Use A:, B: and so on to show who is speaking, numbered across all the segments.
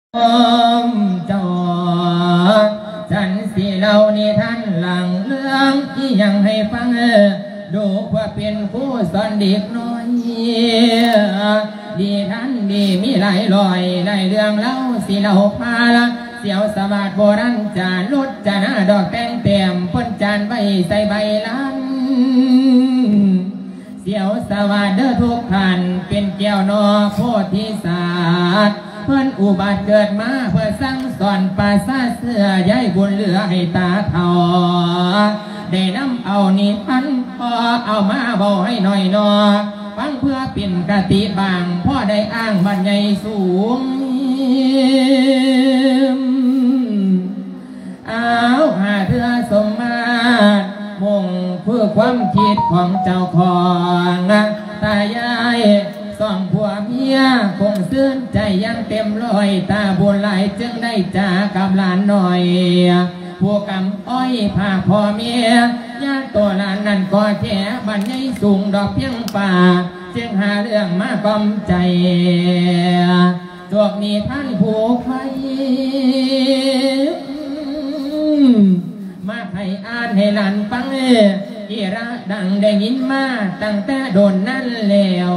A: เจ้าฉันสิเล่านิทานหลังเรื่องที่ยังให้ฟังดูว่าเป็นผู้สอนเด็กน้อยดีท่านดีมีหลายรอยหลายเรื่องเล่าสิเล่าพาละเสียวสวัสดิ์โบราณจานลุดจานดอกแตงเต็มพ้นจานใบใส่ใบลันเสียวสวัสดิ์เด้อทุกท่านเป็นแก้วนอโพธิสัตว์เพื่อนอุบัติเกิดมาเพื่อสั่งสอนภาษาเสือย้ายบุญเหลือให้ตาเท่าได้นำเอานิทานพอเอามาเบาให้หน่อยนอฟังเพื่อเป็นกติบางพ่อได้อ้างบรรยายสูงเอาหาเธอสมมาตรมงเพื่อความคิดของเจ้าของตายายสองผัวเมียคงซื่นใจยังเต็มร้อยตาบุญไหลจึงได้จากกับหลานหน่อยผู้กำอ้อยพาพ่อเมียญาติตัวหลานนั่นก็แค่บันไดสูงดอกเพียงป่าจึงหาเรื่องมากล่อมใจจวกนี้ท่านผูกไว้มาให้อ่านให้หลานฟังที่รักดังได้ยินมาตั้งแต่โดนนั่นแล้ว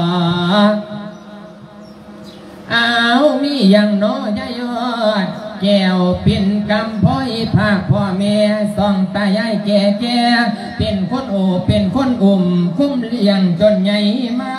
A: เอามีอย่างน้อยยอดแก้วเป็นกำพ้อยภาคพ่อแม่สองตายายแก่แก่เป็นคนโอเป็นคนคุ้มเลี้ยงจนใหญ่มา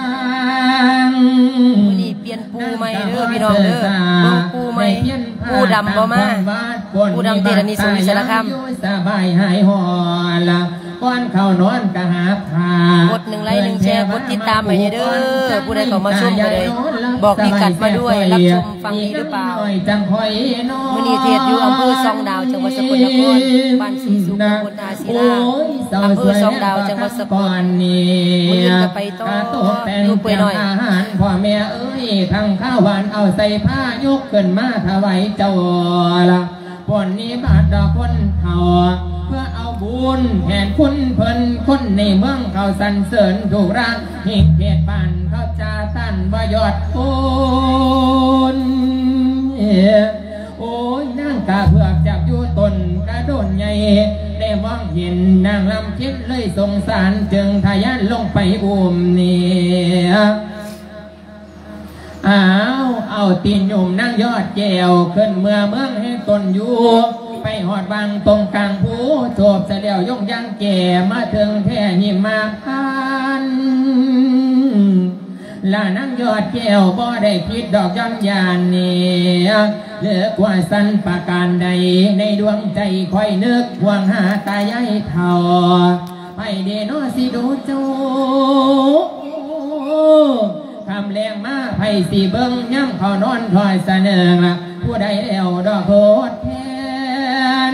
B: นี่เปลี่ยนปูใหม่เด้อพี่น้องเด้อปูใหม่ปูดำบ่มาปูดำเตะนี่สูงสารคาม
A: สบายหายหอละก้อนเขานอนกะหาผาก
B: ด1 ไลค์ 1 แชร์กดติดตามไปเด้อผู้ใดเข้ามาชมไปเลยบอกพิกัดมาด้วยรับชมฟังดีหรือเปล่ามื้อนี้เทศอยู่อำเภอซองดาวจังหวัดสกลนครบ้านศรีสุขตำบลนาศิลาอำเภอซองดาวจังหวัดสกลมื้อนี้จะไปต่ออยู่เปื่อยหน่อย
A: พ่อแม่เอ้ยทั้งข้าวหวานเอาใส่ผ้ายกขึ้นมาถวายเจ้าละปนนี้บาทดอกคนเท่าเพื่อเอาบุญแทนคุณเพิ่นคนในเมืองเขาสรรเสริญถูกรักหิ่งเขตบ้านเขาจาตันบยอดโอนโอ้ยนางกาเผือกจับอยู่ตนกระโดนใหญ่ได้มองเห็นนางลำคิดเลยสงสารจึงทะยานลงไปอุ้มเนี่ยเอาตีนยุ่มนั่งยอดแก้วขึ้นเมืองให้ตนอยู่ไปหอดบางตรงกลางผู้โฉบเสลียวยงยังแก่มาถึงแท่หิมมาพันลานั่งยอดแก้วบ่ได้คิดดอกย้อนยานเนี่ยเหลือกว่าสันประการใดในดวงใจคอยนึกห่วงหาตายายเท่าไปเดโนสิดูจูทำแรงมาไผ่สีเบิ้งย่ำเขานอนถอยเสนอละผู้ใดแล้วดอกโคตรแทน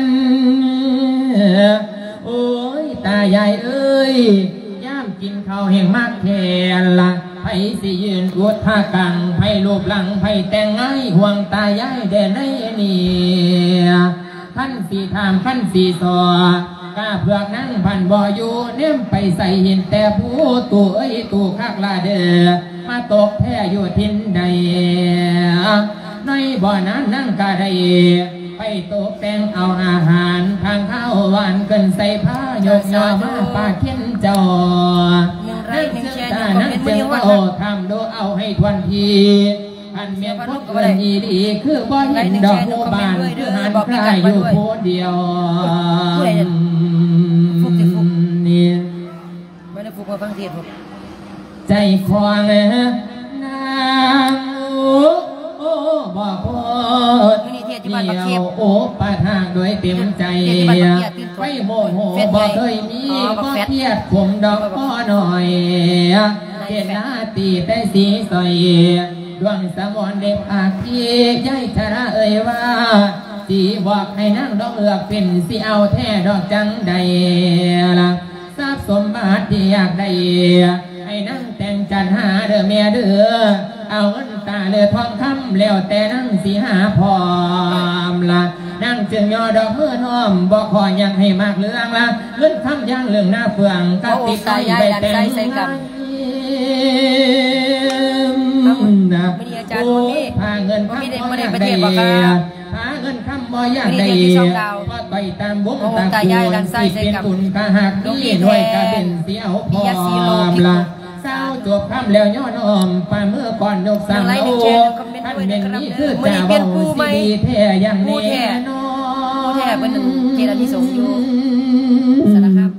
A: โอ้ยตายายเอ้ยย่ำกินข้าวแห่งมากแทนละไผ่สียืนอวดท่ากังไผ่รูปหลังไผ่แต่งง่ายห่วงตายายแดนในนี่ขั้นสีทามขั้นสีสอกาเผือกนั่งพันบ่ออยู่เน้มไปใส่หินแต่ผู้ตู่เอ้ยตู่คักลาเด้อมาตกแท้อยู่ทินใดในบ่อนั้นนั่งกะไดไปตกแต่งเอาอาหารทางข้าวหวานเกินใส่ผ้ายกยอมาปาเข็นเจ้านั่งเจ้าโอ้ทำดูเอาให้ทวนทีอันเมียนพบเกินยีดีคือบ่เห็นดอกโมบานคือหันใครอยู่โพเดียวนี่
B: ไม่ได้ฟุกมาฟังเสียง
A: ใจคลองนางโอ้บอกโคตรเดียวโอ้ปะทางโดยเต็มใจไปโมโหบอกเคยมีก็เทียดผมดอกพ่อหน่อยเห็นหน้าตีแต่สีสอยดวงสมรเด็กอาคีย้ายชนะเอ่ยว่าสีบอกให้นั่งดอกเลือกเป็นสีเอาแท้ดอกจังใดล่ะทรัพย์สมบัติที่อยากได้ให้นั่งแต่งจันหาเด้อแม่เด้อเอาเงินตาเลือทองคำแล้วแต่นั่งสีหาพร้อมละนั่งจึงยอดอกเมื่อน้อมบอกขอยังให้มากเรื่องละเงินคำย่างเรื่องหน้าเฟืองกัติดใจไปแต่งนะ
B: จารย์บ่มี
A: พาเงิน
B: บ่มี
A: คำ
B: บ่ได้ประเทศบ่ครับ
A: พาเงินคำบ่อยากได้
B: มีเดียวที่ช่องดาว
A: ไปตามวง
B: โอ้โห
A: ตาม
B: ตายายด้านซ้ายใส่
A: เป็น
B: กับ
A: ตุนกะหัก
B: น้อง
A: นี่
B: พี่
A: ด้วย
B: แท้
A: กะเป็นเสียวพ
B: ปิ
A: ร้
B: ยะศรีโล
A: อม
B: พี่
A: ละเศร้าจบคำแล้วย้อนอ้อมป่าเมื่อก่อนยกสั่ง
B: หนึ่งไลค์หนึ่งแชร์หนึ่งคอมเมนต์
A: ท่าน
B: ด้วย
A: เป็น
B: นะครับ
A: นี้คือ
B: มื้อนี้
A: จ่า
B: เปลี่ยน
A: เบา
B: ปูไหม
A: สีดีแท้อย่าง
B: ปู
A: นี้
B: แท้
A: นอ
B: ปูแท้เป็นหนึ่งเจรที่สงฆ์อยู่สารครับ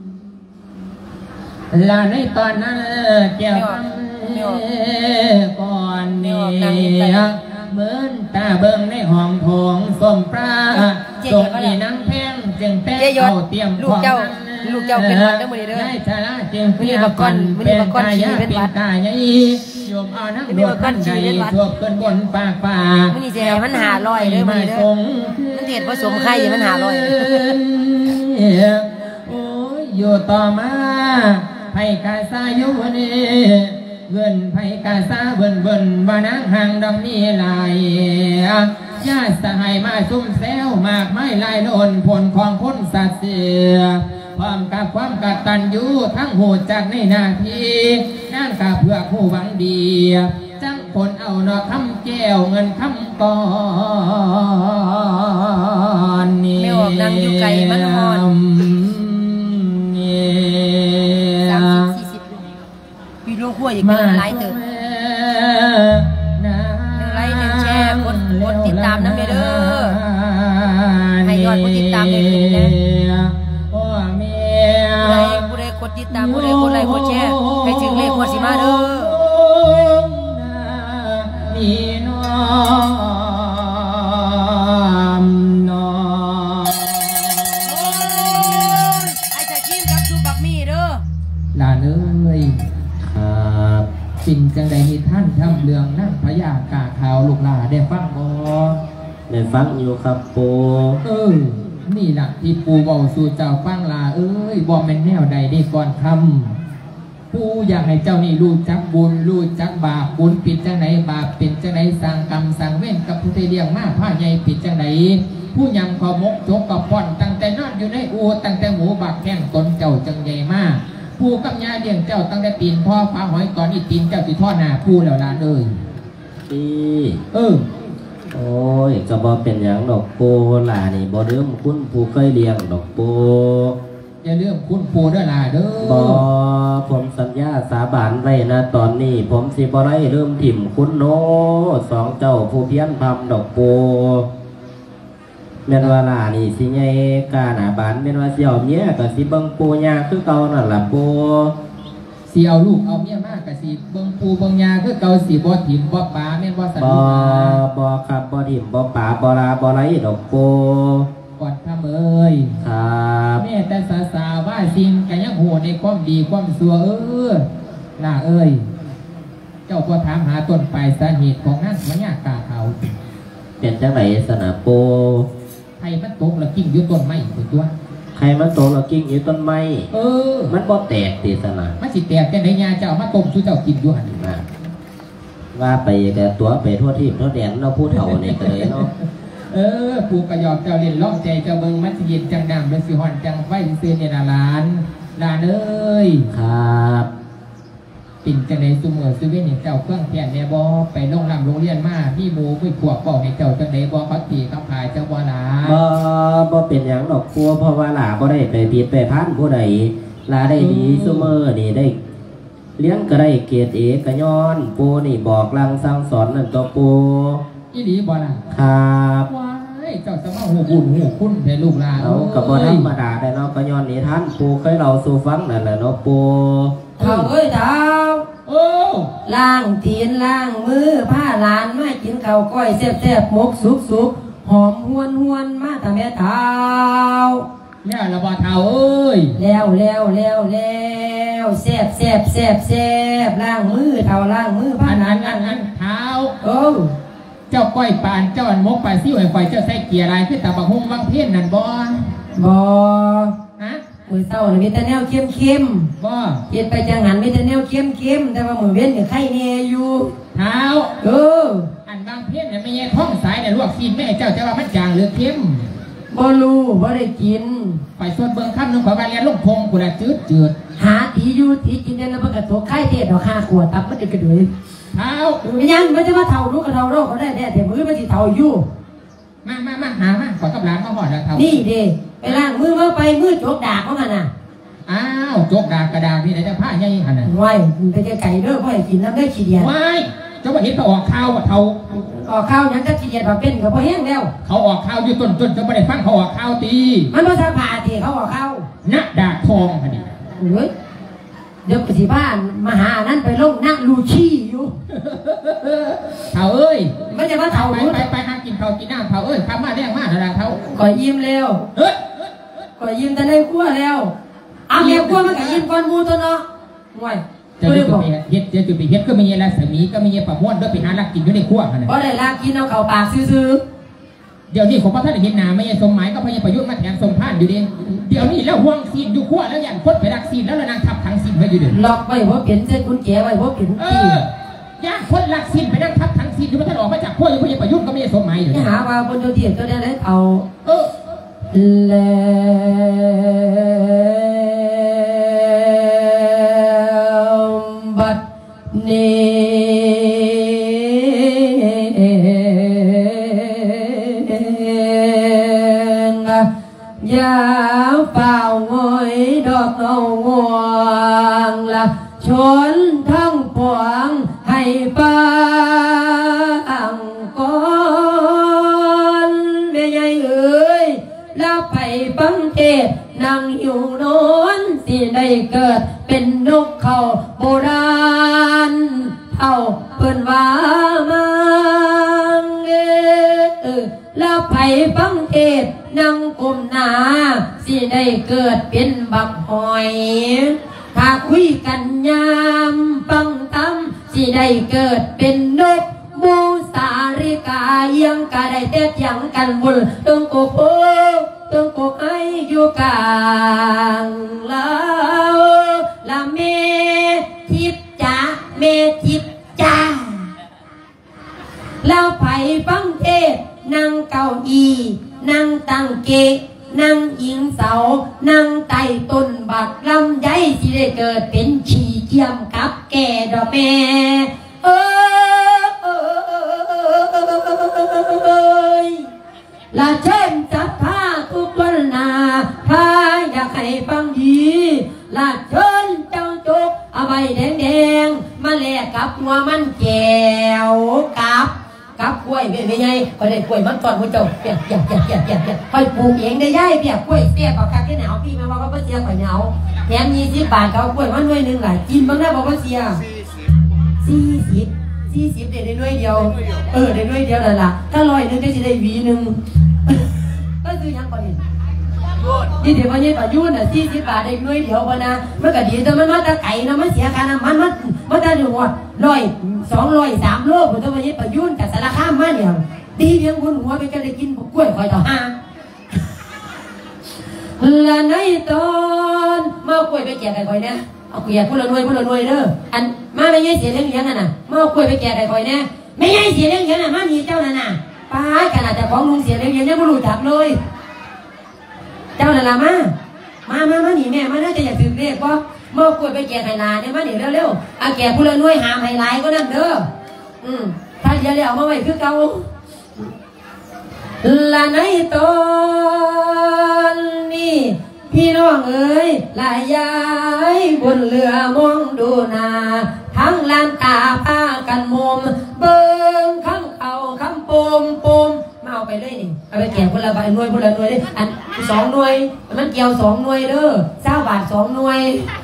A: ลาในตอนนั้นแก้ว
B: ไม่ออก
A: ก่อนนี้
B: ไม่ออก
A: เหมือนตาเบิ่งในห้องโถงส้มปลา
B: เจ๊ย
A: ส่
B: อง ด
A: อีนังแพงจึงแต่ง
B: เจ๊ยอด
A: เข้าเตรียม
B: ลูกเจ้าลูกเจ้าเป็นหวัดเด้อมื้อนี้เด้อ
A: ได้ชาลาจึง
B: มื้อนี้บักก้อนมื้อนี้บักก้อนขี่เป็นหวัด
A: ตาใหญ่โยมเอานัก
B: มื้อนี้บักก้อนขี่เป็นหวัด
A: ทั่วขึ้นบนปากป่า
B: มื้อนี้สิให้มันหาร้อยเด้อมื้อนี้เด้อมันเทศผสมไข่มันหาร้อย
A: โอ้ยอยู่ต่อมาไผกาซาอยู่นี่เงินไผกาซาเบิ่นว่านางห่างดำนี้ลายญาติสหายมาซุ่มแซวมากไม้ลายโลนผลของคนสัตว์เสียความกับความกตัญญูทั้งโหดจากในหน้าที่นั่นกับเพื่อผู้หวังดีจังผลเอาเนาะคำแก้วเงินคำก่อนนี่
B: ไม่ออกนำอยู่ไกลมันฮอน 30-40พี่ลูกขั้วอีกเป็นหลายเติบ ไลค์หนึ่งแชร์กดติดตามนะเมเด้อให้ยอดผู้ติดตามได้ขึ้นนะผู้ใดกดติดตามผู้ใดกดไลค์กดแชร์ให้ถึงเลขหัวสิมาเด้อ
A: มีน้อมน้อม
B: ไอ้ชาคิมกับซูบักมี่เด้อ
A: ลาเอ้ย
C: ครับ
A: สิ่งจังใดที่ท่านทำเรื่องนั่งพญากาขาวลูกหลาได้ฟังบ่
C: ได้ฟังอยู่ครับปู
A: นี่ล่ะที่ปูเบาสู่เจ้าฟังลาเอ้ยบ่แม่นแนวใดได้ก่อนคำปูอยากให้เจ้านี่รู้จักบุญรู้จักบาปบุญปิดจังไหนบาปเป็นจังไหนสร้างกรรมสร้างเวรกับผู้ที่เลี้ยงมาผ้าใหญ่ปิดจังไหนผู้ยังขอมกจกกับป้อนตั้งแต่นอนอยู่ในอูตั้งแต่หมูบักแข้งตนเจ้าจังใหญ่มากผู้กับยาเลี้ยงเจ้าตั้งแต่ตีนพ่อฟ้าหอยก่อนอีตีนเจ้าสิท่อหน้าผู้แล้วล่ะเลย
C: พี่
A: เ
C: โอ้ยก็บ่เป็นหยังดอกปูหลานี่บ่ลืมคุณผู้เคยเลี้ยงดอกปู
A: อย่าลืมคุณปู่ด้วยล่ะเด้อ
C: บ่ผมสัญญาสาบานไว้นะตอนนี้ผมสิบ่ได้ลืมถิ่มคุณโนสองเจ้าผู้เพี้ยนพำดอกปูแม่นว่าหลานี่สิใหญ่กาหน้าบานแม่นว่าสิเอาเมียก็สิเบิ่งปูย่าคือเก่านั่นล่ะปู
A: สิเอาลูกเอาเมียมากกะสิเบิ่งปู่เบิ่งยาคือเก่าสิบ่ถิ่มบ่ป๋าแม่นบ่สัน
C: บ่
A: ลูกหลา
C: บ่ครับบ่ถิ่มบ่ป่าบ่ลาบ่ไรดอกปู
A: ก่อนทำเอ้ย
C: ครับ
A: แม่แต่สาว่าสิ่งกันยังโหในความดีความสัวล่ะเอ้ยเจ้าก็ถามหาต้นปลายสาเหตุของนั่นพญากาเขา
C: เป็นจังไหนสนะปู
A: ให้มันตกแล้วกิ้งอยู่ต้นไม้ตัว
C: ใครมันโตแล้วกิ้งอยู่ต้นไม้ มันบ่แตกติสนะ
A: มันสิแตกแต่ในยาเจ้ามาต้มสู่เจ้ากินอยู่หั่น
C: นะว่าไปแต่ตัวไปทั่วทิพย์ทั่วแดนเราผู้เฒ่านี่ก็เลยเนาะ
A: ปู่กระยอบเจ้าเล่นล้อมใจเจ้าเบิ่งมันสิเย็นจังน้ำเป็นสิฮ้อนจังไฟซื้อเนี่ยล่ะหลานเอ้ย
C: ครับ
A: ปิ่นจังได๋ซุมื้อซุเว้นนี่เจ้าเครื่องแผ่นแม่บ่ไปโรงเรียนมาพี่หมู่พี่พวกบอกให้เจ้าจังได๋บ่เขาตีเขาพายเจ้าบ่ล่ะ
C: บ่เป็นหยังดอกปูเพราะว่าหลาบ่ได้ไปผิดไปพลาดผู้ใดหลาได้ดีซุมื้อนี่ได้เลี้ยงก็ได้เกรดเอก็ย้อนปูนี่บอกลังสั่งสอนนั่นตัวปู
A: อีหลีบ่ล่ะ
C: ครับ
A: ว้ายเจ้าจะมาหูบุญหูคุณให้ลูกหลาน
C: เอากับบ่ธรรมดาได้เนาะก็ย้อนนี่ท่านปูเคยเล่าสู่ฟังนั่นแหละเนาะปู
B: เท้าเอ้ยเท้า
A: โอ้
B: ล้างตีนล้างมือผ้าหลานมากินข้าวก้อยแซ่บๆหมกสุกๆหอมหวนมาทำแม่เท้า
A: แล้วละบ่เฒ่าเอ้ย
B: แล้วแซ่บล้างมือเท้าล้างมือผ้า
A: อัน
B: หลา
A: นั้น นเท้า
B: เออ
A: เจ้าก้อยปานเจ้าอันมกปลาซิ่วไอ้ข่อยเจ้าใส่เกียร์ลายคือตาบักฮุ่งวังเพี้ยนนั่นบ่
B: บ่
A: ฮะ
B: มือเศร้านี่มีแต่แนวเข้ม
A: บ่
B: เฮ็ดไปจังหันมีแต่แนวเข้มแต่ว่ามือเว้นนี่ไข่แน่อยู่
A: เท้า
B: เออ
A: อันบางเพี้ยนเนี่ยไม่ใช่ท้องสายเนี่ยลวกซีนแม่เจ้าจะว่ามันจางหรือเค็ม
B: บ่รู้บ่ได้กิน
A: ไปสวดเบิ่งคำหนึงขอว่าเรียนลงพงกูละจืด
B: หาตีอยู่ตีกินได้แล้วมันก็ตัวไข่เทศดอก5 ขวดตับมันจะกระดุย
A: เท้า
B: ยังไม่ได้ว่าเท่ารู้กับเท่าโรคเขาได้แน่แต่มือไม่สิเท่าอยู่
A: มาหามาขอกับร้านมาหอดแล้วเท่า
B: นี่เด้ไปล้างมือมาไปมือโจกดากเขามันน่ะ
A: อ้าวโจกดากกระดาษนี่ไหนจะผ้าใหญ่ขนาด
B: ไว้ไปจะไก่เด้อเพราะกินน้ำได้ขี้เดียด
A: ไว้เจ้าว่าเห็นเขาออกข้าวว่าเท่า
B: ออกข้าวยังจะขี้เดียดแบบเป็นกับพอแห้งแล้ว
A: เขาออกข้าวอยู่ต้นจะไม่ได้ฟังเขาออกข้าวตี
B: มันว่าถ้าผ่าตีเขาออกข้าว
A: นักดาบทองขนาด
B: เฮ้ยเดี๋ยวไปที่บ้านมหานั้นไปลงนั่งลูชี่อยู่
A: เท่าเอ้ย
B: ไม่จะว่าเท่า
A: ไปหากินข้าวกินน้ำเท่าเอ้ยทำมาแรงมากนะเท่า
B: ก่อยยิ้มแล้วก่อยยิ้มแต่ได้ขั้วแล้วเอาเมียขั้วมันก็ยิ้มก้อนมูตัวเนาะห่วย
A: จะจุดไปเฮ็ดก็มีอะไรสมีก็มีปลาม้วนด้วยไปหาลักกินอยู่ในขั้วขนาด
B: เพราะได้ลักกินเอาเข่าปากซื้อ
A: เดี๋ยวนี้ผมว่าท่านเห็นนาไม่ใช่สมหมายก็พยายามประยุทธ์มาแทนสมพานอยู่ดีเดี๋ยวนี้แล้วห่วงซีนอยู่ขั้วแล้วยันพดไปรักซีนแล้วนางทับถังซีนไว้อยู่เดี๋ยว
B: ล็อกไว้เพราะเปลี่ยนเส้นกุญแจไว้เพราะเปลี่ยน
A: ย่างพดรักซีนไปนั่งทับถังซีนอยู่ว่าท่านออกมาจากขั้วอยู่พยายามประยุทธ์ก็ไม่ใช่สมหมายอยู่
B: หาว่าบนโยเทียนก็ได้เอาแล้วบัดนี้อย่าเป่าหอยดอกเอาห่วงละชนทั้งปวงให้ปังก่อนแม่ใหญ่เอ๋ยแล้วไปปังเทศนั่งอยู่โน้นสิได้เกิดเป็นนกเขาโบราณเท่าเปิ้นว่ามังแล้วไปปังเทศนั่งกลมหนาสิได้เกิดเป็นบักหอยถ้าคุยกันยามปังตั้มสิได้เกิดเป็นนกมูสาริกายังกะได้เต็ดยังกันบุญตึงโกโก้ตึงโกไออยู่กลางแล้วละเมทิพจ้าเมทิพจ้าแล้วไปปังเทศนั่งเก้าอี้นั่งตั้งเกะนั่งอิงเสานั่งใต้ต้นบักลำไยสิได้เกิดเป็นชีเทียมกับแก่ดอกแม่ละเช่นจัดผ้าทุกวันนาถ้าอยากให้ฟังดีละเชิญเจ้าจกเอาใบแดงมาแลกกับหัวมันแก้วกับกล้วยเป็นไงก็ได้กล้วยมันตอนหัวเจ้าเปียกคอยปลูกเองได้ย่ายเปียกกล้วยเสียบอกกันที่หนาวพี่มาว่าก็เสียข่อยหนาวแถม20 บาทเขากล้วยมันด้วยนึงหลายกินบ้างได้บอกว่าเสีย40ได้ด้วยเดียวได้ด้วยเดียวนั่นล่ะถ้า100นึงได้สิได้หวีนึงก็คือยังก่อนนี่เดี๋ยววันนี้ต่อยุ่นอ่ะ40 บาทได้ด้วยเดียวพอนะมันก็ดีแต่มันมาตะไก่นะมันเสียค่าน้ำมันตะหนึ่งวัด100 200 3 โลผมต้องวันนี้ต่อยุ่นกับสารข้ามมาเนี่ยตีเลี้ยงบนหัวไปก็ได้กินกล้วยคอยต่อห้าละในตอนมากล้วยไปแจกไก่คอยเนี่ยเอาเกลียดพูดละหน่วยเด้ออันมาไม่ใช่เสียเลี้ยงน่ะมาเอากล้วยไปแจกไก่คอยเนี่ยไม่ใช่เสียเลี้ยงน่ะมามีเจ้าน่ะป้าขนาดแต่ของลุงเสียเลี้ยงเนี่ยไม่รู้จักเลยเจ้าน่ะมาหนีแม่มาน่าจะอยากถือเลขป่ะเมื่อกล้วยไปแจกไข่ลาเนี่ยมาหนีเร็วๆเอาแก่พูดละหน่วยหามไฮไลท์ก็นั่นเด้อถ้าเดี๋ยวเอามาไว้คือเก่าละในตอนนี้พี่น้องเอ๋ยลายายบนเรือมองดูนาทั้งลานตาพากันมุมเบิ่งข้างเขาคำปมมาเอาไปเลยนี่เอาไปแก่คนละใบหน่วยดิอัน2 หน่วยมันเกี่ยว2 หน่วยเด้อ20 บาท2 หน่วย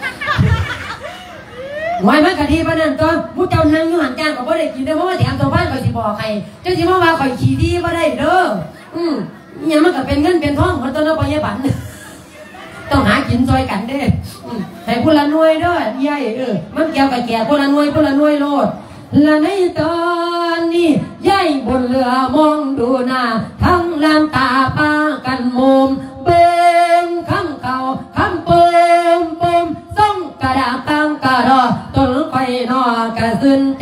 B: ไว้มันกะทีปะนั่นตัวผู้เจ้านั่งอยู่หันจ้างก็บ่ได้กินได้เพราะว่าแถมตัวบ้านก็สิบอกใครเจ้าสิมาว่าข่อยขี้ดีบ่ได้เด้อเนี่ยมันก็เป็นเงินเป็นทองของตัวน้องพยาบาลต้องหากินซอยกันเด้ให้ผู้ละหน่วยเด้อยายมันเกี่ยวกับแก่ผู้ละหน่วยโลดละในตอนนี้ยายบนเรือมองดูหน้าทั้งลานตาปากันมุมเบิ่งข้างเขาคำปมส่งกระดาษตั้งกระดอต้นไฟนอกระซึนใจ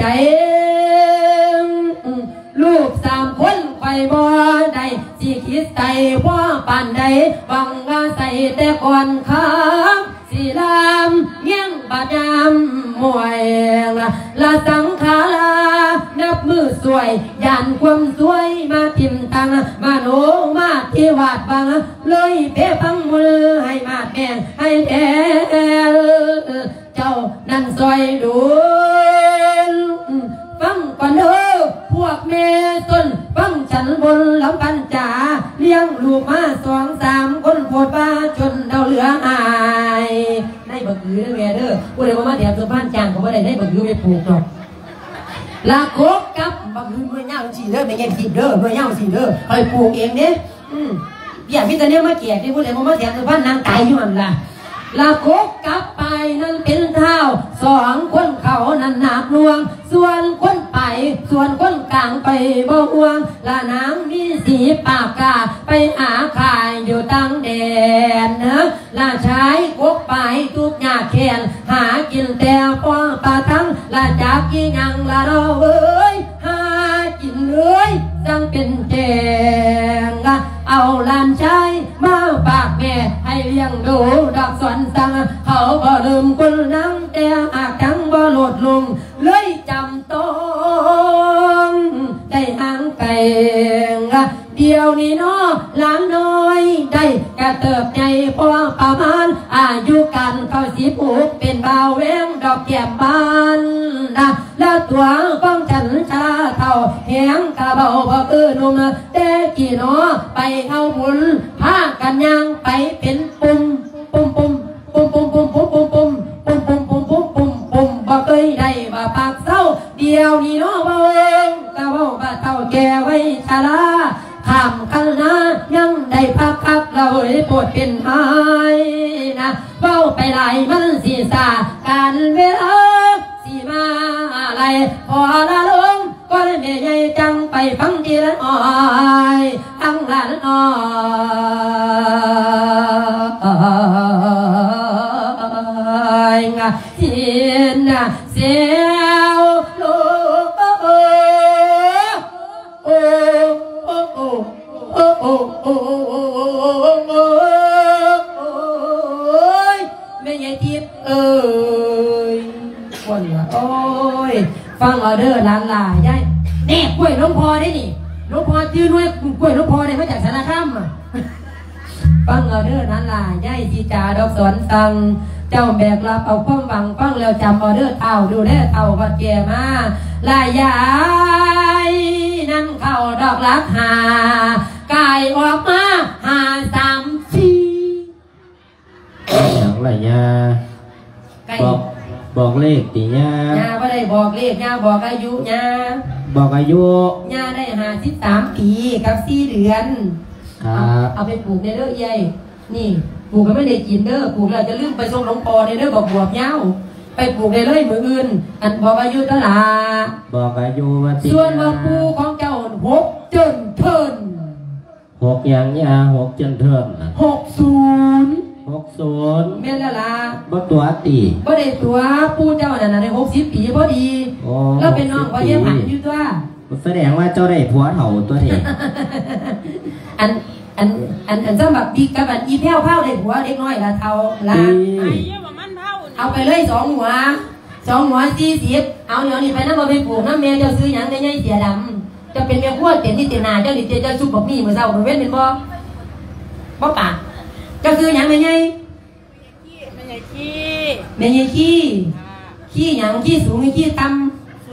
B: ลูก3 คนไฟบ่ได้สิคิดใส่ว่าปานใดบังว่าใส่แต่ก่อนครับสิลามเงี้ยงบาดยามำมวยละสังขารานับมือสวยยันความสวยมาทิมตังมาโนมาที่วาดบังเลยเพ่ฟังมือให้มาแบ่งให้แท้เจ้านั่นซอยดูฟังก่อนเด้อพวกแม่ต้นฟังฉันบนลำพันจ่าเลี้ยงลูกมา2-3 คนโพดบ้าจนเราเหลืออายในบักหือแม่เด้อผู้ใดมาแถมตัวบ้านจางก็ไม่ได้ในบักหือไปปลูกหรอกลาโคกกับบักหือเมื่อย่างสีเด้อไม่เงี้ยสีเด้อเมื่อย่างสีเด้อคอยปลูกเองเนี่ยอย่าพิจารณามาเกียรติผู้ใดมาแถมตัวบ้านนางตายอยู่หันล่ะลาโคกกับไปนั่นเป็นเท้า2 คนเขานั่นหนักลวงส่วนคนไปส่วนคนกลางไปบ่ห่วงละนางมีสีปากกาไปหาขายอยู่ตั้งแดนนะละชายกกไปทุกหยาแขนหากินแต่ป้อปลาทั้งละจากกินยังละเราเอ้ยหากินเอ้ยจังเป็นแจงเอาลานชายมาปากแม่ให้เลี้ยงดูดอกสวนสังเขาบ่ลืมคนนั่งแต่หากทั้งบ่โหลดลงเลยจำต้องได้หางไก่เดียวนี้น้อหลานน้อยได้กระเติบใหญ่พอประมาณอายุกันเข้า16เป็นบ่าวแหวงดอกแก้มบานนะแล้วตัวฟ้องฉันชาเท่าแหงกระเบาบ่นุ่มแต่กี่น้อไปเอาบุญพากันย่างไปเป็นปุ่มบ่เคยได้ว่าปากเศร้าเดียวนี้น้อบ่เองกะเว้าบ่เท่าแก่ไว้ชราข้ามกันนะยังได้พักเราได้ปวดเป็นไม้นะเว้าไปหลายมันสีสาการเวลาสีมาอะไรพอละลงก็ได้แม่ใหญ่จังไปฟังทีละอ้อยทั้งหลานอ้อยเสียนเสียวโลแม่ใหญ่ทิพย์เอ้ยคนละโอ้ยฟังออเดอร์หลานหลายได้แน่กล้วยหลวงพ่อได้นี่หลวงพ่อจื้อน้อยกล้วยหลวงพ่อได้มาจากสารคามฟังออเดอร์หลานหลายได้ที่จ่าดอกสอนตังเจ้าแบกรับเอาความหวังฟังแล้วจำออเดอร์เต่าดูแลเต่าบัดแก่มาลายยายนั่นเข้าดอกรักหากายออกมา5-3-4
C: อย่างไรยาบอกเลขตียา
B: ไม่ได้บอกเลขยาบอกอายุยา
C: บอกอายุ
B: ยาได้53 ปีกับ4 เดือนเอาไปปลูกในเด้อใหญ่นี่ปลูกก็ไม่ได้กินเด้อปลูกเราจะลืมไปส่งหลวงพ่อในเด้อบอกบวบเย้าไปปลูกในเลยมืออื่นอันบอกอายุเท่าไหร่
C: บอกอายุว่า
B: ส่วนว่าปูของเจ้า6 จนเทิน
C: 6อย่างยา6 จนเทิน60แม่นแล้วล่ะบ่ตัวตี
B: บ่ได้ตัวปูเจ้านั่นน่ะได้60 ปีพอดีแล้วเป็นน้องพ่อเยี่ยมหันอยู่ตัว
C: แสดงว่าเจ้าได้ผัวเฒ่าตัวนี้
B: อันสำหรับบิ๊กกับอันอีแพ้วเผาได้ผัวเด็กน้อยละเฒ่าละเอาไปเลย2 หัว40เอาเดี๋ยวนี้ไปนำบ่ไปปลูกน้ำแม่เจ้าซื้อหยังได้ใหญ่เสียดำจะเป็นแม่ครัวเต็มที่เต็มหน้าเจ้านี่เจ้าซุปบักมี่มื้อเช้ามื้อเว้นเป็นบ่ปากเจ้าซื้อหยังได้ใหญ่แม่ใหญ่ขี้หยังขี้สูงขี้ต่ำ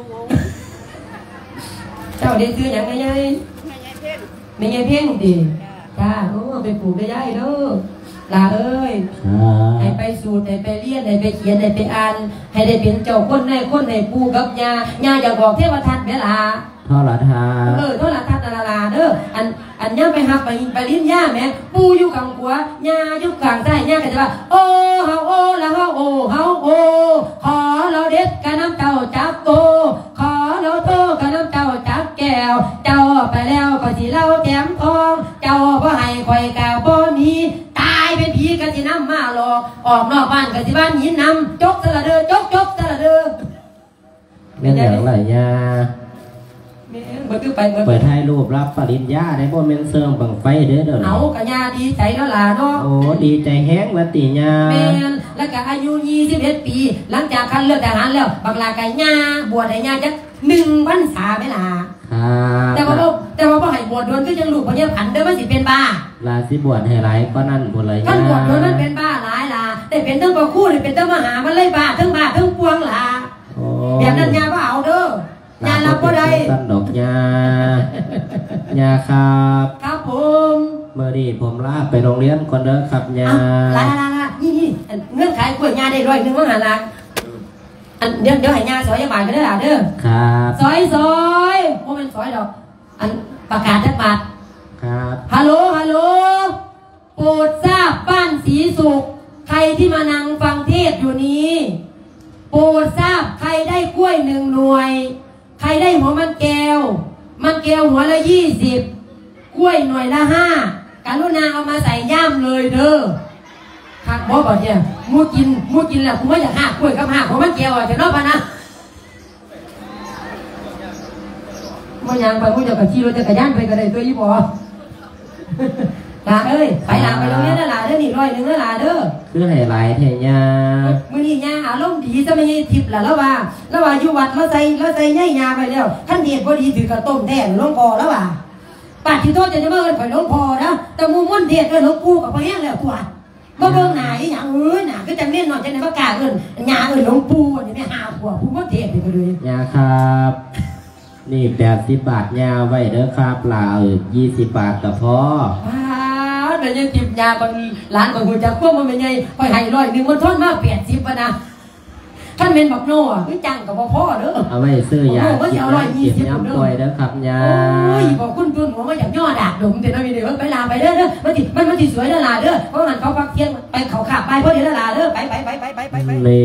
B: เจ้าได้ซื้อหยังได้ใหญ่แม่ใหญ่เพ่งดิจ้าโอ้ไปปลูกได้ใหญ่เด้อลาเอ้ยให้ไปสูตรให้ไปเรียนให้ไปเขียนให้ไปอ่านให้ได้เป็นเจ้าคนให้ปู่กับย่าอยากบอกเทวทัตแม่ล่ะ
C: ทอละทา
B: ทอละทัตลาเด้ออันย่าไปหักไปลิ้นย่าแม่ปู่อยู่กลางหัวย่าอยู่กลางใต้ย่าก็จะว่าโอ้เฮาโอ้ละเฮาโอ้เฮาโอ้ขอเราเด็ดกันน้ำเจ้าจับโตขอเราโตกันน้ำเจ้าจับแก้วเจ้าไปแล้วก็สิเล่าแถมทองเจ้าบ่ให้คอยกาวบ่มีตายเป็นผีก็สิน้ำมาหลอกออกนอกบ้านก็สิบ้านหินน้ำจกสละเด้อจกสละเด้อ
C: แม่นอย่างไรยา
B: แม่บมันคือไปเหมือน
C: เปิดถ่ายรูปรับปริญญาได้บ่แม่นเสริมบังไฟเด้อเด้อ
B: เอากะยาดีใจแล้วล่ะเนาะ
C: โอ้ดีใจแฮงละติญา
B: แม่นแล้วก็อายุ21 ปีหลังจากคัดเลือกทหารแล้วบักลากะยาบวชให้ยาจัก1 พรรษาแม่ล่ะ
C: ครับ
B: แต่ว่าบ่ให้บวชโดนคือจังลูกบ่เนี่ยผันเด้อมันสิเป็นบ้า
C: ลาสิบวชให้หลายก็นั่นพุ่นเลย
B: ท่านบวชโดนมันเป็นบ้าหลายล่ะได้เป็นทั้งพระครูได้เป็นทั้งมหามันเลยบ้าทั้งปวงล่ะ
C: โอ้
B: แบบนั้นยาบ่เอาเด้อยารับบ่ได้
C: สั้นดอกยายาครับ
B: ครับผม
C: เมื่อนี้ผมลาไปโรงเรียนก่อนเด้อครับยา
B: ลานี่เงื่อนไขกล้วยยาได้100ว่าหั่นล่ะอันเดี๋ยวให้ยาซอยบาทกันเด้อล่ะเด้อ
C: ครับ
B: ซอยบ่แม่นซอยดอกอันประกาศจักบาท
C: ครับ
B: ฮัลโหลโปรดทราบบ้านศรีสุขใครที่มานั่งฟังเทศอยู่นี้โปรดทราบใครได้กล้วย1 หน่วยใครได้หัวมันแก้วหัวละ20กล้วยหน่วยละ5กรุณาเอามาใส่ย่ามเลยเด้อคักบ่บ่เนี่ยมูกินแล้วกูไม่อยาก5กล้วยกับ5หัวมันแก้วอ่ะจะเนาะพะนะบ่ยังไปมูจะกับขี่รถจักรยานไปก็ได้ตัวอีบ่ลาเอ้ยไปลาไปโรงเรียนแล้วลาเด้อนี่100แล้วลาเด้อ
C: คือให้หลายแท้ยา
B: มื้อนี้ย่าอารมณ์ดีซะไม่ใช่ทิพย์ล่ะแล้วว่าอยู่วัดเราใส่ใหญ่ยาไปแล้วท่านเฮ็ดบ่ดีถือกระต้มแท้หลวงพ่อแล้วว่าปาดที่โทษจะมาเอิ้นข่อยหลวงพ่อนะแต่หมู่มุ่นเทศเอิ้นหลวงปู่ก็บ่แห้งแล้วตัวบ่เบิ่งหน้าอีหยังหน้าคือจังเน้นน้อยจังได๋บ่กล้าเอิ้นย่าเอิ้นหลวงปู่อันนี้แม่หาผัวผู้มุ่นเทศนี่ก็เลย
C: ยาครับนี่80 บาทยาไว้เด้อครับลา20 บาทก็พอ
B: แม่ยังจิบยาบางร้านบางคนจะควบมันเป็นไงไปให้100มันทอนมาก80ป่ะนะท่านเป็นบักโน่คือจังกับพ่อเด้อ
C: เอาไว้ซื้อยากินน้ำป่วยเด้อครับยา
B: โอ้ยบอกคุณหัวมาจากย่อดาบดมเดี๋ยวเรามีเดี๋ยวไปลาไปเด้อมันสวยเด้อลาเด้อเพราะมันเขาพักเที่ยงไปเขาขาบไปเพราะเดี๋ยวลาเด้อไป
C: นี่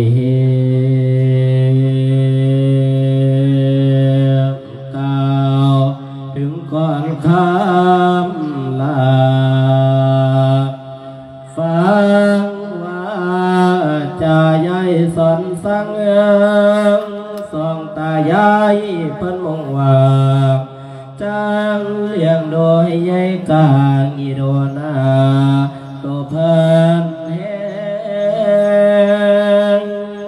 C: ก้าวถึงก่อนคำลาฟังว่าจะยายสอนสั่งสองตายายเพิ่นมองว่าจังเลี้ยงโดยยายกางอีโดนาตัวเพิ่นเฮง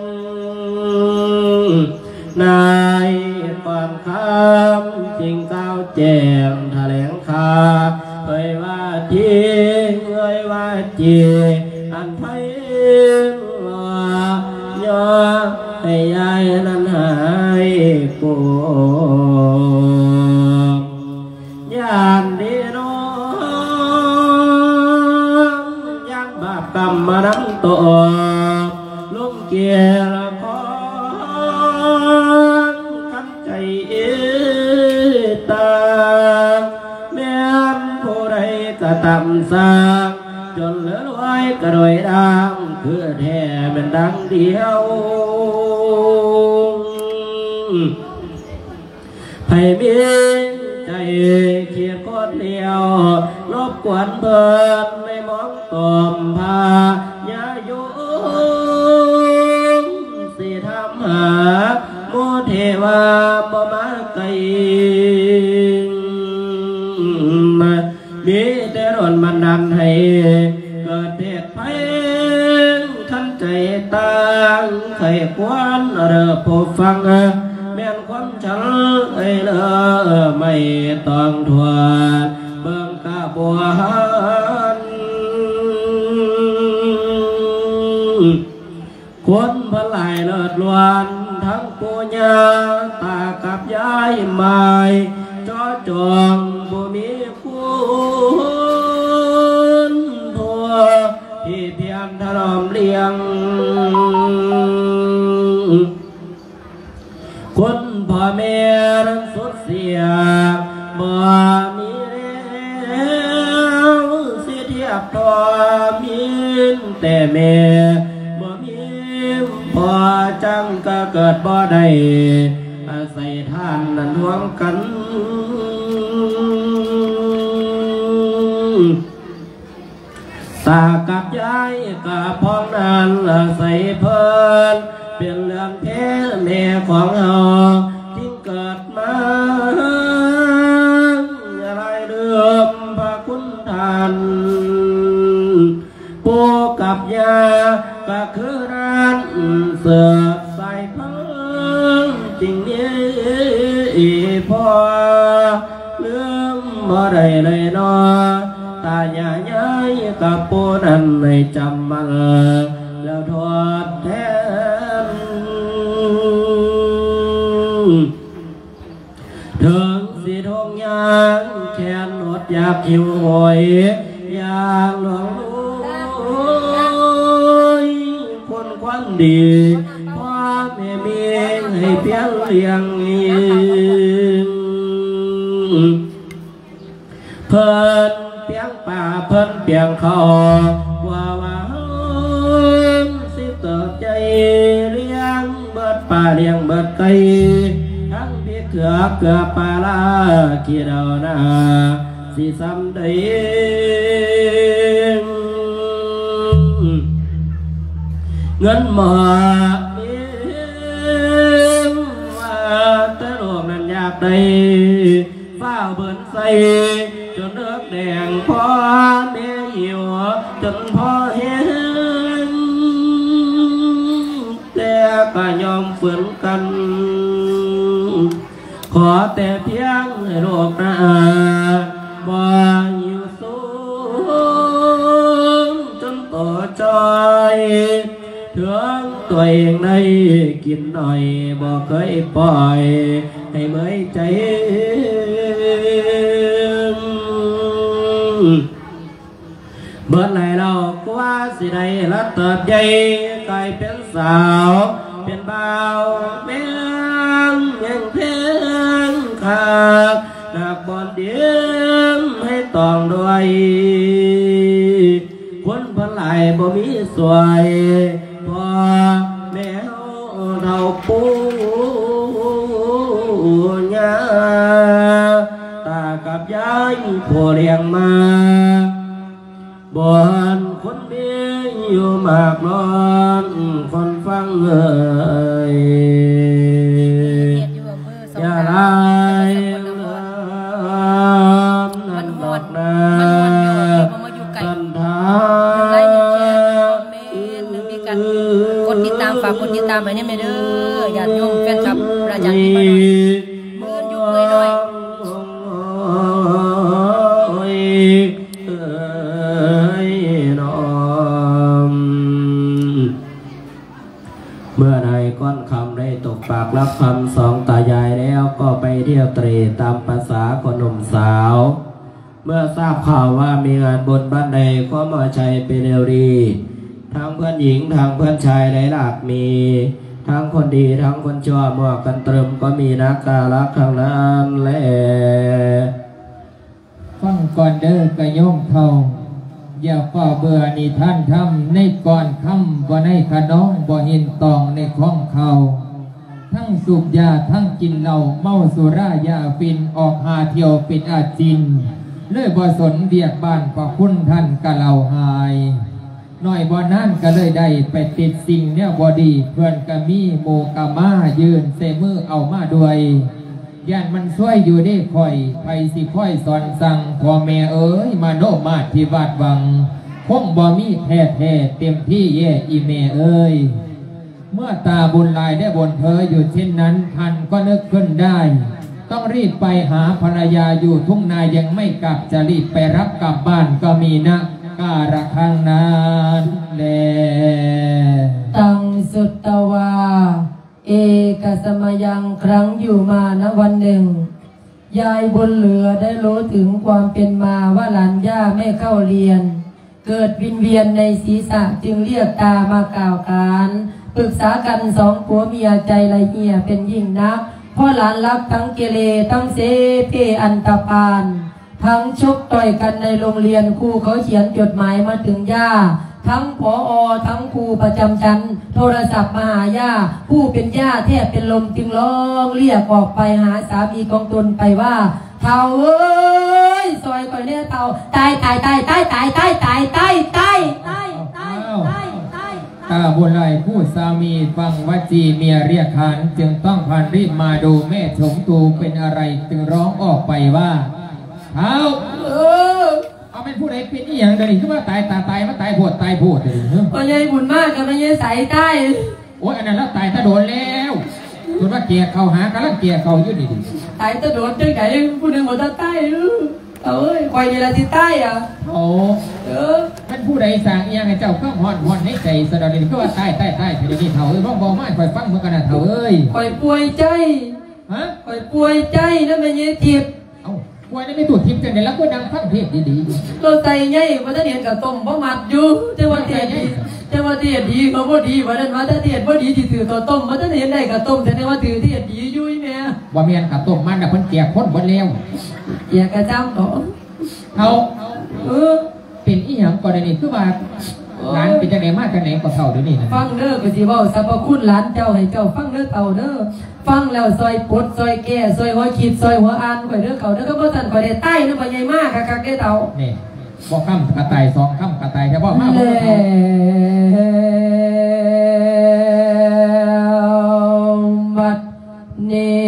C: นายความคำจริงก้าวแจ่มแถลงข่าวเผยว่าที่เผยว่าจีอันไทยย่อให้ยายนั้นหายปวดยานดีน้องยันบาปกรรมมาดังตัวลุงเกียร์ของขันใจตาแม่นผู้ใดก็ตำสร้างจนเหลือรวยก็โดยดังคือแท้เป็นดังเดียวให้มีใจเขียดกดเลี้ยวรบกวนเบิดในมองตอมพายาโยสิทำหาโมเทวาบ่มาไกลมีแต่รอนมันดันให้เกิดเหตุภัยขันใจต่างไขควันเรือผู้ฟังแม่นความฉันไอ้เลอไม่ต้องทวนเบิ่งกะบัวหันคนพลายเลิศล้วนทั้งปูญาตากับยายไม้จอจองบ่มีคุณทั่วที่เพียงถนอมเลี้ยงคนพ่อแม่นั้นสุดเสียบ่มีแล้วสิเทียบทอมินแต่แม่บ่มีพอจังก็เกิดบ่ได้อาศัยท่านนั้นรวมกันตากับยายกับพ้องนั้นอาศัยเพิ่นเป็นเรื่องแท้แม่ของเราที่เกิดมานั้นปูกับยาก็คือร้านเสือใส่เพิ่งจริงนี้พอเรื่องบ่ได้เลยนอตาใหญ่ใหญ่กับปูนั้นในจำมันแล้วทอดแทนถึงสีทองยางแขนหดอยากหิวหอยอยากหลวงคนควันดีพ่อแม่เมียให้เพียงเลี้ยงเพิ่นเพียงป่าเพิ่นเพียงเขาว่าสิเติบใจเลี้ยงเบิดป่าเลี้ยงเบิดไก่ทั้งพี่เกือปลาลาขี้ดาวนาสิซ้ำได้เงินมาว่าแต่โลกนั้นอยากได้ฝ้าเบิ่นใส่จนเลือกแดงพ่อแม่หิวจนพ่อเห็นแต่ก็ยอมฝืนกันขอแต่เพียงให้โลกนาบ่อยู่สูงจนต่อใจถึงตัวเองได้กินหน่อยบ่เคยปล่อยให้เมื่อยใจเบิดไหลเราก็ว่าสิได้รัดเติบใหญ่กลายเป็นสาวเป็นบ่าวแม่งยังเพียงขาดหนักบอลเดียมให้ตองด้วยคนพันไหลบ่มีสวยพอแมวเท่าปูญาตากับยายผู้เลี้ยงมาบ่อนคนมีอยู่มากนอนคนฟังอย่าลายนั่นดอกนาสันทาก
B: ดติดตามฝากกดติดตามไปเนี่ยแม่เด้อญาติโยมแฟนคลับประจันที่มาหน่อยมือยุบเลยหน่อย
C: เมื่อใดก้อนคำได้ตกปากรับคำสองตายายแล้วก็ไปเที่ยวเตร่ตามภาษาคนหนุ่มสาวเมื่อทราบข่าวว่ามีงานบนบ้านใดก็มาชัยเป็นเรวดีทั้งเพื่อนหญิงทั้งเพื่อนชายหลากมีทั้งคนดีทั้งคนชั่วมั่วกันตรึมก็มีนักกาลักข้างนั้นแหละ
A: ฟังก่อนเด้อกระย่อมเท่าอย่าฝ่าเบื่อนิท่านทำในก่อนคำบ่ในขน้องบ่เห็นตองในข้องเขาทั้งสูบยาทั้งกินเหล้าเมาสุรายาฟินออกหาเที่ยวปิดอาจินเลยบ่สนเบียกบ้านพระคุณท่านกะเหล่าหายน้อยบ่นั่นก็เลยได้ไปติดสิ่งเนี่ยบ่ดีเพื่อนกะมีโมกะมายืนเสมือเอามาด้วยย่านมันช่วยอยู่ได้คอยไปสิค่อยสอนสั่งพ่อแม่เอ๋ยมาโนมาที่วาดวังคงบ่มีแท้เต็มที่แย่อีแม่เอ๋ยเมื่อตาบุญลายได้บนเธออยู่เช่นนั้นท่านก็นึกขึ้นได้ต้องรีบไปหาภรรยาอยู่ทุ่งนายังไม่กลับจะรีบไปรับกลับบ้านก็มีนะการะข้างนั้นแล
B: ตังสุตตวาเอกสมยังครั้งอยู่มาณวันหนึ่งยายบนเหลือได้รู้ถึงความเป็นมาว่าหลานย่าไม่เข้าเรียนเกิดวินเวียนในศีรษะจึงเรียกตามากล่าวขานปรึกษากันสองผัวเมียใจละเอียดเป็นยิ่งนักพ่อหลานรักทั้งเกเรทั้งเสเพอันตปานทั้งชกต่อยกันในโรงเรียนครูเขาเขียนจดหมายมาถึงย่าทั้งผอ.ทั้งครูประจำชั้นโทรศัพท์มาหาย่าผู้เป็นย่าแทบเป็นลมจึงร้องเรียกออกไปหาสามีของตนไปว่าเท่าเอ้ยซอยก่อยเนี่ยเท่าตาย
A: ตาบุญไหลผู้สามีฟังวจีเมียเรียกขานจึงต้องพานรีบมาดูแม่ชมตูเป็นอะไรจึงร้องออกไปว่าเท้าเอาเป็นผู้ใดได้เป็นอีหยังเดี๋ยวนี้คือว่าตายมาตายโพดเลย
B: พ่อใหญ่บุญมากกับพ่อใหญ่ใส่ใต้
A: โอ้ยอันนั้นแล้วตายตะโดนแล้วคุณว่าเกียร์เขาหากำลังเกียร์เขาอยู่ดี
B: ตายตะโดนจังไงผู้หนึ่งหมดตาใต้เอ้ยคอยนี่ละที่ใต้อ่ะ
A: โอ้มันผู้ใดสั่งยังไงเจ้าก็หอนให้ใจสะดอนก็ว่าใต้เดี๋ยวนี้เถ่าร้องบอกไม่คอยฟังเมื่อกันนะเถ่าเอ้ย
B: คอยป่วยใจ
A: ฮะ
B: คอยป่วยใจนั่นเป็นยี่ทิพย์
A: เอ้าป่วยนั่นไม่ตัวทิพย์กันเลยแล้วก็ดังฟังเทศดี
B: เราใจใหญ่ว่าถ้าเรียนกับต้มบ่มัดอยู่แต่ว่าเทียดีเขาบ่ดีว่านั้นว่าถ้าเทียนบ่ดีที่ถือตัวต้มว่าถ้าเรียนได้กับต้มแต่ว่าถือเทียนดีอยู่แม่
A: ว่าเมียนกับต้มมันน่ะเพิ่นเกียร์พ้นบ่แล้ว
B: อย่ากระจำ
A: เขาเป็นอีหยังก่อนนี่คือว่าหลานเป็นจังได๋มาจังได๋ก็เฒ่าเดี๋ยวนี้นะ
B: ฟังเด้อก็สิเว้าสรรพคุณหลานเจ้าให้เจ้าฟังเด้อเฒ่าเด้อฟังแล้วซอยปดซอยแก่ซอยหัวคิดซอยหัวอ่านข่อยเด้อเขาเด้อก็บ่ทันข่อยได้ใต้นำบ่ใหญ่มากคักๆได้เฒ่า
A: นี่บ่คำกระต่าย2คำกระต่ายแค่บ่มาบ่
B: บัดนี้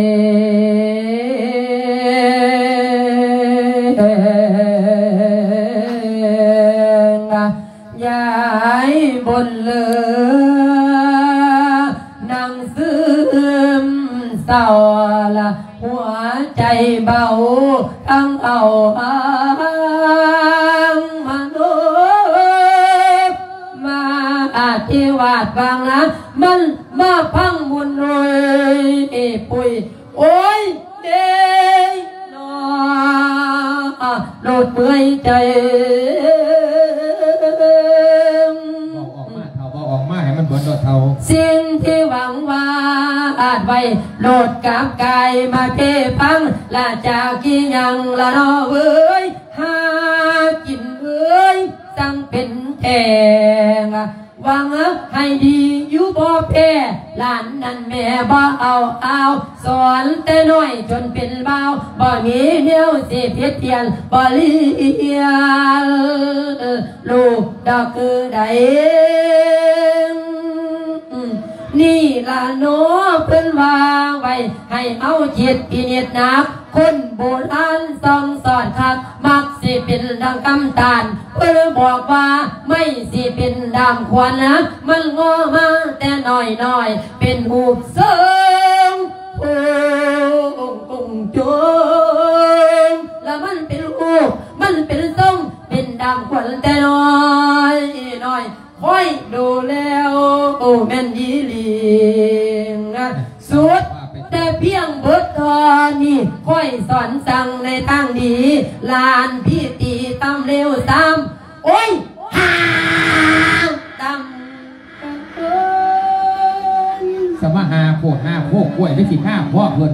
B: ยายบนเรือนางซึมเศร้าละหัวใจเบาทั้งเอามาโนมาอาธิวาดบางนะมันมาพังบุญรวยปุยโอ้ยเด้นอโลดเมื่อยใจ
A: ออกมาให้มันบนโดดเท่า
B: สิ่งที่หวังว่าอาจไว้โลดกับกายมาเทพังละจากกี่ยังละนอเอ้ยหากินเอ้ยตั้งเป็นแทงหวังให้ดีอยู่บ่แพ้หลานนั่นแม่บ่เอาสอนแต่น้อยจนเป็นเบาบ่มีแนวสิเพียรเพียรบ่เลี้ยงลูกดอกคือใดนี่ล่ะโนเพิ่นวางไว้ให้เอาจิตพินิจนับคนโบราณส่องสอนคักมักสิเป็นดังกำตาลเพิ่นบอกว่าไม่สิเป็นดำควรนะมันงอมาแต่น้อยเป็นหูบเสิงโอ้งจงแล้วมันเป็นหูบมันเป็นทรงเป็นดำควรแต่น้อยคอยดูแล้วโอ้แม่นยีลีสุดแต่เพียงบททอนี่ค่อยสอนสั่งในทางดีลานพี่ตีตำเร็วตำโอ้ยห่างต
A: ำสมหาโคตร5โคกกล้วยได้สิ5พ่อเพิ่น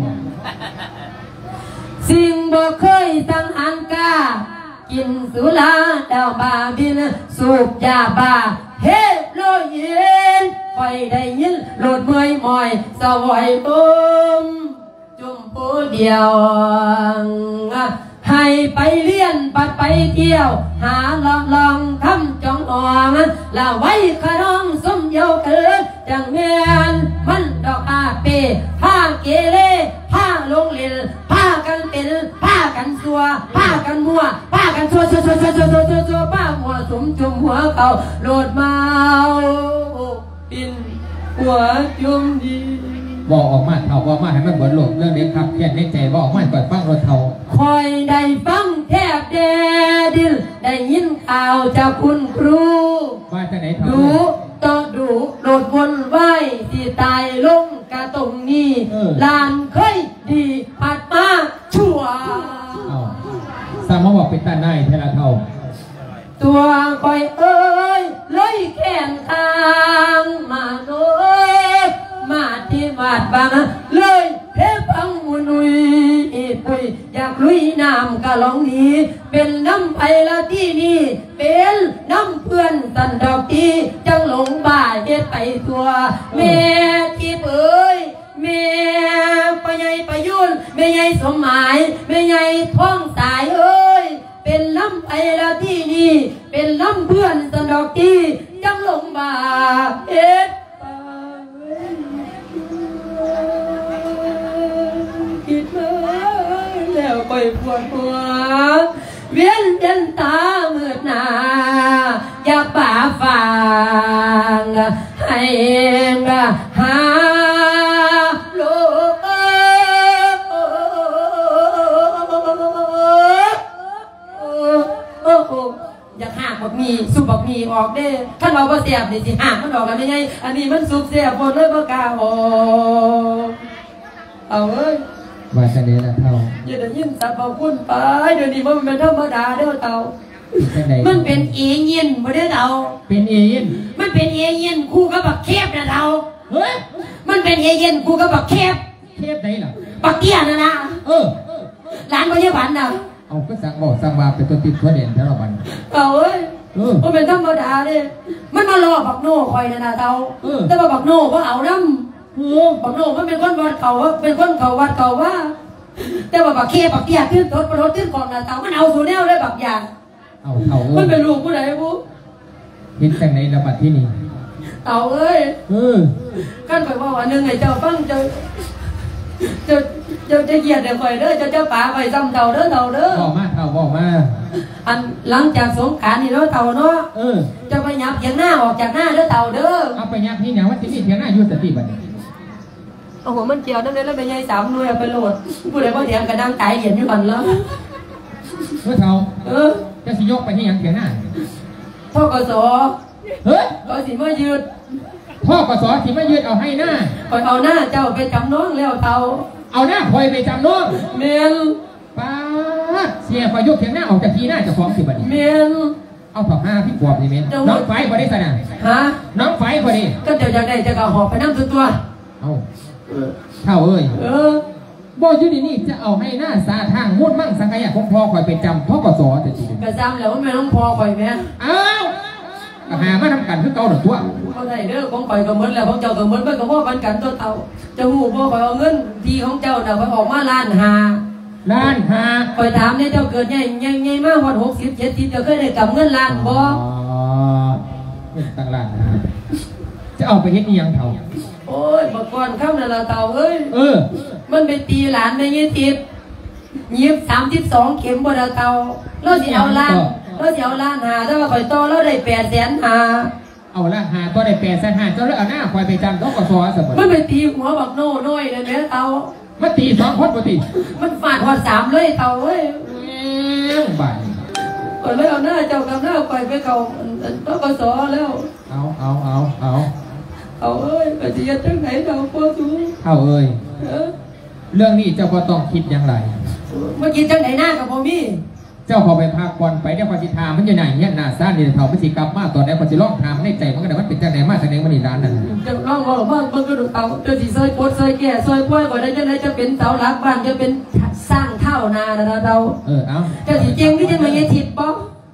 B: สิ่งบ่เคยสั่งหันกากินสุราดาวบาบินสูบยาบ้าเฮโรอีนคอยได้ยินโลดเมื่อยมอยสวยบุ้มจุ่มผู้เดียวให้ไปเลี้ยนปัดไปเที่ยวหาลองทำจองอ่องละไว้ขนองสมเยาเกิดจังเมียนมันดอกอาเปผ้าเกเรผ้าลงเล่นผ้ากันเป็นผ้ากันสัวผ้ากันมัวผ้ากันชัวผ้ามัวสมจุ่มหัวเขาโลดเมาปินหัวจุ่มดี
A: บอกออกมาเท่าบอกมาให้มันเบิดโลกเรื่องเด็กครับเพี้ยนในใจบอกออกมาก่อนฟังรถเท่า
B: คอยได้ฟังแทบแดดิลได้ยินข่าวจากคุณครู
A: ว่าจะไหนเท่า
B: ดูโดดวนไหวที่ตายลงกะตรงนี้ลานเคยดีผัดมาชั่ว
A: สามารถบอกเป็นตาได้เท่าเท่า
B: ตัวคอยเอ้ยเลยแขนทางมาโน้มาที่มาดบางเลยเพพังมุนุยปุยอยากลุยน้ำกะลองนี้เป็นน้ำไปละที่นี่เป็นน้ำเพื่อนสันดอกที่จังหลงบ่าเฮ็ดไปตัวแม่ที่เอ้ยแม่ปะใหญ่ปะยุ่นแม่ใหญ่สมหมายแม่ใหญ่ท้องสายเอ้ยเป็นน้ำไปละที่นี่เป็นน้ำเพื่อนสันดอกที่จังหลงบ่าเฮ็ดคิดแล้วไปปวดหัวเวียนใจยันตามืดหนาอย่าป่าฟังให้หาลูกอยากหักบักมีซุปบักมีออกเด้ถ้าเราบ่เสียบนี่สิหักมันออกแล้วไม่ไงอันนี้มันซุปเสียบคนเลยบ่กล้าออกเอาเอ้ย
A: ว่าจะเด้ละเท่า
B: อย่าได้ยินสับเอาคุณไปเดี๋ยวนี้มันเป็นธรรมดาเด้อเต่ามันเป็นเอเย็นบ่ได้เต่า
A: เป็นเอเย็น
B: มันเป็นเอเย็นคู่กับบักแคบนะเต่า
A: เฮ้ย
B: มันเป็นเอเย็นคู่กับบักแคบ
A: ไหนล่ะ
B: บักเตี้ยนะร้านพยาบาลน่ะ
A: เอาก็สั่งบอกสั่งมาเป็นตัวติดตัวเด่นแล้วมัน
B: เอาเอ้ยมันเป็นธรรมดาเด้มันมาล่อบักโน่คอยนะเต่าแต่ว่าบักโน่ก็เอาน้ำบักโน่มันเป็นคนวัดเขาเป็นคนเขาวัดเขาว่าแต่ว่าบักแคบบักเตี้ยขึ้นรถขึ้นก่อนนะเต่ามันเอาสู่แนวได้บักอย่าง
A: เอา
B: มันเป็นลูกผู้ใดผู้
A: เห็นแต่งในระบาดที่นี่
B: เอาเอ้ยกันไปว่าวันหนึ่งไอ้เจ้าฟังเจ้าจะเหยียดเดี๋ยวคอยเด้อเจ้าป่าไปซ้ำเต่าเด้อ
A: บอกมา
B: อันหลังจากสงกรานต์นี่เนาะเต่าเนาะจะไปยับเถียงหน้าออกจากหน้าเด้อเต่าเด้อ
A: เอาไปยับที่ไหนว่าที่นี่เถียงหน้าอยู่สติบัด
B: โอ้โหมันเกี่ยวนั่นเลยแล้วเป็นไงสามหน่วยไปโหลดผู้ใดพอเถียงกันนั่งตายเหยียดอยู่ก่อนแล้ว
A: เท่าจะสิยกไปที่ยังเถียงหน้า
B: พ่อกสก็สิมายืด
A: พ่อกสสิมายืดเอาให้หน้า
B: คอยเอาหน้าเจ้าไปจำน้องแล้วเต่า
A: เอาหน้าคอยไปจำน้อง
B: เมน
A: ป้าเสียคอยยกเถียงหน้าออกจากทีหน้าจะฟ้องสิบัดนี้
B: เมน
A: เอาถอดหน้าพี่กวบนี่เมนน้องไฟพอได้สนะน้องไฟพอดี
B: ก็เจ้าอยากได้จะกระหอบไปนั่งตัว
A: เอาเท่าเอ้ยบ่อยู่นี่จะเอาให้หน้าสาทางมุ่นมั่งสังขยะของพ่อคอยไปจำพ่อกสแต่ที
B: กระจำแล้วไม่ต้องพอคอยแม่
A: อ้าวหามาทำกันคือเก่าหนึ่งตัว
B: เขาได้เด้อของคอยกับมันแล้วของเจ้ากับมันเป็นกับพ่อปันกันตัวเต่าจะหูพ่อคอยเอาเงินทีของเจ้าเต่าไปออกมาล้านหาคอยถามเนี่ยเจ้าเกิดใหญ่มากวัน60 70เจ้าเคยได้กำเงินล้านบ่
A: ตั้งล้านจะเอาไปเฮ็ดนี่ยังเท่า
B: โอ้ยบอกก่อนเข้าในเราเต่าเอ้ยมันไปตีหลานใน32 เข็มบนเราเต่าเราสิเอาล้านหาถ้าว่าคอยโตเราได้800,000หา
A: เอาละหาตัวได้800,000หาเจ้าแล้วเอาหน้าคอยไปจำต้องกสเสมอ
B: มันไปตีหัวบักโน่น้อยเลยแม่เต่า
A: มันตี2 คนปกติ
B: มันฟาดหัว3เลยเต่าเอ้ย
A: บ่าย
B: ก่อนเลยเอาหน้าเจ้ากับหน้าคอยไปเขาต้องกสแล้วเอาเอ้ยปฏิญาณจังไหนเราพ่อสู
A: เอาเอ้ยเรื่องนี้เจ้าก็ต้องคิดอย่างไร
B: เมื่อกี้จังไหนหน้ากับพ่อมี่
A: เจ้าพอไปพักก่อนไปได้พอจิตามันจะไหนเนี่ยหน้าซ่านนี่เท่าพิจิกรรมมากตอนไหนพอจิล่องถามในใจมันก็ได้มันเป็นจังไหนมากจังไหนมันนี่ร้านนั่น
B: จะล่องว่ามันก็ดูเตาจะสีซอยโคตรซอยแก่ซอยกล้วยก่อนได้จังไหนจะเป็นเสาหลักบ้านจะเป็นสร้างเท่านานะเรา
A: เอา
B: จะสีเจงที่จะมาเยี่ยทิพย์ป๊อก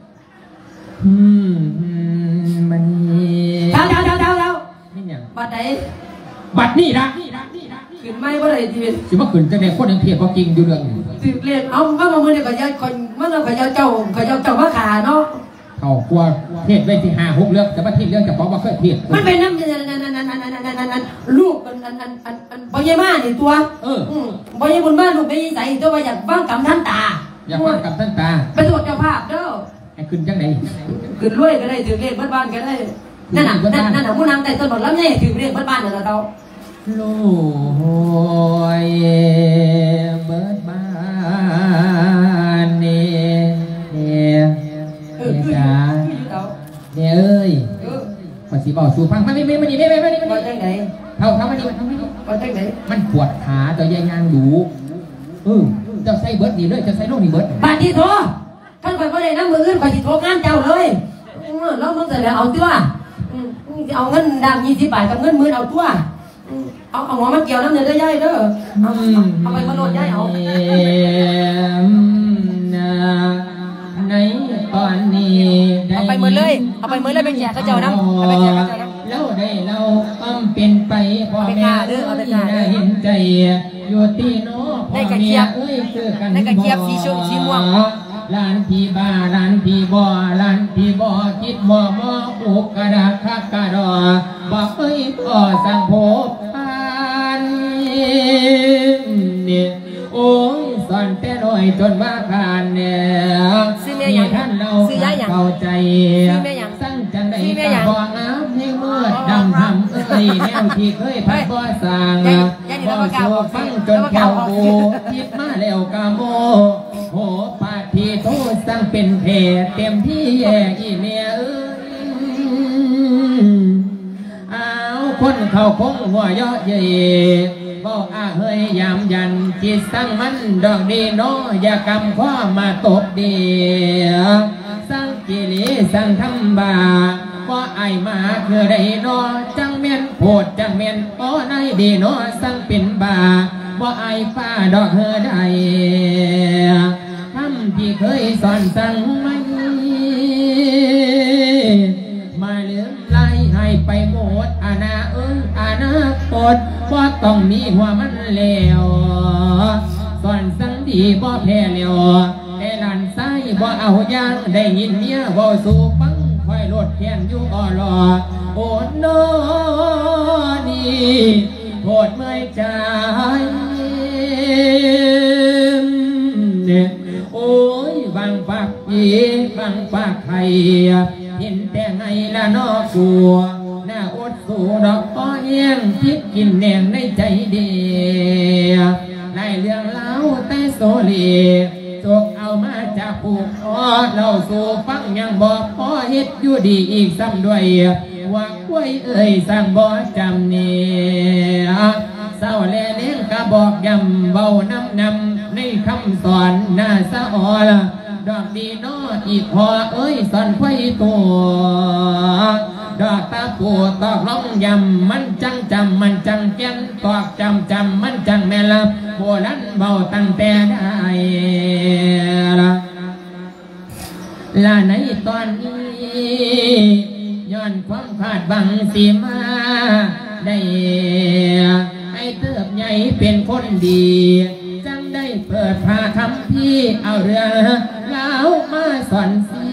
A: มัน
B: เท่า
A: นี่อย่าง
B: บัดไหน
A: บัดนี่ละ
B: ขึ้นไม่ว่าอะไรที
A: สิว่าขึ้นจะในคนยังเทียบก็จริงอยู่เรื่อง
B: สิเรียนเอาเมื่อเนี่ยก็ยังคนเมื่อก็ยังเจ้าว่าขาเนาะ
A: เขากลัวเทศไว้ที่5-6เรื่องจะมาเทศเรื่องจะบอกว่าเคยเทศ
B: มันเป็นน้ำลูกบอยมาเนี่ยตัวบอยบุญบ้านลูกไปใส่ตัวอยากบ้างกับท่านตา
A: อยากบ้างกับท่านตา
B: ไปตรวจเจ้าภาพเด้อ
A: ไอ้ขึ้นจังไหน
B: ขึ้นรวยก็ได้ถือเลขบ้านก็ได้นั่นน่ะผู้นำแต่ต้นบทแล้วเนี่ยถือเลขบ้านน่ะเรา
A: ลอยเบิดบ้านเนี่ยจ้าเนี่ยเอ้ยภาษีบอกสู่ฟังมันไม่ดีไม่
B: จังไหน
A: เท่ามันดี
B: มันจังไหน
A: มันปวดขาจะยางดูจะใส่เบิร์ดดีเลยจะใส่ลูกนี่เบิร์ด
B: บาดที่โถท่านคอยก็ได้น้ำมือขึ้นคอยที่โถงานเจ้าเลยแล้วมึงจะเอาตัวเอาเงินดัง20 บาทกับเงิน10,000เอาตัวเอาหัวมันเกี่ยวน้ำเนื้อได้ย่ายเด้อเอาไปมาโหลดย่ายเอา
A: ในตอนนี้
B: เอาไปมือเลยไปแจกกระเจ้าน้ำไปแจกกระเจ้าน้ำ
A: เราได้เราเป็นไปพ่อแม่ได้เห็นใจอยู่ที่โน้พ่อแม่คือกัน
B: ในกระเทียบสีม่วง
A: ลานที่บ้าลานที่บ่คิดบ่อุกกระดาษคักกระดอบอกพ่อสังโภพานเนี่ยโอ้ยสอนแต่น้อยจนว่าคานเนี่ยนี่ท่านเราเข้าใจสั่งจังใดก็บอกน้ำให้มืดดำทำแนวที่เคยพัดบ่สร้างบ่สู้ฟังจนแก้วกูคิดมาแล้วกะโมโหปาทีโตสั่งเป็นเพศเต็มที่แย่อีเมียเอาคนเขาคงหัวเยอะเย่บอกเฮ้ยยามยันจิตสั่งมันดอกดีน้ออย่ากำข้อมาตบดีสั่งกิริสั่งทำบาว่าไอมาคือได้น้อจังเมียนโพดจังเมียนป้อในดีน้อสั่งเป็นบาว่าไอฟ้าดอกเฮอได้ทำที่เคยสอนสั่งไม่มาเลื่อมไล่ให้ไปหมดอนาคตว่าต้องมีหัวมันเลวสอนสั่งดีบ่แพ้เลวแต่หลานไส้บ่เอาย่างได้ยินเมียบ่สู่ฟังคอยลดแขนอยู่อ่อรอโอดโนนี่โปรดเมื่อยใจโอ้ยบางปากยีบางปากไทยเห็นแต่ไงละนอกกลัวหน้าอดสู่ดอกป้อเยี่ยงคิดกินแหนงในใจเดียในเรื่องเล่าแต่โซลีจกเอามาจากผูกคอเราสู่ฟังยังบอกพอเฮ็ดอยู่ดีอีกซ้ำด้วยว่าคุ้ยเอ่ยสั่งบ่จำเนี่ยเศร้าแลเลี้ยงกะบอกยำเบาน้ำในคำสอนหน้าสะออละดอกดีน้ออีกพอเอ้ยสอนไข่ตัวดอกตาปูตอกล้องยำมันจังจำมันจังแก่นตอกจำมันจังแม่ละโบราณเบาตั้งแต่ได้ละในตอนนี้ย้อนความขาดบังสีมาได้ให้เติบใหญ่เป็นคนดีจังได้เปิดพาคำพี่เอาเรือเล้ามาสอนสี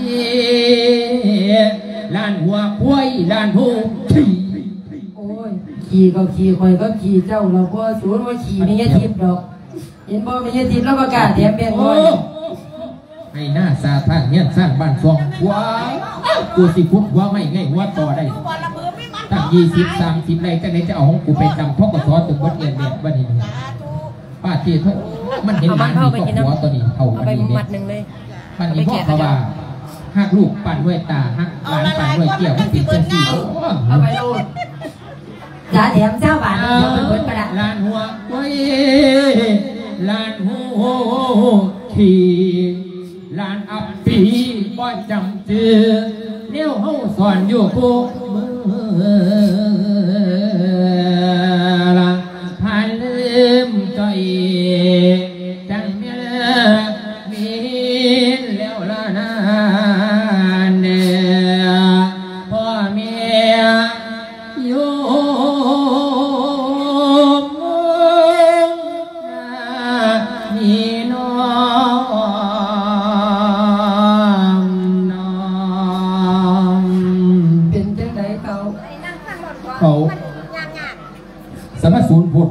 A: ลานหัวคุ้ยลานหูขี่
B: โอ้ยขี่ก็ขี่คอยก็ขี่เจ้าเราก็สูนว่าขี่ไม่ยทิพย์ดอกเห็นบ่ไม่ยทิพย์แล้วประกาศแถมแบงค์ด้วย
A: ให้หน้าสาทางเงี้ยสร้างบ้านซองว้าวกูสิพุทธว่าไม่ไงว่าต่อได้ตั้ง20-30ไรจะไหนจะเอาของกูไปจำทกศตึกวัดเอียนเด็ดวันนี้ป้าที่เท่ามันเห็นมันมีก็หัวตัวนี้เท่าวันนี้เนี่ยมันมีพ่อเขาว่าหักลูกปั่นด้วยตาหักหลานปั่นด้วยเกี่ยวให้ติดเส้นสี
B: เอาไปดูจ่าแถมเจ้าบาทเดี๋ยวเป็นคนประดับ
A: ลานหัวไว้ลานหูขี่ลานอับปีบ่จำเจอเนี้ยเฮาสอนอยู่กูมือละพาลืมใจจังเมียมีแล้วละนาเนียพ่อเมียอยู่มีน้อง
B: เป็นจังได
A: เขาสมศูนย์โพด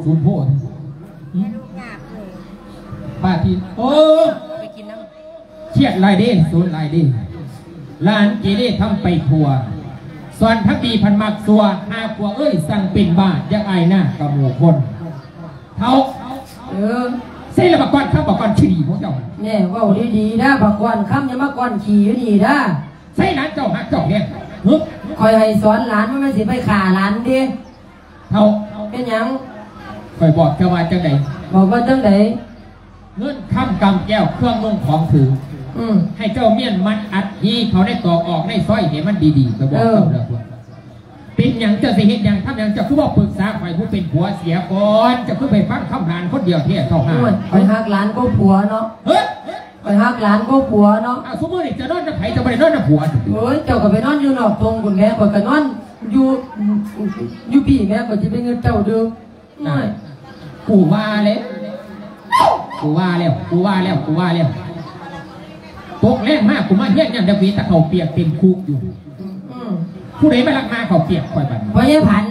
A: ป้าทีโอ้เชียดลายเด้ศูนย์ลายเด้ลานกีเด้ทำไปทัวส่วนทักดีพันมักซัวอาขัวเอ้ยสั่งเป็นบ้ายังไงหน้ากระหมูคนเท่าเส้นละบักกอนข้ามบักกอนขี่พวกเจ้า
B: เนี่ยว่าดีๆนะบักกอนข้ามยังบักกอนขี่อยู่นี่นะ
A: ใส่ร้านเจ้าหักเจ้าเนี่ย
B: คอยให้สอนหลานว่าไม่สิไปข่าหลานดิ
A: เท่า
B: เป็นยัง
A: คอยบอกเจ้าว่าจังไหน
B: บอกว่าจังไหน
A: เงินข้ามกำแก้วเครื่องนุ่งของถือให้เจ้าเมียนมันอัดที่เขาได้ต่อออกในซอยเห็นมันดีๆไปบอกเจ้าเลยเป็นอย่างเจ้าสิเหตุอย่างทำอย่างเจ้าคือว่าปรึกษาใครผู้เป็นผัวเสียก่อนจะคือไปฟังคำหลานคนเดียวเที่ยเท่าหา
B: ไปหักหลานก็ผัวเนาะไปหักหลานก็ผัวเนาะ
A: สมมติจะนอนจะไผ่จะไปนอนจะผัว
B: เฮ้ยเจ้าก็ไปนอนอยู่นอกตรงคุณแม่ก็นอนอยู่พี่แม่ก็จะเป็นเงินเจ้าเดิม
A: กูว่าแล้วตกแรงมากกูมาเฮี้ยนยังจะวีตะเขาเปียกเต็มคุกอยู่ผู้ใดมาลักมาเขาเปียกคอยบัน
B: พ่อเยี่ยผัน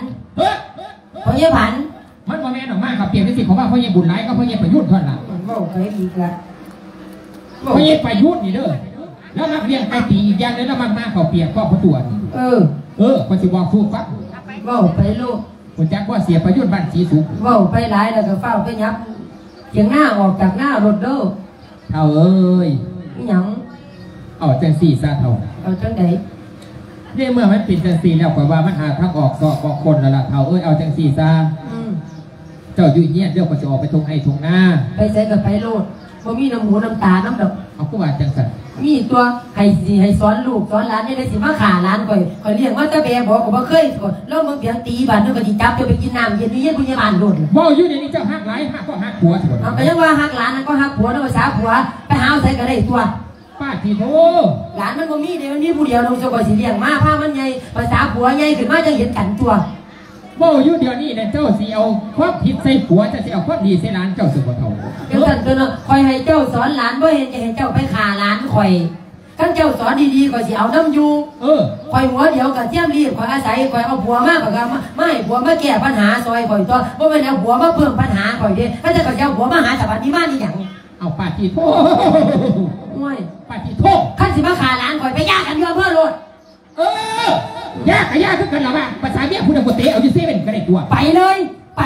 A: มันว่าแม่หนอมาเขาเปียกนี่สิเพราะว่าพ่อเยี่ยบุญร้ายก็พ่อเยี่ยประยุทธ์เท่านั้น
B: ว่าใครอีกละ
A: พ่อเยี่ยประยุทธ์นี่เด้อแล้วมักเลี้ยงไก่ตีอีกอย่างนึงแล้วมันมาเขาเปียกก็พระตัวนี่คนสิบอกสู้ฟัง
B: ว่าไปลูก
A: คนจักว่าเสียประโยชน์บ้านสีสุข
B: ว่าไปหลายแล้วก็เฝ้าไปยับเสียงหน้าออกจากหน้ารถเด้อ
A: เท่าเอ้ย
B: หยัง
A: เอาจังสี่ซาเท่า
B: เอาจังไหน
A: เนี่ยเมื่อมันปิดจังสี่แล้วกว่ามันหาทางออกสอบคนแล้วล่ะเท่าเอ้ยเอาจังสี่ซาเจ้าอยู่เงี้ยเดี๋ยวก็จะออกไปทงไอ้ทงหน้า
B: ไปใส่กับไปโลดบ่มีน้ำหูน้ำตาน้ำดอก
A: เอาก็ว่าจังสัน
B: มีตัวให้สอนลูกสอนหลานนี่ได้สิมาขาหลานก่อยเลี้ยงว่าจะแบบอกก็บ่เคยแล้วมึงเพียงตีบ้านนึงก็สิจับจะไปกินน้ำเย็นนี่เย็นพยาบาลโดด
A: บ่อยู่ในนี้เจ้าฮักหลายฮักก็ฮักผัว
B: ถั่วเอาก็ยังว่าฮักหลานนั่นก็ฮักผัวนั่นก็สาผัวไปหาใส่ก็ได้ตัว
A: ป้าทีโธ
B: หลานมันบ่มีเดี๋ยวมันมีผู้เดียวลงจะก็สิเลี้ยงมาพามันใหญ่ภาษาผัวใหญ่ขึ้นมาจังเห็นกันตัว
A: บ่อยู่เดี๋ยวนี้เนี่ยเจ้าสิเอาความผิดใส่ผัวจะสิเอาความดีใส่หลานเจ้าสิบ่เท่า
B: จังซั่นตัวเนาะคอยให้เจ้าสอนหลานบ่เห็นจะให้เจ้าไปฆ่าหลานข่อยท่านเจ้าสอนดีๆก็สิเอาน้ำอยู่คอยหัวเดียวกับเทียมรีบคอยอาศัยคอยเอาผัวมากกว่าไม่ให้ผัวมาแก้ปัญหาซอยคอยตัวเพราะมันเอาผัวมาเพิ่มปัญหาคอยเด้ถ้าจะก็เอาผัวมาหาสวัสดิบ้านนี่อย่าง
A: เอาป้าทีโธป้าทีโธ
B: ท่านสิมาฆ่าหลานคอยไปยากกันเยอะเพื่อโลด
A: ยากกับยากทุกกันหรอวะภาษาเมียพูดถึงเตะเอาอยู่เซเว่นก็ได้ตัว
B: ไปเลย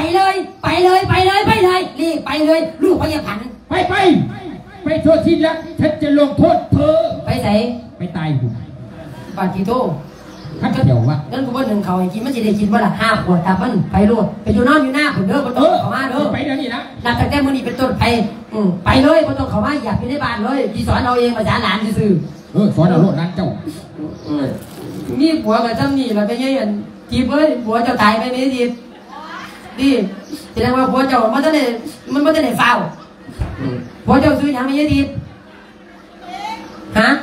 B: รีบไปเลยลูกพยาผัน
A: ไปโทษทีละฉันจะลงโทษเธอ
B: ไปไหน
A: ไปตายอยู่
B: ปาจิโต้
A: ขัดเดี๋ยววะ
B: นั่นกูว่าหนึ่งเขาไอ้กินมันจะได้กินว่าละ5 ขวดแต่มันไปโลดไปอยู่นอนอยู่หน้าผมเด้อประตูเข้ามาเด้อ
A: ไปเดี๋ยวนี้นะ
B: หลังจากแต่มื้อนี้เป็นต้นไปเลยประตูเข้ามาอยากไปในบ้านเลยที่สอนเอาเองภาษาหลานซื่อ
A: สอนเอาโลดนั้นเจ้า
B: มีผัวกับเจ้านี่เราไปยังทีเอ้ยผัวเจ้าตายไปไหมทีดิแสดงว่าผัวเจ้ามันไม่ได้เฝ้าผัวเจ้าซื้อยังไม่ยังทีฮะ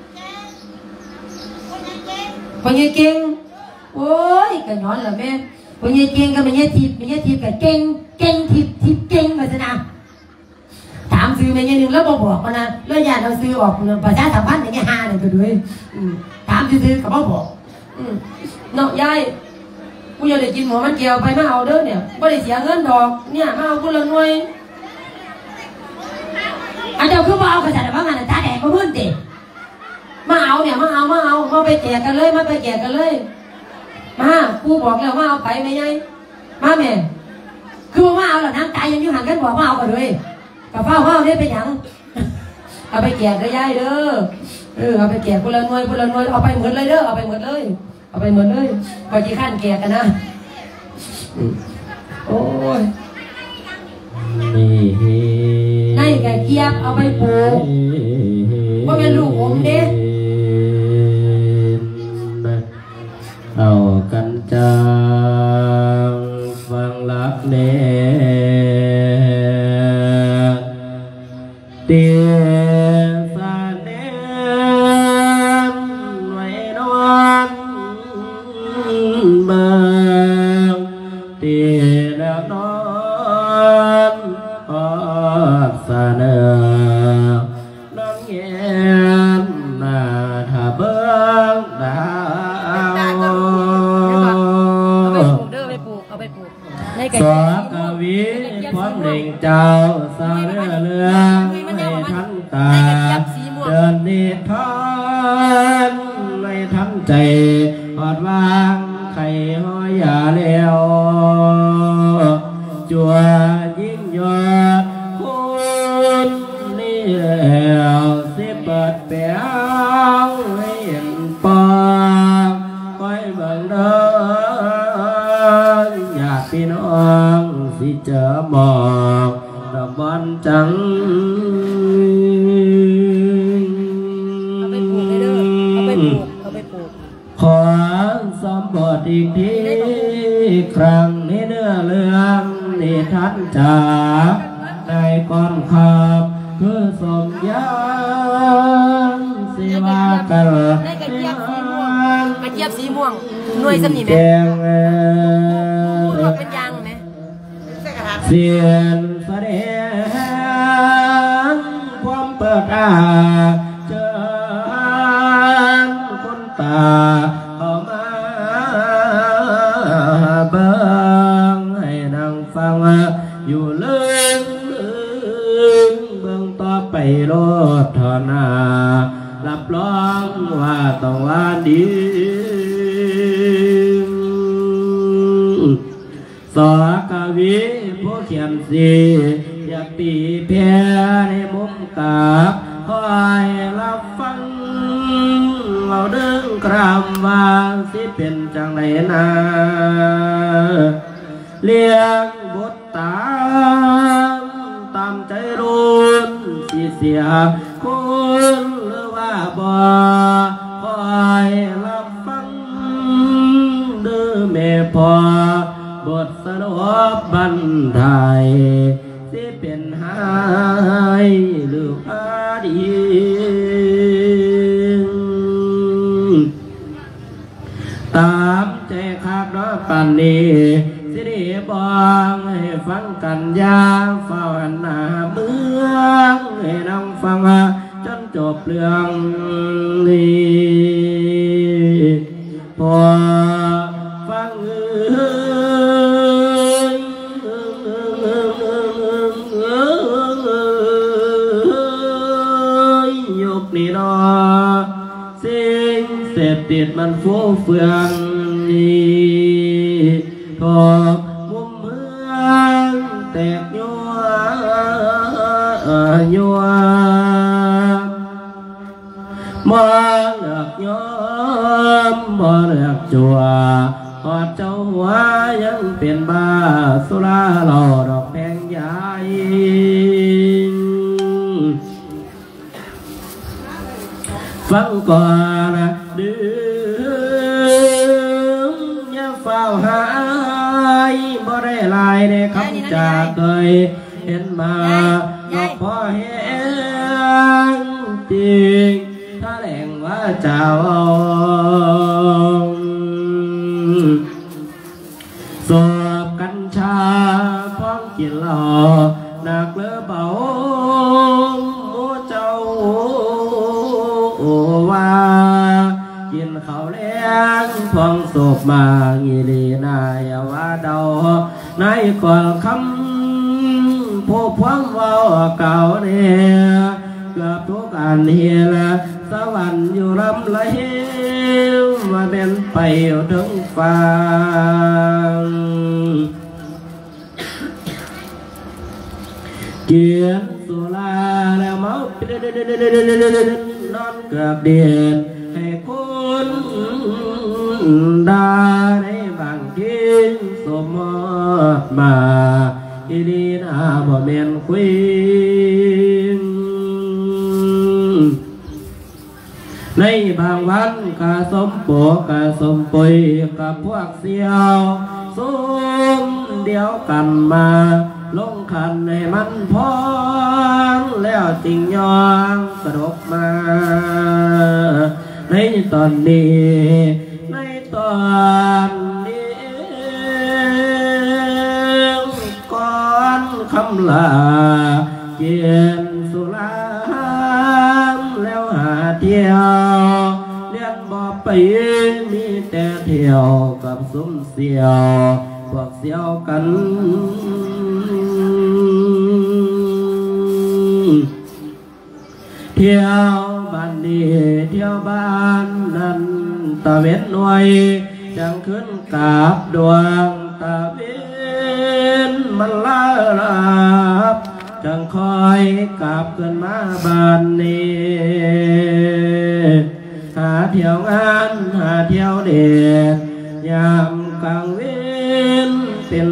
B: คนยังเก่งโอ้ยกันย้อนเหรอแม่คนยังเก่งก็ไม่ยังทีกับเก่งทิพเก่งมาสนะถามซื้อไม่ยังหนึ่งแล้วบอกมันนะแล้วญาติเราซื้อออกประชาสัมพันธ์อย่างเงี้ย5เลยตัวด้วยถามซื้อกับพ่อบอกเนาะยายกูอยากได้กินหมูมันเกี่ยวไปมาเอาเด้อเนี่ยไม่ได้เสียเงินดอกเนี่ยมาเอากูละหน่วยอันเดียวคือมาเอากระจาดว่างานตาแดงมาเพื่อนเตะมาเอาเนี่ยมาไปแจกกันเลยมากูบอกแล้วมาเอาไปไหมยายมาแม่คือมาเอาหลังน้ำตายยังอยู่ห่างกันบอกมาเอากันเลยกับเฝ้าได้เป็นยังเอาไปแจกได้ยายเด้อเอาไปแจกกูละหน่วยเอาไปหมดเลยเด้อเอาไปหมดเลยพอจีขั้นแก่กันนะโอ้ยนี่ไก่เกียบเอาไปปลูกว่าเป็นลูกผมเด้
C: เอากันจังฟังลักเน่เตี้ยบางตีแล้วนอนอดสาเนอน้องเย็นนาถ้าเบิ้งดาว
B: เอาไปปลูก
C: สอนกวีความเด่งเจ้าสาเรื่องให้ทันตาเดินนิทานให้ทันใจหอดวางไข่ห้อยยาเลี้ยวจัวยิ่งยอดคุณนี่แล้วสิเปิดแป๋วให้เห็นปองคอยเบิ่งเดินอยากพี่น้องสิเจอหมอกดอกบอนจังขอสมบทอีกทีครั้งนี้เนื้อเรื่องนิทานจากได้ก่อนขับคือสมยานสิวากัล
B: กระเจี๊ยบสีม่วงหน่วยสนิมไหมเป็นยางไหม
C: เสียนแสดงความเปิดอาเจอคนตาเอามาเบิ่งให้นั่งฟังอยู่เรื่องเบิ่งต่อไปโลดทอนารับรงว่าต้องว่าดีสอกวีผู้เขียนสีอยากตีแพ้ในมุมกาบคอยรับฟังเราเดินกรามว่าสิเป็นจังไหนนาเลี้ยงบุตรตามใจรุ่นสิเสียคุณหรือว่าบ่คอยรับฟังเด้อแม่พ่อบทสรุปบันไทยสิเป็นหายหรืออดีตามใจขาดน้อปันนี้สิได้บอกให้ฟังกันยาเฝ้าหน้าเมืองให้นั่งฟังจนจบเรื่องนี้พอฟังยุคนี้เนาะสิ่งเสพติดมันฟูเฟืองนี้ทอกมุมเมืองแตกยัวมาเลือกย้อมมาเลือกจัวหอดเจ้าหัวยังเป็นบ้าสุราหล่อดอกแพงใหญ่ฟังก่อนนะดื้ออย่าเฝ้าหายบ่ได้ลายในคำจากเคยเห็นมาหลอกพ่อเห็นจริงถ้าแหล่งว่าเจ้าสอบกัญชาพ้องกินหล่อหนักเลือเบาเจ้าว่ากินข้าวแล้งพองศพมางีลีนายว่าเดาในก่อนคำผู้พวงว่าเก่าเนี่ยเกือบทุกอันเฮียละสวรรค์อยู่ลำละเฮวมาเป็นไปถึงฟ้าเกียนสุราแล้วเมานอนเกือบเดียนให้คุณดาในบางทีสมมติมาอีลีนาบ่แม่นคุยในบางวันกะสมโปกะสมปุยกับพวกเสียวสมเดียวกันมาลงขันในมันพรแล้วจริงยองกระดกมาในตอนนี้ในตอนนี้ก่อนคำลาเกียนสุราแล้วหาเที่ยวเลี้ยนบ่ไปมีแต่เที่ยวกับซุ้มเสียวพวกเสียวกันเที่ยวบ้านนี้เที่ยวบ้านนั้นตะเวนหน่วยจังขึ้นกาบดวงตะเวนมันลาลับจังคอยกาบขึ้นมาบ้านนี้หาเที่ยวงานหาเที่ยวเด็ดยามกลางเว้นเป็น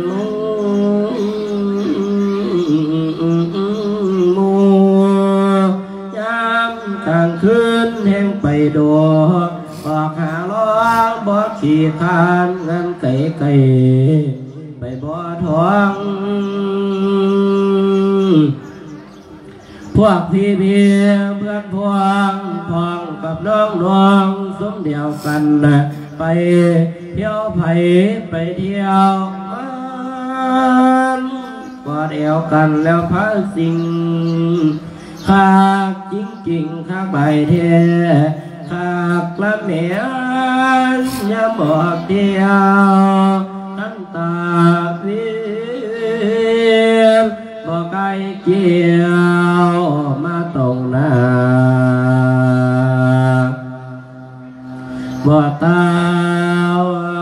C: กลางคืนแห่งไปดอบอกหาล้อบ่ขี่คานเงินไก่ไปบ่ทองพวกพี่เพื่อนพวงพองกับน้องสมเดียวกันนะไปเที่ยวไผ่ไปเที่ยวมันกอดเอวกันแล้วพาสิ่งขากจริงขากใบเทขากละเมียนยามบอกเดียวตั้งตาวิบอกไกลเกี่ยวมาตรงหน้าบ่ตาว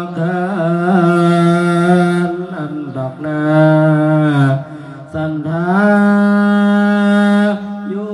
C: กันอันดอกนาสันทาอยู่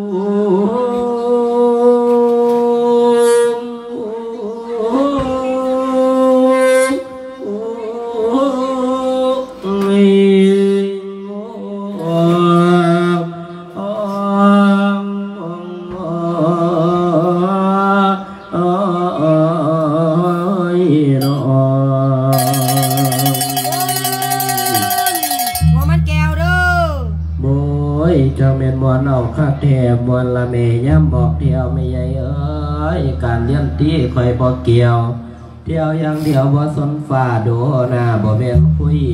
C: มวนเอาคักแถมมวนละเมย่ำบอกเที่ยวไม่ใหญ่เอ้ยการเลี้ยนตีคอยบอกเกี่ยวเที่ยวยังเดียวบ่สนฝ่าดูหน้าบ่แม่นคุย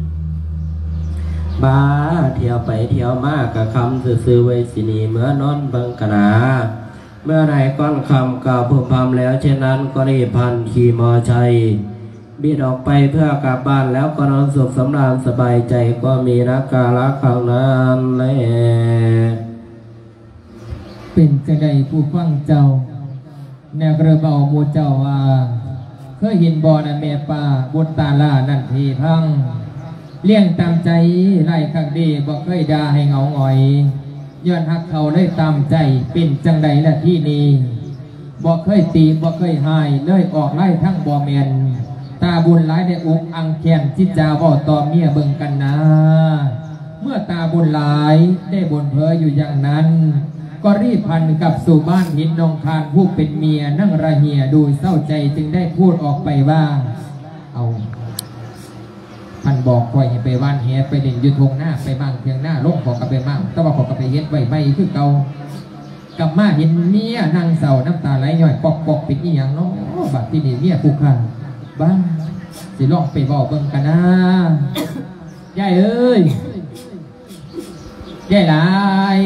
C: บ้าเที่ยวไปเที่ยวมากกะคำซื่อๆไว้สินีเมื่อนอนเบิ่งกะนาเมื่อไรก้อนคำกล่าวผู้พำแล้วเช่นนั้นก็รีบพันขี่มอชัยบิดออกไปเพื่อกลับบ้านแล้วก็นอนสุขสำราญสบายใจก็มีรักกาละข้างนั้นแล
A: เป็นจังใดผู้ฟังเจ้าแนวกระเบาโมเจ้าว่าเคยเห็นบ่อนะแม่ป่าบนตาล่านั่นทีพังเลี้ยงตามใจไล่ข้างดีบอกเคยด่าให้เงาหงอยย้อนหักเขาเลยตามใจเป็นจังใดละที่นี้บอกเคยตีบอกเคยหายเลยออกไล่ทั้งบ่อเมียนตาบุญหลายได้อุกอังแขนจิตจาบ่ต่อเมียเบิ่งกันนะเมื่อตาบุญหลายได้บนเพออยู่อย่างนั้นก็รีบพันกับสู่บ้านหินนองคานผู้เป็นเมียนั่งระเหียดูเศร้าใจจึงได้พูดออกไปว่าเอาพันบอกคอยไปบ้านเฮียไปเด่นยุทงหน้าไปบ้างเพียงหน้าลงบอกกับไปมั่งต้องบอกกับไปเฮ็ดไว้ไม่คือเก่ากับมาเห็นเมียนั่งเศร้าน้ำตาไหลย่อยปอกปิดนี่อย่างน้องบัดที่นี่เมียผู้ขันบ้างสิลองไปบอกเบิ่งกันนะยายเอ้ยยายหลาย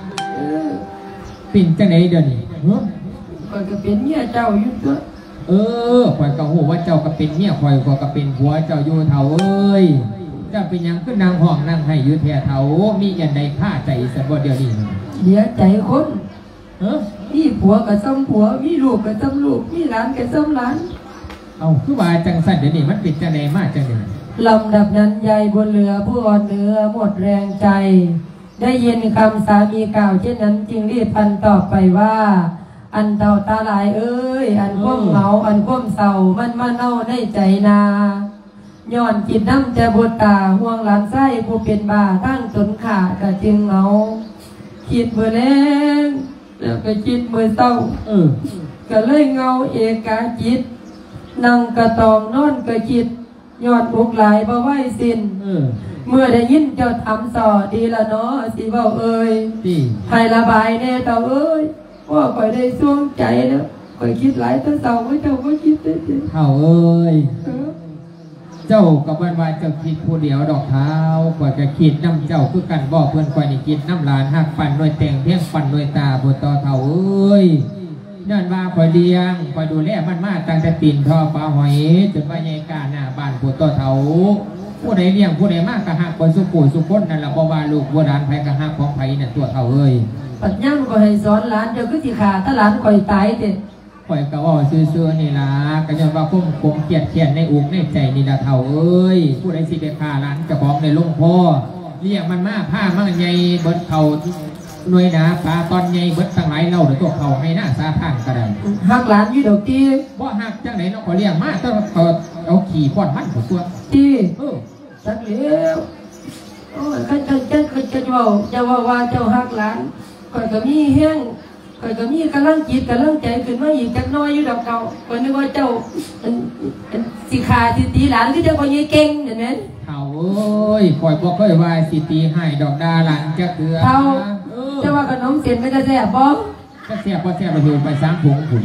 A: ปิ่นจังไหนเดี๋ยวนี้
B: ข่อยก็เป็นเมียเจ้าอยู่ตัว
A: ข่อยก็หูว่าเจ้าก็เป็นเมียข่อยก็เป็นผัวเจ้าอยู่เถาเอ้ยเจ้าเป็นยังขึ้นนางห้องนางให้อยู่แถวเถามียันใดผ้าใจสะบดเดี๋ยวนี้
B: เสียใจคนมีผัวกับซ้ำผัวมีลูกกับซ้ำลูกมีหลานกับซ้ำหลาน
A: เอาคือว่าจังสันเดี๋ยวนี้มันเป็นจังไหนมากจังเลย
B: ลำดับนั้นยายบนเรือผู้อ่อนเนื้อหมดแรงใจได้ยินคำสามีกล่าวเช่นนั้นจึงรีบพันตอบไปว่าอันเต่าตาหลายเอ้ยอันก้มเหงาอันก้มเศร้ามันมาเน่าในใจนาย้อนจิตน้ำจะบดตาห่วงหลานไส้ผู้เป็นบาตั้งจนขาดก็จึงเหงาคิดเมื่อแรงแล้วก็คิดเมื่อเศร้าก็เลยเงาเอกาจิตนั่งกระตองนอนกระจิตย้อนอุกหลายบ่ไหวสิ้นเมื่อได้ยินเจ้าทำสอดีละเนาะสิเบาเอ้ยให้ระบายแน่เต่าเอ้ยว่าคอยได้ช่วงใจแล้วคอยคิดหลายตั้งเต่าไม่เจ้าก็คิดได้เ
A: ต่าเอ้ยเจ้ากับวันวานเจ้าคิดผู้เดียวดอกเท้ากว่าจะคิดน้ำเจ้าคือกันบอกเพื่อนคอยนี่คิดน้ำลานหักปั่นด้วยแต่งเพียงปั่นด้วยตาบนต่อเท่าเอ้ยนั่นว่าคอยเลี้ยงคอยดูแลมันมากตั้งแต่ปีนท่อปลาหอยจนว่าใหญ่กาหน้าบ้านผู้ต่อเท่าผู้ใดเลี้ยงผู้ใดมากกะหักคนสุกุสุขคนนั่นแหละบ่ว่าลูกบัวดานไผกะหักของไผเนี่ยตัวเท่าเอ้ย
B: ปัญญาก็ให้สอนหลานเจ้าคือสิขาถ้าหลานคอยตายเด็ด
A: คอยก็ว่าซื่อๆนี่ล่ะก็ย้อนว่าคุ้มเกลียดเขียนในอกในใจนี่ล่ะเท่าเอ้ยผู้ใดสิไปฆ่าหลานเจ้าของในหลวงพ่อเลี้ยงมันมาผ้ามันใหญ่เบิดเข่าหน่วยนะปลาตอนใหญ่เบิดทั้งหลายเล่าเดี๋ยวตัวเขาให้หน้าซาท่านก็ได้
B: หักหลานอยู่ดอกตี
A: ว่าหักจังไหนเนาะขอเลี้ยงมาต้องเอาขี่ป้อนมันหัวตัว
B: ตีสักเลี้ยวโอ้ยจะว่าเจ้าหักหลานก่อนก็มีแห้งก่อนก็มีกำลังจิตกำลังใจขึ้นมาอีกจักน้อยอยู่ดอกเก่าก่อนนึกว่าเจ้าสิขาสิตีหลานคือเจ้าคนยี่เก่งเห็นไหม
A: เท่าเอ้ยปล่อยบอกค่อยวายสิตีให้ดอกดาหลานจะเกลือ
B: เท่าจะว่าขนมเส้นไม่จะแซ่บบ่
A: ก็แซ่บพอแซ่บไปดูไป3 ถุงผุน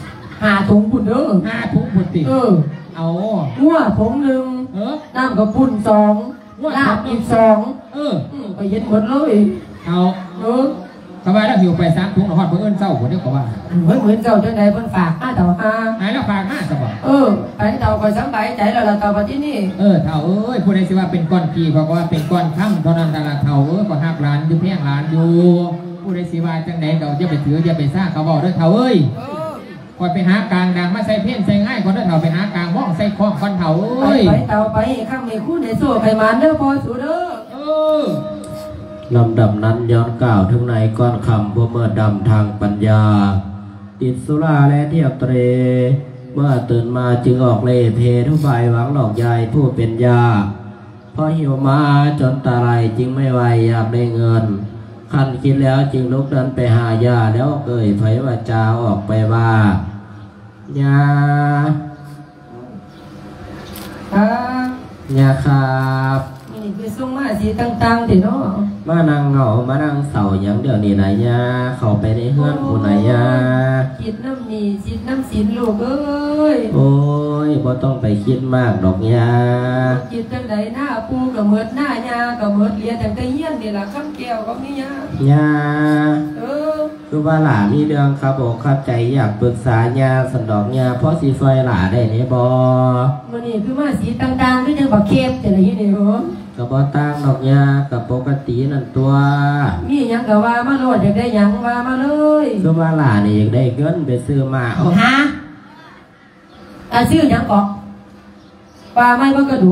B: 5 ถุงผุนเด้อ
A: 5 ถุงผุนติเอา
B: หัวถุง1น้ำกับปุ่น2ลาบอีก2ไปเย็นหมดเลย
A: เอาเขาว่าแล้วหิวไป3 ถุงหอดเพื่อนเศร้าคนนี้ก็ว่า
B: เหมือนเจ้าจังไหนเพิ่นฝาก5 เต่า5
A: หายแล้วฝาก5สบ
B: ไปเต่าคอยสบายใจแล้วเราเต่ามาที่นี่
A: เท่าเอ้ยผู้ใดสิว่าเป็นก้อนกีเพราะว่าเป็นก้อนค่ำเท่านั้นแต่ละเท่าก็หักหลานอยู่เพียงหลานอยู่ผู้ใดสิว่าจังไหนเราจะไปถือจะไปซ่าเขาบอกด้วยเท่าเอ้ยคอยไปหากลางดังมาใส่เพี้ยนใส่ง่ายก่อนเด้อเถาไปหากลางว่องใส่คล้องคนเถา
B: ไปเต่าไปข้างในคู่ในโซ่ไขมันเด้อพอสูเด้อ
C: ลำดับนั้นย้อนกล่าวถึงในก้อนคำผู้เมื่อดำทางปัญญาติดสุราและเที่ยวเตรเมื่อตื่นมาจึงออกเล่เพทุบายหวังหลอกยายผู้เป็นยาพอหิวมาจนตาไหลจึงไม่ไหวอยากได้เงินคันคิดแล้วจึงลุกเดินไปหายาแล้วเอ่ยเผยวาจาออกไปว่ายายาครับ
B: นี่คือส่งมาสีต่างๆเดี๋ยวเนาะ
C: มานั่งเหงามานั่งเศร้าอย่างเดี๋ยวนี้นะยาเข้าไปในเฮือนผู้ไหนยา
B: คิดน้ำนี่คิดน้ำสินลูกเอ้ย
C: โอ้ยบ่ต้องไปคิดมากดอกยา
B: คิดจังใดหน้าปูกับเมิดหน้ายากับเมิดเลียแต่แต่เยี่ยนนี่ล่ะข้ามแก้วกับนี่ยาคือว่าหลามีเรื่องครับบอกครับใจอยากปรึกษายาสันดอกยาเพราะสีไฟหลาได้เนี่ยบ่มันนี่คือมาสีต่างๆคือจังบักเข้มแต่ละยี่นี่เหรอ
C: กับบ่ต่างดอกยากับปกตินั่นตัว
B: มีหยังกับว่ามาโลดอยากได้หยังว่ามาเลย
C: คือว่าหลานี่อยากได้เงินไปซื้อมา
B: ฮะซื้อหยังก่อนว่าไม่ก็กระดู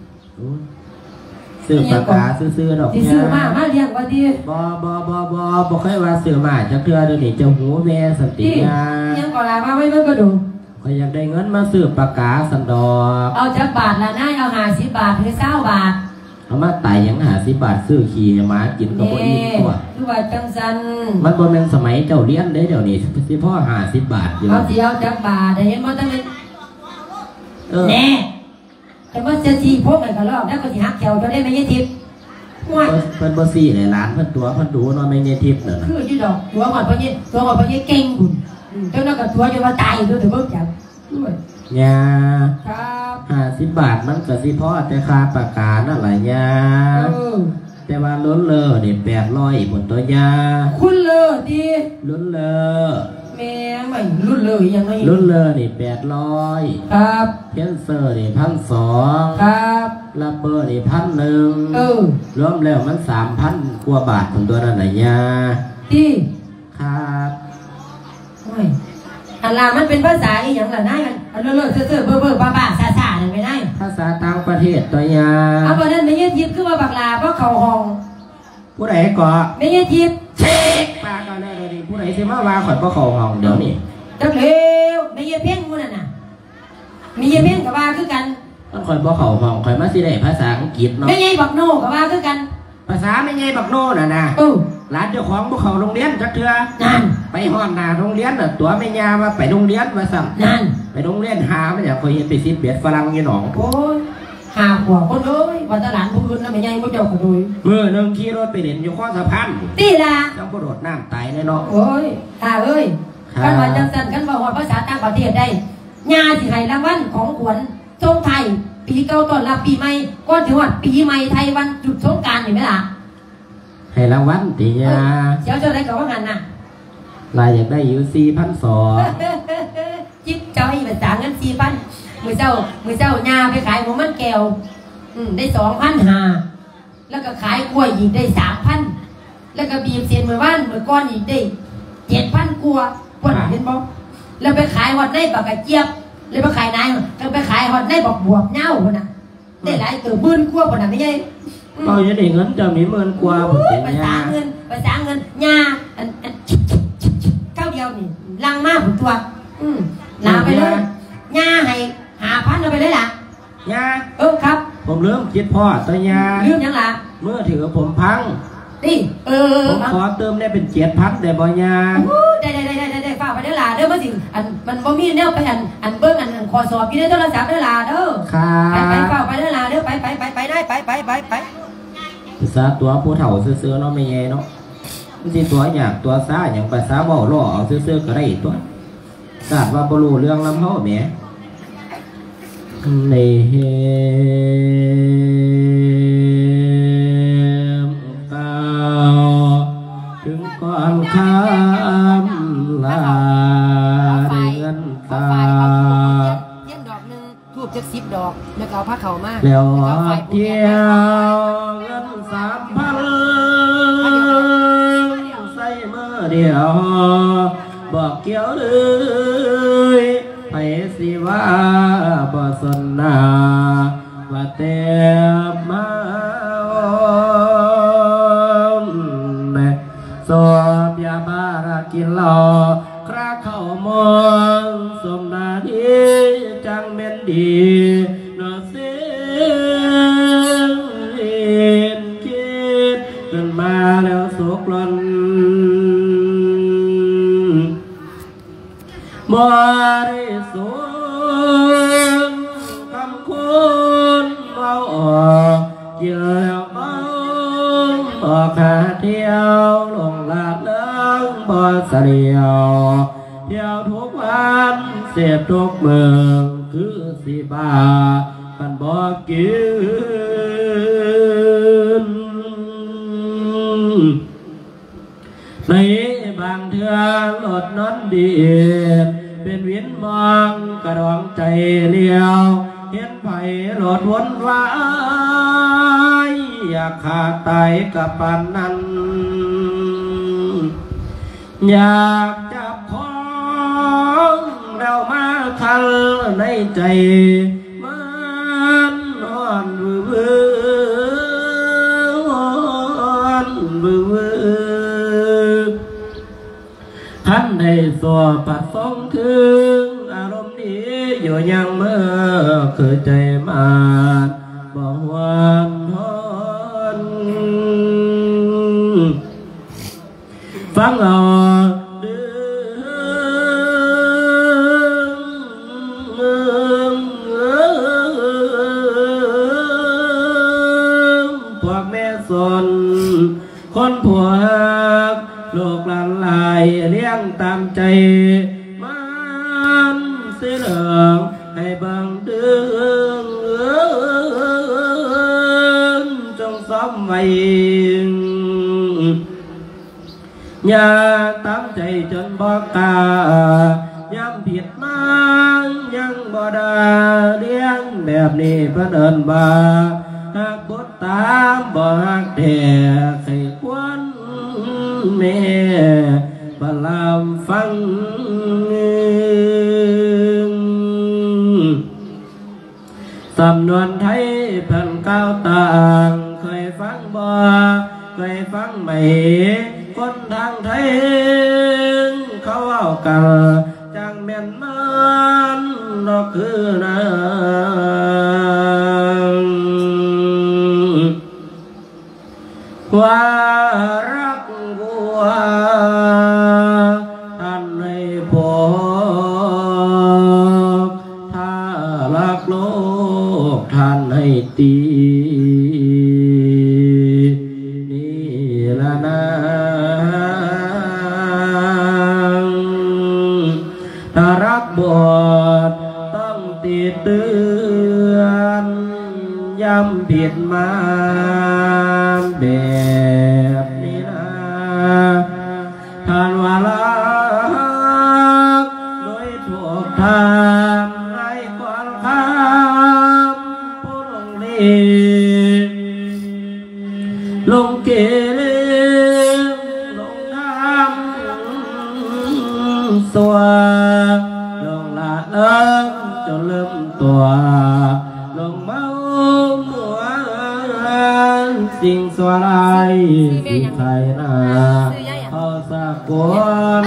C: ซื้อปากกาซื้อดอกยา
B: ซื้อมาเลี้ยงว่าดี
C: บ่เคยว่าซื้อมาจักเทื่อเดี๋ยวนี้จะหูแม่สันติยา
B: ยังก่อนละว่าไม่ก็ดู
C: ข้อยอยากได้เงินมาซื้อปากกาสันดอก
B: เอาจักบาทละนายเอา50 บาทหรือ20 บาท
C: เอามาไต่ยัง50 บาทซื้อขี่หมากินก็บ่อิ่มตัว
B: คือว่าจังซัน
C: มันบ่แม่นสมัยเจ้าเรียนได้เดี๋ยวนี้สิพ่อ50 บาทอยู่
B: เอาสิเอาจักบาทได้เห็นบ่ตั้งแน่แต่ว่าจะจีพวกไหนก็รอบแล้วก็สิหักแถวจะได้ไม่ยึดทิพย์
C: เพิ่นบ่ซี่เลยหลานเพิ่นตัวเพิ่นดูเนาะไม่ยึดทิพย์นั่น
B: คือยี่ดอกตัวก่อนพอยี่ตัวก่อนพอยี่เก่งคุณเจ้านั่นก็ตัวจะว่าตายตัวถึงเบิ่งจัง
C: ยาครับ50 บาทมันก็สิพอแต่ค่าปากกานั่นแหละยาแต่ว่าล้นเลอนี่800บนตัวยา
B: คุณเลอดี
C: ล้นเลอ
B: แม่ไม่รุ่นเลยยังไง
C: รุ่นเลยนี่800
B: ครับ
C: เพนเซอร์นี่1,200
B: ครับ
C: ลับเบอร์นี่1,100รวมแล้วมัน3,000 กว่าบาทคนตัวนั้นน่ะยา
B: ที่
C: ครับ
B: ไม่อันลามันเป็นภาษาอีหยังล่ะนายอันเลิศเซ่อเบ้อบ้าๆซ่าๆนั่นไม่ได้
C: ภาษาต่างประเทศตัวยา
B: เอาบ่นั้นไม่ยึดทิพย์คือว่าบักลาเพราะเขาห้อง
C: ผู้ใดก่อ
B: ไม่ยึดทิพย์
C: เช็คปากก่อนได้เลยผู้ใดสิมาว่าข่อยบ่เข้าห้องเดี๋ยวนี้
B: จักเร็วไม่ยึดเพ่งมูนั่นน่ะมียึดเพ่งกับว่าคือกัน
C: มันข่อยบ่เข้าห้องข่อยมาสิได้ภาษาอังกฤษเนาะ
B: ไม่ใช่บักโน่กับว่าคือกัน
C: ภาษาไม่ใช่บักโน่น่ะนะหลานเจ้าของบ่เข้าโรงเรียนจักเทื่อ
B: นั่น
C: ไปฮอดหน้าโรงเรียนน่ะตัวแม่ย่าว่าไปโรงเรียนว่าซั่น
B: นั่น
C: ไปโรงเรียนหามันอยากข่อยเห็นไปซิดเบ็ดฝรั่งอยู่หนอง
B: โอ้ยหาหัวคนเอ้ยว่าตลาดผู้อื่นน่ะไม่ใช่บ่เจ้าก็โดย
C: มื้อนึงขี่รถไปเล่นอยู่ข้อสะพาน
B: ติล่ะ
C: จังบ่โดดน้ำตายแน่เนาะ
B: โอ้ยเอ้ยกันว่าจังซั่นกันว่าภาษาต่างประเทศได้ญาสิให้รางวัลของขวัญทรงไทยปีเก่าต้อนรับปีใหม่ก่อนถึงวันปีใหม่ไทยวันจุดสงกรานต์เห็นมั้ยล่ะ
C: ให้รางวัลติยา
B: เจ้าได้ก็ว่างั้นน่ะ
C: ลายอยากได้อยู่
B: 4,200จิ๊บเจ้าให้ไปจ่ายเงิน4,000มื้อเช้าย่าไปขายหมูมันแก้วได้2,500แล้วก็ขายกล้วยอีกได้ 3,000แล้วก็บีบเศษมื้อวานมื้อก่อนอีกได้ 7,000 กว่าเพิ่นเห็นบ่แล้วไปขายฮอดในบักกะเจี๊ยบเลยไปขายนายก็ไปขายฮอดในบักบวบเหย้าพุ่นน่ะได้หลายเกือบ10,000 กว่าพุ่นน่ะไม่ใช่
C: เอาจะได้เงินจะมี10,000 กว่าพุ่นเป็น
B: ยาภาษาเงินยาอันเท่าเดียวนี่ลังมากพุ่นตัวลาไปเลยยาให้5,000เอาไปเลยล่ะ
C: ยา
B: ครับ
C: ผมเริ่มคิดพ่อตัวยา
B: ลืมยังล่ะ
C: เมื่อถือผมพัง
B: นี่
C: ผมขอเติมได้เป็น7,000ได้บ่ยา
B: ได้ฝากไปเด้อล่ะเด้อมาสิมันบ่มีแนวไปอันเบิ่งอันขอสอบอยู่ในโทรศัพท์เด้อล่ะเด้อไปฝากไปเด้อล่ะเด้อไปได้ไป
C: ภาษาตัวผู้เฒ่าซื่อๆเนาะไม่แย่เนาะมันสิตัวอยากตัวซ่าอย่างภาษาเว้าล้อเอาซื่อๆก็ได้ตัวทราบว่าบ่รู้เรื่องลำเฮาแหมในเฮกาวถึงก่อนคำลาเดือนตา
B: เทียนดอกนึงทูบจัก10 ดอกแล้วก็เอาผ้าเข่ามา
C: แล้วเที่ยวเงิน3,000ใส่มือเดียวบอกเกี่ยวเดือบริสุทธิ์คำคุณเราออกเกี่ยวเอาออกขาเที่ยวลงลาดเลื่องบ่เสียวเที่ยวทุกวันเสียทุกเมืองคือสิบาปันบ่กินในบางเทือรถนอนดีเป็นวินมองกระดองใจเลี้ยวเห็นไผ่รถวนวายอยากขาดตายกับปานนั้นอยากจับของเรามาคันในใจมันนอนบื้อท่านในสวดปัดสองถึงอารมณ์นี้อยู่ยังเมื่อคือใจมาบอกวันทนฟังเอาพวกแม่สนคนผัวโลกหลานลายเลี้ยงตามใจมันเสียเหลืองให้บังเดืองจงซ้อมไว้อย่าตามใจจนบอกกาย้ำผิดมันยังบ่ได้เลี้ยงแบบนี้เพื่อนเอิ้นบ่าหากบดตามบ่หักแต่ใครควรแม่บลามฟังสำนวนไทยเพิ่นก้าวต่างเคยฟังบ่เคยฟังไหมคนทางไทยเขาเอากันจังแม่นมันดอกคือนะว่ารักวัวท่านให้พบถ้ารักโลกท่านให้ตีนี่ละนะถ้ารักบทต้องติดเตือนย้ำผิดมาแบบนี้นะท่านว่ารักโดยถูกทางให้ก่อนคำผู้ลงเล่ลงเกเรลงทำสัวลงละเลิกจนลืมตัวลงเมาหัวสิ่งสัวไรสิ่งใครนาเขาสะกด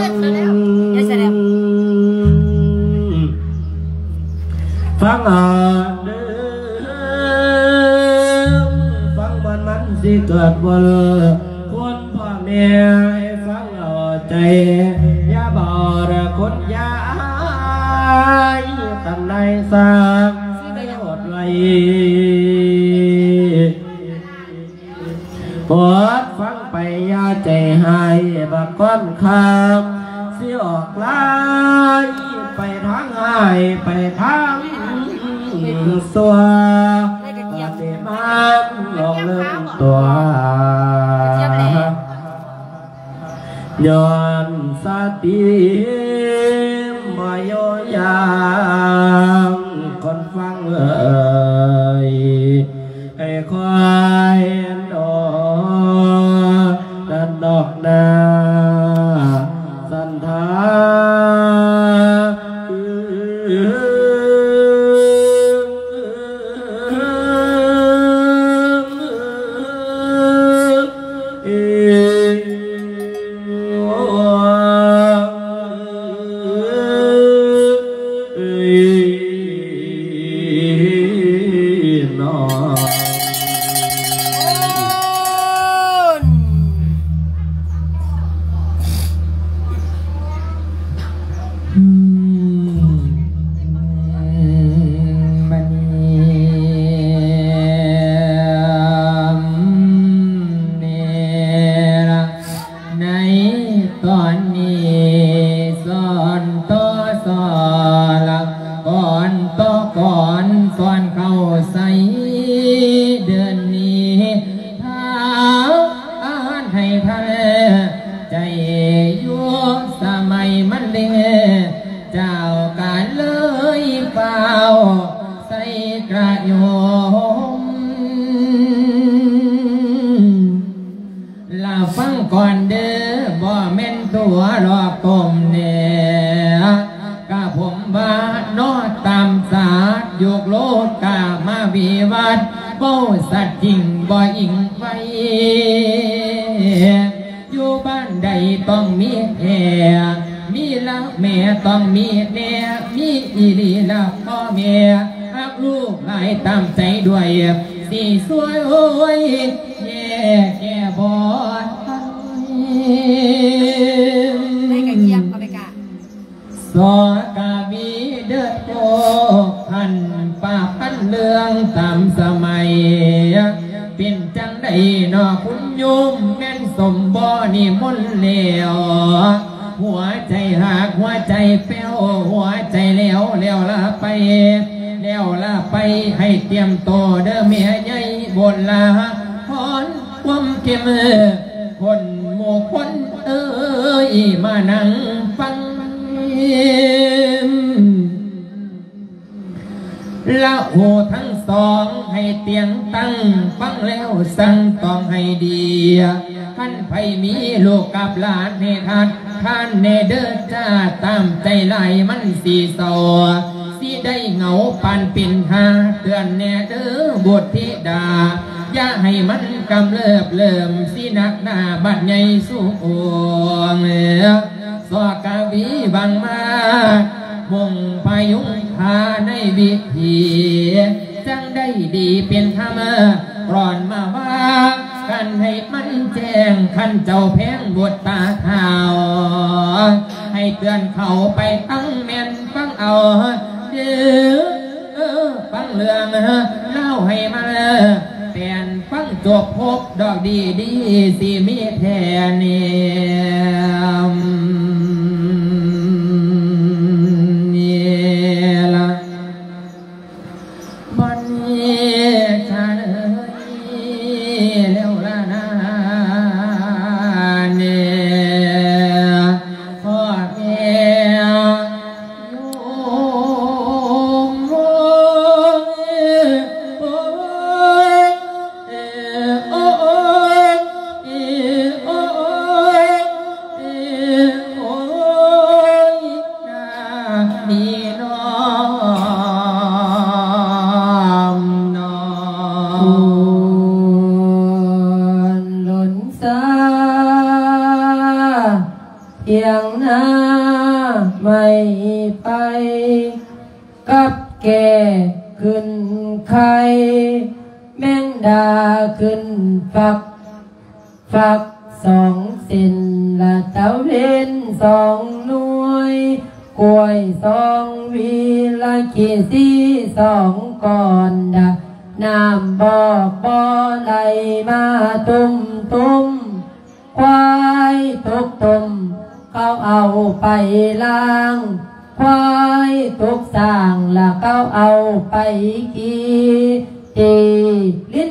C: ฟังอ่านเดิมฟังมันสิเกิดบ่เลยคนพ่อแม่ให้ฟังเอาใจอย่าบ่ระคนยายตั้งในสร้างให้อดไว้ปวดฟังไปอย่าใจหายบักก้อนคำสิออกลายไปทางหายไปทางสัวอาเดมันลองเริ่มตัวย้อนสติมาโยยางคนฟังให้ควายดอกดันดอกนาสันทา
B: อืม
A: การเลยเปล่าใส่กระโยมลาฟังก่อนเด้อบ่แม่นตัวหลอกต้มเนี่ยกะผมว่านอตามศาสตร์ยุกโลดกามาวิวัฒน์เบ้าสัตว์จริงบ่อิงไว้อยู่บ้านใดต้องมีแอมีละแม่ต้องมีแม่มีอีหลีละพ่อแม่รักลูกหลายตามใจด้วยสีสวยโอ้ยแย่แก่บอด
B: ให้กระเทียมก็ไปกะ
A: สอกาวีเดือดโกพันป่าพันเรืองตามสมัยเป็นจังใดนอคุณโยมแม่นสมบ่นี่มนเหลวหัวใจหักหัวใจเป้วหัวใจแล้วละไปแล้วละไปให้เตรียมโตเด้อเมียใหญ่บนลาพรความเก็บคนหมู่คนเอ้ยมานั่งฟังละโหทั้งสองให้เตียงตั้งฟังแล้วสั่งต้องให้ดีท่านไผมีลูกกับหลานให้ทัดท่านเนเดอร์จ้าตามใจไหลมันสีสอสีได้เหงาปานปิ่นหาเตือนเนเดอร์บทธิดาอย่าให้มันกำเริบเริ่มสีนักหน้าบัดใหญ่สูงโองสอกาวีบังมามงพายุพาในวิธีจังได้ดีเป็นธรรมร้อนมาว่ากันให้มันแจ้งขันเจ้าแพงบทตาเท้าให้เตือนเขาไปตั้งแม่นฟังเอาเด้อฟังเรื่องเล่าให้มาแป่นฟังจบพบดอกดีสิมีแทน
B: อย่างหน้าไม่ไปกับแก่ขึ้นไข่แมงดาขึ้นฝักสองเส้นละเต้าเล่นสองหน่วยกล้วยสองวีละขีสีสองก่อนน้ำบ่อไหลมาตุ้มควายตกตุ่มเขาเอาไปล้างควายตกสร้างละเขาเอาไปตีลิ้น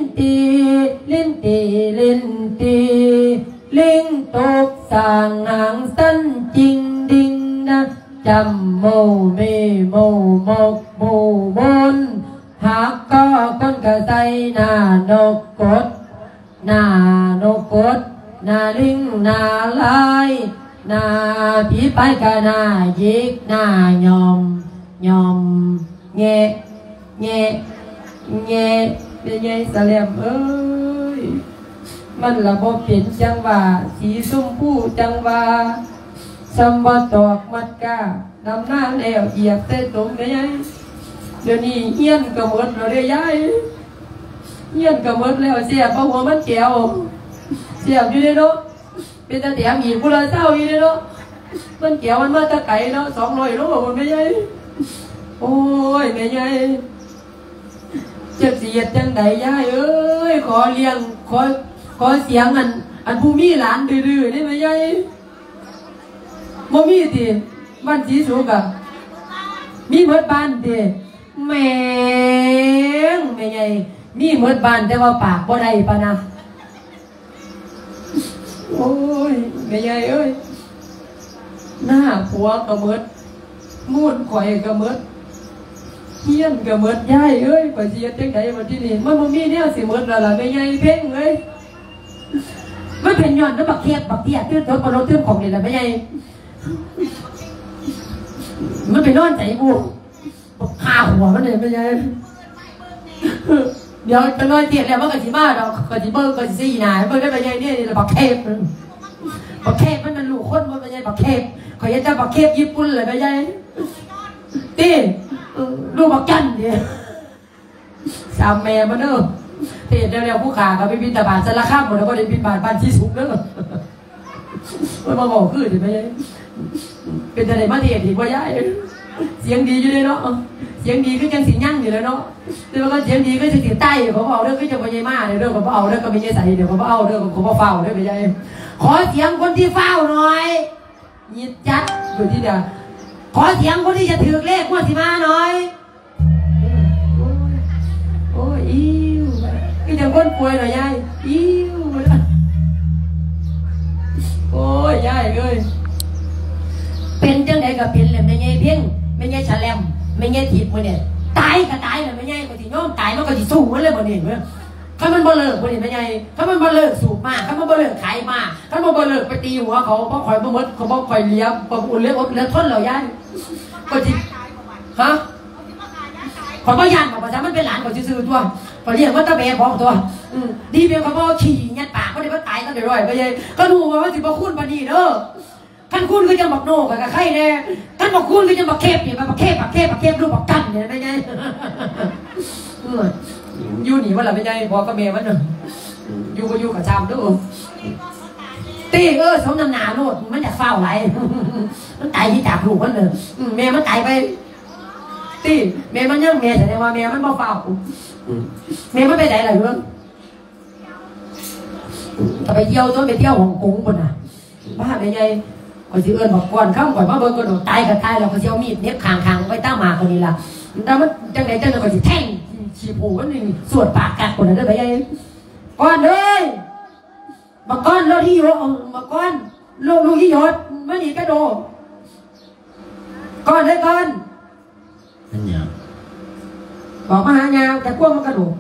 B: ลิงตกสร้างหางสั้นจริงดิ่งนะจำโมเมโมมกโมบนหากก็คนกระใสหน้านกกดหน้าลิงหน้าลายหน้าผีไปกะหน้ายิกหน้ายอมแงะเป็นไงสแลมเอ้ยมันระบบเป็นจังหวะสีส้มผู้จังหวะสมบัติตอกมัดกาดำหน้าแล้วเหยียบเส้นตรงได้ยังเดี๋ยวนี้เฮี้ยนกระมดเราได้ย้ายเฮี้ยนกระมดแล้วเสียบเอาหัวมันแก้วเสียบอยู่ในรถเป็นตาแถมอีกผู้ละเศร้าอยู่ในรถมันแก้วมันมาตะไก่เนาะ200 โลมันไม่ใหญ่โอ้ยไม่ใหญ่จะเสียดจังใดย้ายเอ้ยขอเลี้ยงขอเสียงอันผู้มีหลานดื้อๆนี่ไม่ใหญ่บ่มีติบ้านสีสุกอะมีหมดบ้านติแม่งไม่ใหญ่มีหมดบ้านแต่ว่าปากบ่ได้ปะนะโอ้ยไม่ใหญ่เอ้ยหน้าผัวก็หมด
D: มูนข่อยก็หมดเฮียนก็หมดยายเอ้ยข่อยสิเฮ็ดจังได๋วันที่นี่มันบ่มีแนวสิหมดแล้วล่ะแม่ใหญ่เพ่งเอ้ยมันเป็นย้อนแล้วบักเทียบบักเทียบตื้นบ่รถตื้นของนี่แหละแม่ใหญ่มันไปนอนใจบูข้าหัวมันเลยแม่ใหญ่เดี๋ยวจะนอนเทียบแล้วมันก็สิมาดอกก็สิเบิ่งก็สิซี่หน้าเบิ่งได้แม่ใหญ่นี่ล่ะบักเทพมันลูกคนบ่แม่ใหญ่บักเทพข่อยจะบักเทพญี่ปุ่นเลยแม่ใหญ่ตีลูกบักจันเนี่ยสามแม่มาเนอะเทศเร็วๆผู้ขากับไปบินตาบานสารข้ามหมดแล้วก็ได้บินบานบ้านที่สุกเนอะมันมาบอกคือเห็นไหมเป็นอะไรมาเทศดีกว่าย่ายเสียงดีอยู่เลยเนาะเสียงดีก็ยังสียั่งอยู่เลยเนาะแต่ว่าก็เสียงดีก็จะสีใต้เขาเอาเรื่องก็จะไปยัยมาเรื่องเขาเอาเรื่องก็ไม่ยัยใส่เดี๋ยวเขาเอาเรื่องเขาเฝ้าเรื่องไปยัยขอเสียงคนที่เฝ้าหน่อยยิดจัดอยู่ที่เดียวขอเสียงคนที่จะถือเลขงวดสิมาหน่อยโอ้ยอิ้วก็จะคนป่วยหน่อยยายอิ้วโอ้ยยายเลยเป็นจังไดก็เป็นเลยไม่ไงเพียงไม่ไงฉลมไม่ไงถีบมันเนี่ยตายก็ตายเลยไม่ไงก็ที่น้องตายมันก็ที่สู้มันเลยมันเห็นไหมถ้ามันบ่เลิกมันเห็นไม่ไงถ้ามันบ่เลิกสูบมากถ้ามันบ่เลิกขายมากถ้ามันบ่เลิกไปตีหัวเขาเพราะคอยบ่มดเขาเพราะคอยเลี้ยงเพราะอุ่นเลี้ยงอดเลี้ยงทนเหล่ายายก็ที่ฮะขอพ่อยันบอกว่าฉันมันเป็นหลานของซื่อตัวขอเรียกว่าตะเบะบอกตัวดีเพียงเขาบอกขี่ยัดปากเขาได้ว่าตายตั้งแต่ร้อยไปยัยก็ดูว่าสิบ่คุ้นปนีเด้อท่านคุ้นก็จะบอกโน่กับใครแน่ท่านบอกคุ้นก็จะบอกเทพเนี่ยบอกเทพรูปบอกกันเนี่ยไม่ใช่อยู่หนีว่าหล่ะไม่ใช่พอก็เมย์มันอยู่ก็อยู่กับชามด้วยตีสมน้ำหนาโน่มันอยากเฝ้าไรมันตายที่จากลูกมันเลยเมย์มันตายไปตีเมย์มันยังเมย์แสดงว่าเมย์มันบ่เฝ้าเมย์มันไปไหนล่ะเรื่องจะไปเที่ยวต้นไปเที่ยวฮ่องกงคนน่ะบ้าไม่ใช่ก็สิเอิญบอกก่อนข้ามก่อนว่าเบอร์ก็โดนตายกับตายแล้วก็เสียวมีดเน็บคางไปตั้งมาคนนี้ล่ะแต่มันจังไหนจังก็สิแท่งฉีผูกันนี่สวดปากกัดคนนั้นได้ไปยัยก่อนเลยบักก้อนโลที่โยบักก้อนโลที่โยไม่หนีกระโดดก่อนเลยก่อน
C: นั่นเนี่ย
D: บอกมาหายาวแต่กลัวมันกระโดด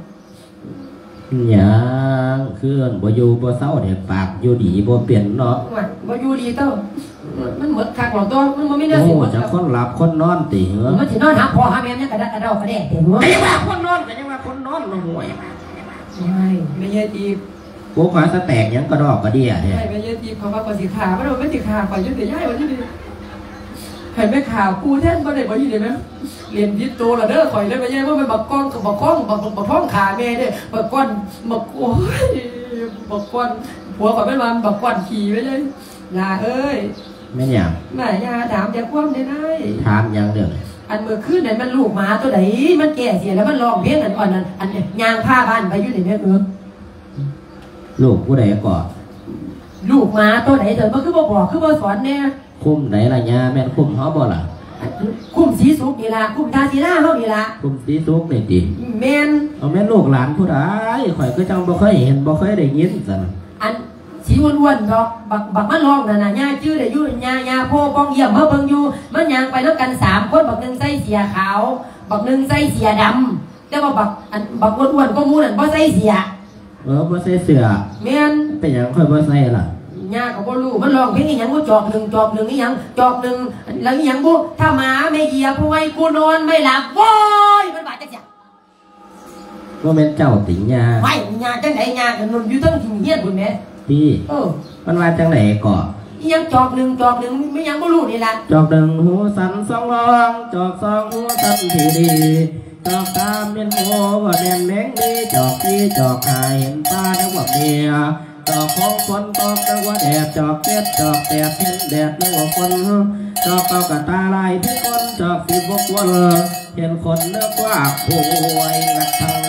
C: อย่างเครื่องบ่อยู่บ่เศร้าเนี่ยปากอยู่ดีบ่เปลี่ยนเนาะ
D: บ่อยู่ดีเต้ามันเหมือนคักหลอกตัวมันบ่มีเนื้อสิ
C: มันจะคนหลับคนนอนติเหรอ
D: มันสินอนหาพ่อหาแม่เนี่ยกระเดากระแดกเต็มหัว
C: ยังว่าคนนอนก็ยังว่าคนนอนลงห่วย
D: ไม่ใช่ตี
C: พวกขาสแตกยังกระดอกกระเดี่ยเนี่ย
D: ไม่ใช่ตีเขาว่าก็สิขาไม่รู้ไม่สิขาไปยุ่งแต่ย่ายวันนี้เห็นไหมข่าวกูแท่นบ่ได้บ่ยี่ได้ไหมเรียนพิษโตละเด้อข่อยได้ไปยัยว่ามันบักก้อนกับบักข้องบักท้องขาแม่เนี่ยบักก้อนบักโอ้ยบักก้อนผัวกับแม่มันบักก้อนขี่ไปเลยนาเอ้ย
C: ไม่เนี่ย
D: แม่ยาถามจะคว่ำได้ไหม
C: ถามยังเด้อ
D: อันเมื่อคืนไหนมันลูกหมาตัวไหนมันแก่เสียแล้วมันร้องเพลงอันอันยางผ้าบ้านไปอยู่ไหนแม่
C: ลูกผู้ใดก่อ
D: ลูกหมาตัวไหนเดี๋ยวมันคือบ่บอกคือบ่สอนเนี่ย
C: คุ้มไหนล่ะยาแม่นคุ้มเขาบ่ล่ะ
D: คุ้มสีสุกนี่ล่ะคุ้มทาสีหน้าเขานี่ล่ะ
C: คุ้มสีสุกนี่ติ
D: แม่น
C: เอาแม่ลูกหลานผู้ใดข่อยก็จังบ่เคยเห็นบ่เคยได้ยินซั่น
D: อันสีอ้วนๆดอกบักมันร้องนั่นน่ะย่าชื่อได้อยู่ย่าโพปองเยี่ยมเฮาเบิ่งอยู่มันย่างไปแล้วกัน3คนบักนึงใส่เสียขาวบักนึงใส่เสียดำแต่ว่าบักอ้วนๆก็มูนั่นบ่ใส่เสีย
C: บ่ใส่เสื้อ
D: แม่น
C: เป็นหยังค่อยบ่ใส่ล่ะ
D: ย่าก็บ่รู้มันร้องเพลงอีหยังบ่จอกหนึ่งอีหยังจอกหนึ่งแล้วอีหยังบ่ถ้าหมาไม่เหยียบป่วยกูนอนไม่หลับโว้ยมันบาดจังซี่
C: ว่าแม่นเจ้าติญา
D: ไม่ญาจังได๋ญาก็นอนอยู่ทั้งเฮียนพุ่นแม่
C: พี่มันว่าจังไหนก่อ
D: อีหยังจอกหนึ่งไม่หยังบ่รู้นี่ล่ะ
C: จอกหนึ่งหูสันสองรองจอกสองหูสันทีดีจอกตามเป็นโมว่าแม่นแมงดีจอกที่จอกหายเห็นตานึกว่าเมียจอกของคนตอกนึกว่าแดดจอกเก็ดจอกแดดเห็นแดดนึกว่าคนจอกเอากระตาลายที่คนจอกสิบกวนเห็นคนนึกว่าป่วยงัดทัง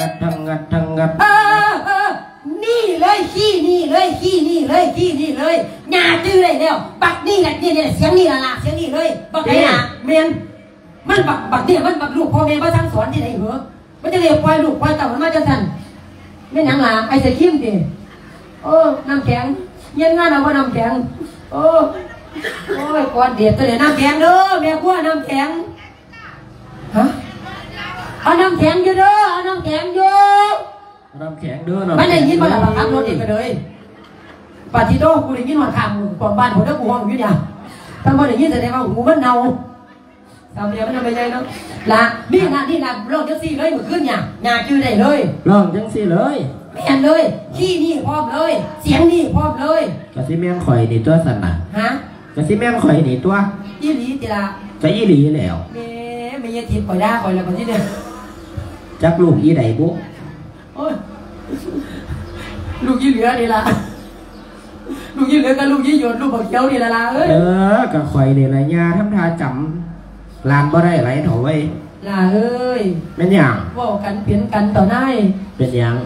D: นี่เลยขี้นี่เลยหน้าจื้อเลยแล้วบักนี่แหละนี่เสียงนี่ล่ะเสียงนี่เลยบักไหนล่ะแม่นมันบักเนี่ยมันบักลูกพ่อแม่บ่สั่งสอนที่ไหนเหรอมันจะเรียกปล่อยลูกปล่อยเต่ามันมาจังซั่นแม่นหยังล่ะไอ้ใส่ขิมติน้ำแข็งเย็นงานเอาว่าน้ำแข็งโอ้ยก้อนเดียดตัวเดียวน้ำแข็งเด้อแม่กลัวน้ำแข็งฮะเอาน้ำแข็งอยู่เด้อเอาน้ำแข็งอยู่
C: น้ำแข็งเด้อน้ำ
D: ไม่ได้ยินบ่ล่ะขับรถเองก็เลยปาทิโต้กูได้ยินหัวขามกูก่อนบ้านผมเด้อกูห้องอยู่เนี่ยถ้าบ่ได้ยินแสดงว่าหูมันเน่าทำเดียวมันทำไปยังเนาะละนี่นะลองจังซี่เลยมือขึ้นเนี่ยหน้าจื้อได้เลย
C: ลองจังซี่เลย
D: ไม่เห็นเลยขี้นี่พร้อมเลยเสียงนี่พร้อมเลย
C: กะสิแม่งข่อยนี่ตัวสั่นน่ะ
D: ฮะ
C: กะสิแม่งข่อยนี่ตัว
D: ยี่หลีติละ
C: จะยี่หลีแล้ว
D: ไม่ยทิพย์ข่อยด่าข่อยแล้วคนที่เนี่ย
C: จักลูกยี่ใดบุ
D: โอ้ยลูกยี่เหลือนี่ละลูกยี่เหลือกับลูกยี่หยดลูกบักเขียวนี่ละเอ้ย
C: กะข่อยนี่ละยาทำท่าจำลานบ่ได้ไหลเถาไว้
D: ล่ะเอ้ย
C: เป็นยัง
D: ว่ากันเปลี่ยนกันต่อหน้า
C: เป็นยัง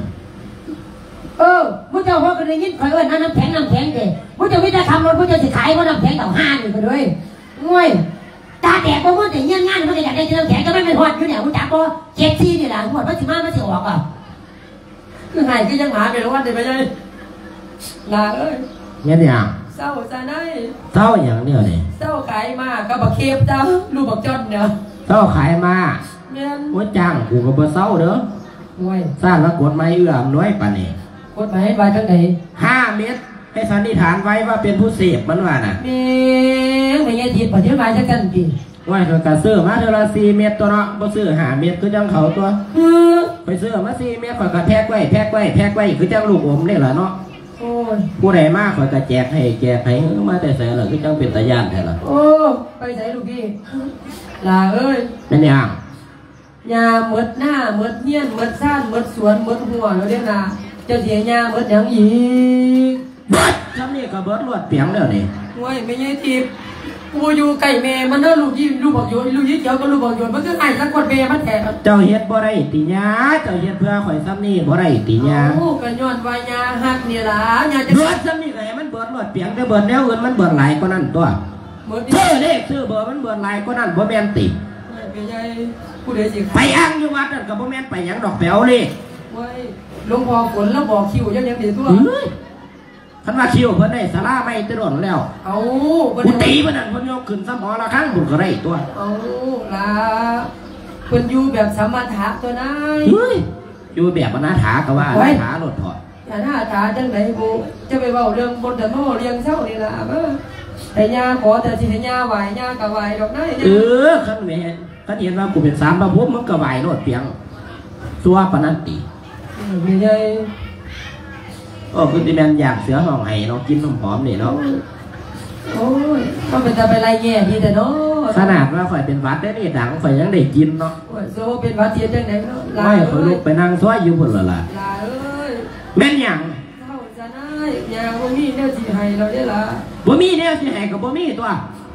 D: มุ้งเจ้าพ่อก็ได้ยินข่อยว่าน้ำแข็งเด้มุ้งเจ้าวิจารณ์ทำรถมุ้งเจ้าสิขายว่าน้ำแข็งต่อ5นี่ก็เลยง่วยตาแตกบ่มุ้งแต่เงี้ยงานมันก็อยากได้น้ำแข็งก็ไม่เป็นหอดอยู่เนี่ยมุ้งจับบ่เจ็ดซี่นี่แหละหมดว่าสิมาสิออกอ่ะคือไงก็ยังหาไปแล้ววันเดียวไปเลยล่ะเอ้ย
C: เนี่ยยัง
D: เศร้าจะได้
C: เศร้าอย่างเดียวนี่
D: เศร้าขายมาก็บักเคฟเจ้าลูกบักจอนเนี่ย
C: เศร้าขายมาว่าจ้างกูก็บ่เศร้าเด้อสร้างแล้วกฎหมายเอื้อมน้อยปานนี้
D: กฎหมายไว้ทั้งไหน
C: 5 เมตรให้สันนิษฐานไว้ว่าเป็นผู้เสพมันว่าน่ะ
D: ไม่ใช่ทิพย์ปฏิบัติจักกันดิ
C: ว่าเธอกระซื้อมาเธอละ4 เมตรตัวเนาะบ่ซื้อ5 เมตรคือจังเขาตัวไปซื้อมา4 เมตรข่อยก็แพ็กไว้คือจังลูกอมนี่แหละเนาะผู้ใดมากข่อยก็แจกให้มาแต่แสนล่ะคือจังเป็นตาย่านแท้ล่ะ
D: โอ้ไปใส่ลูกพี่ล่ะเอ้ย
C: เป็นยัง
D: ยาหมดหน้าหมดเงี้ยนหมดซ่านหมดสวนหมดหัวแล้วเด้อนะเจ้าเสียยาหมดอย่างอีก
C: เบิดจำนี่ก็เบิดรวดเปียงเด้อนี่
D: โอ้ยไม่ใช่ทิพย์กูอยู่ไก่แม่มันเด้อลูกบอกโยนลูกยี่เจ้าก็ลูกบอกโยนมันคือไอ้สักคนแม่มันแท้
C: เจ้าเฮ็ดบ่ได้ติญาเจ้าเฮ็ดเพื่อข่อยซ้ำนี่บ่ได้ติญา
D: โอ้ก็ย้อนวายาฮักนี่ล่ะยาจะ
C: เบิดซ้ำนี่ก็ให้มันเบิดรวดเปียงแต่เบิดแนวอื่นมันเบิดหลายกว่านั้นตัวซื้อเบอร์มันเบิดหลายกว่านั้นบ่แม่นติ
D: ไม่ใช่ผู้ใดสิ
C: ไปอ้างอยู่วัดนั่นก็บ่แม่นไปหยังดอกแป๋วเลย
D: โอ้ยหลวงพ่อฝนแล้วบอกคิวยังดีตัว
C: คันว่าคิวเพิ่นได้ศาลาไม่ตะโดนแล้ว
D: เอา
C: กูตีเพิ่นนั่นเพิ่นยกขึ้นซ้ำหอละครั้งบุญก็ได้ตัว
D: เอาล่ะเพิ่นอยู่แบบสมถะตัวนาย
C: อยู่แบบอนาถาก็ว่าอนาถาลดถอด
D: อนาถาจังได๋บ่จะไปเว้าเรื่องบนธรรมโเรียงเช้านี่ล่ะแต่ย่าขอแต่สิให้ย่าไหว้ย่าก็ไหว้ดอกนั้น
C: คันแม่คันเห็นว่ากูเป็น3พระพุทธมึงก็ไหว้โลดเปียงตัวปานนั้นติ
D: ไม่ใช่
C: คือที่แม่นอยากเสือห้องไห้เนาะกินนมหอมนี่เนาะ
D: โอ้ยก็เป็นจะไปไล่แย่ดีแต่เนาะ
C: ขนาดว่าข่อยเป็นวัดได้นี่ดังข่อยยังได้กินเนาะ
D: โซ่เป็นวัดเทียนจังไหนเนาะ
C: ไม่ข่อยลุกไปนั่งซ้อยอยู่พุ่นล่ะ
D: ลาเอ้ย
C: แม่นหยัง
D: เฮาจะได้ยาบ่มีแนวสิให้เราได้ล่ะ
C: บ่มีแนวสิให้ก็บ่มีตัว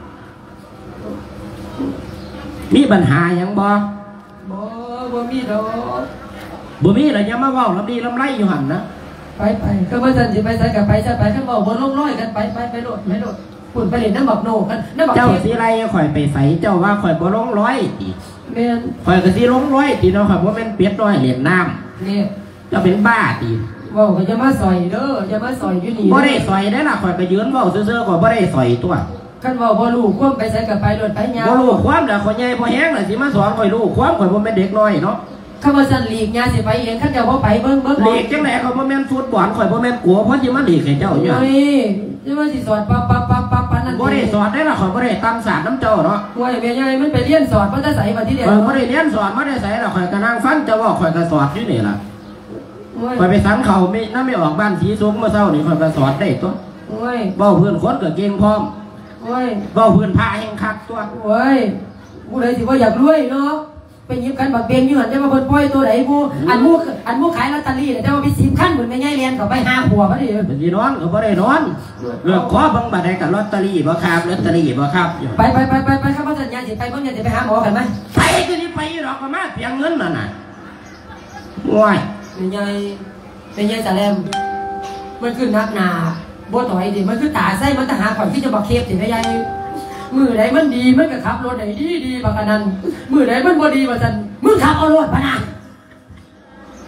C: มีปัญหาหยังบ่
D: มีดอก
C: บ่มีแล้วอย่ามาเว้าลำดีลำไรอยู่หั่นนะ
D: ไปก็ว่าซั่นสิไปใส่กับไปซะไปคันเว้าบ่ลงร้อยกันไปโลดปุ่นไปเล่นน้ำบักโนกันน้ำบัก
C: เจ้าสิไรข่อยไปใส่เจ้าว่าข่อยบ่ลงร้อยติ
D: แม่น
C: ข่อยก็สิลงร้อยติเนาะครับบ่แม่นเป็ดน้อยเล่นน้ำ
D: นี่
C: เจ้าเป็นบ้าติ
D: เว้าก็จะมาซอยเด้อจะมาซอยอยู่นี่
C: บ่ได้ซอยได้ล่ะข่อยก็ยืนเว้าซื่อๆก็บ่ได้ซอยตัว
D: คันเว้าบ่รู้ความไปใส่กับไปโลดไปยาว
C: บ่รู้ความเด้อข่อยใหญ่บ่แฮงล่ะสิมาสอนข่อยรู้ความข่อยบ่แม่นเด็กน้อยเนาะ
D: ข้าว่าสั่นหลีกยาสิไปเองข้าเจ้าบ่ไปเบิ่ง
C: หลีกจังไหนเขาบ่แม่นฟุตบอลข่อยบ่แม่นกลัวเพราะสิมาหลีกให้เจ้าอยู่
D: เฮ้ยจะมาสิสอนปั๊บนั่น
C: บ่ได้สอนได้ล่ะข่อยบ่ได้ตามศาสตร์นำเจ้าเนาะ
D: โอ้ยแม่ใหญ่มันไปเรียนสอนบ่ได้ใส่มาที่เดียว
C: บ่ได้เรียนสอนบ่ได้ใส่ล่ะข่อยก็นั่งฟังเจ้าเว้าข่อยก็สอนอยู่นี่ล่ะข่อยไปสังเขาไม่ออกบ้านสีสูงเมื่อเช้านี่ข่อยก็สอนได้ตัว
D: โอ้ย
C: เว้าเพื่อนคนก็เก่งพร้อม
D: โอ้ย
C: เว้าเพื่อนพาแห่งคักตัว
D: โอ้ยผู้ใดสิว่าอยากรวยเนาะไปยิบกันบักเบงอยู่หันจะมาเพิ่นปล่อยตัวไหนบูอันมูขายลอตเตอรี่แต่ว่าไป10 ขั้นเหมือนไม่ง่ายเรียนเขาไป5 หัวก็ได้
C: เป็นสินอนก็บ่ได้นอนเลือกขอบังบัดได้กับลอตเตอรี่บ่ครับลอตเตอรี่บ่ครับ
D: ไปครับว่าสัญญาสิไปบ่เนี่ยสิไปหาหมอกันมั้ย
C: ไปคือสิไปหรอกก็มาเพียงเงินนั่นน่ะง่วย
D: เป็นไงสะแลมมันคือนักหนาบ่ต่อยดิมันคือตาไส้มันทหารข่อยที่จะบ่เคฟสิแม่ใหญ่มือไหนมันดีมันก็ขับรถไหนดีบักนั้นมือไหนมันบ่ดีว่าซั่นมึงขับเอารถพะนะ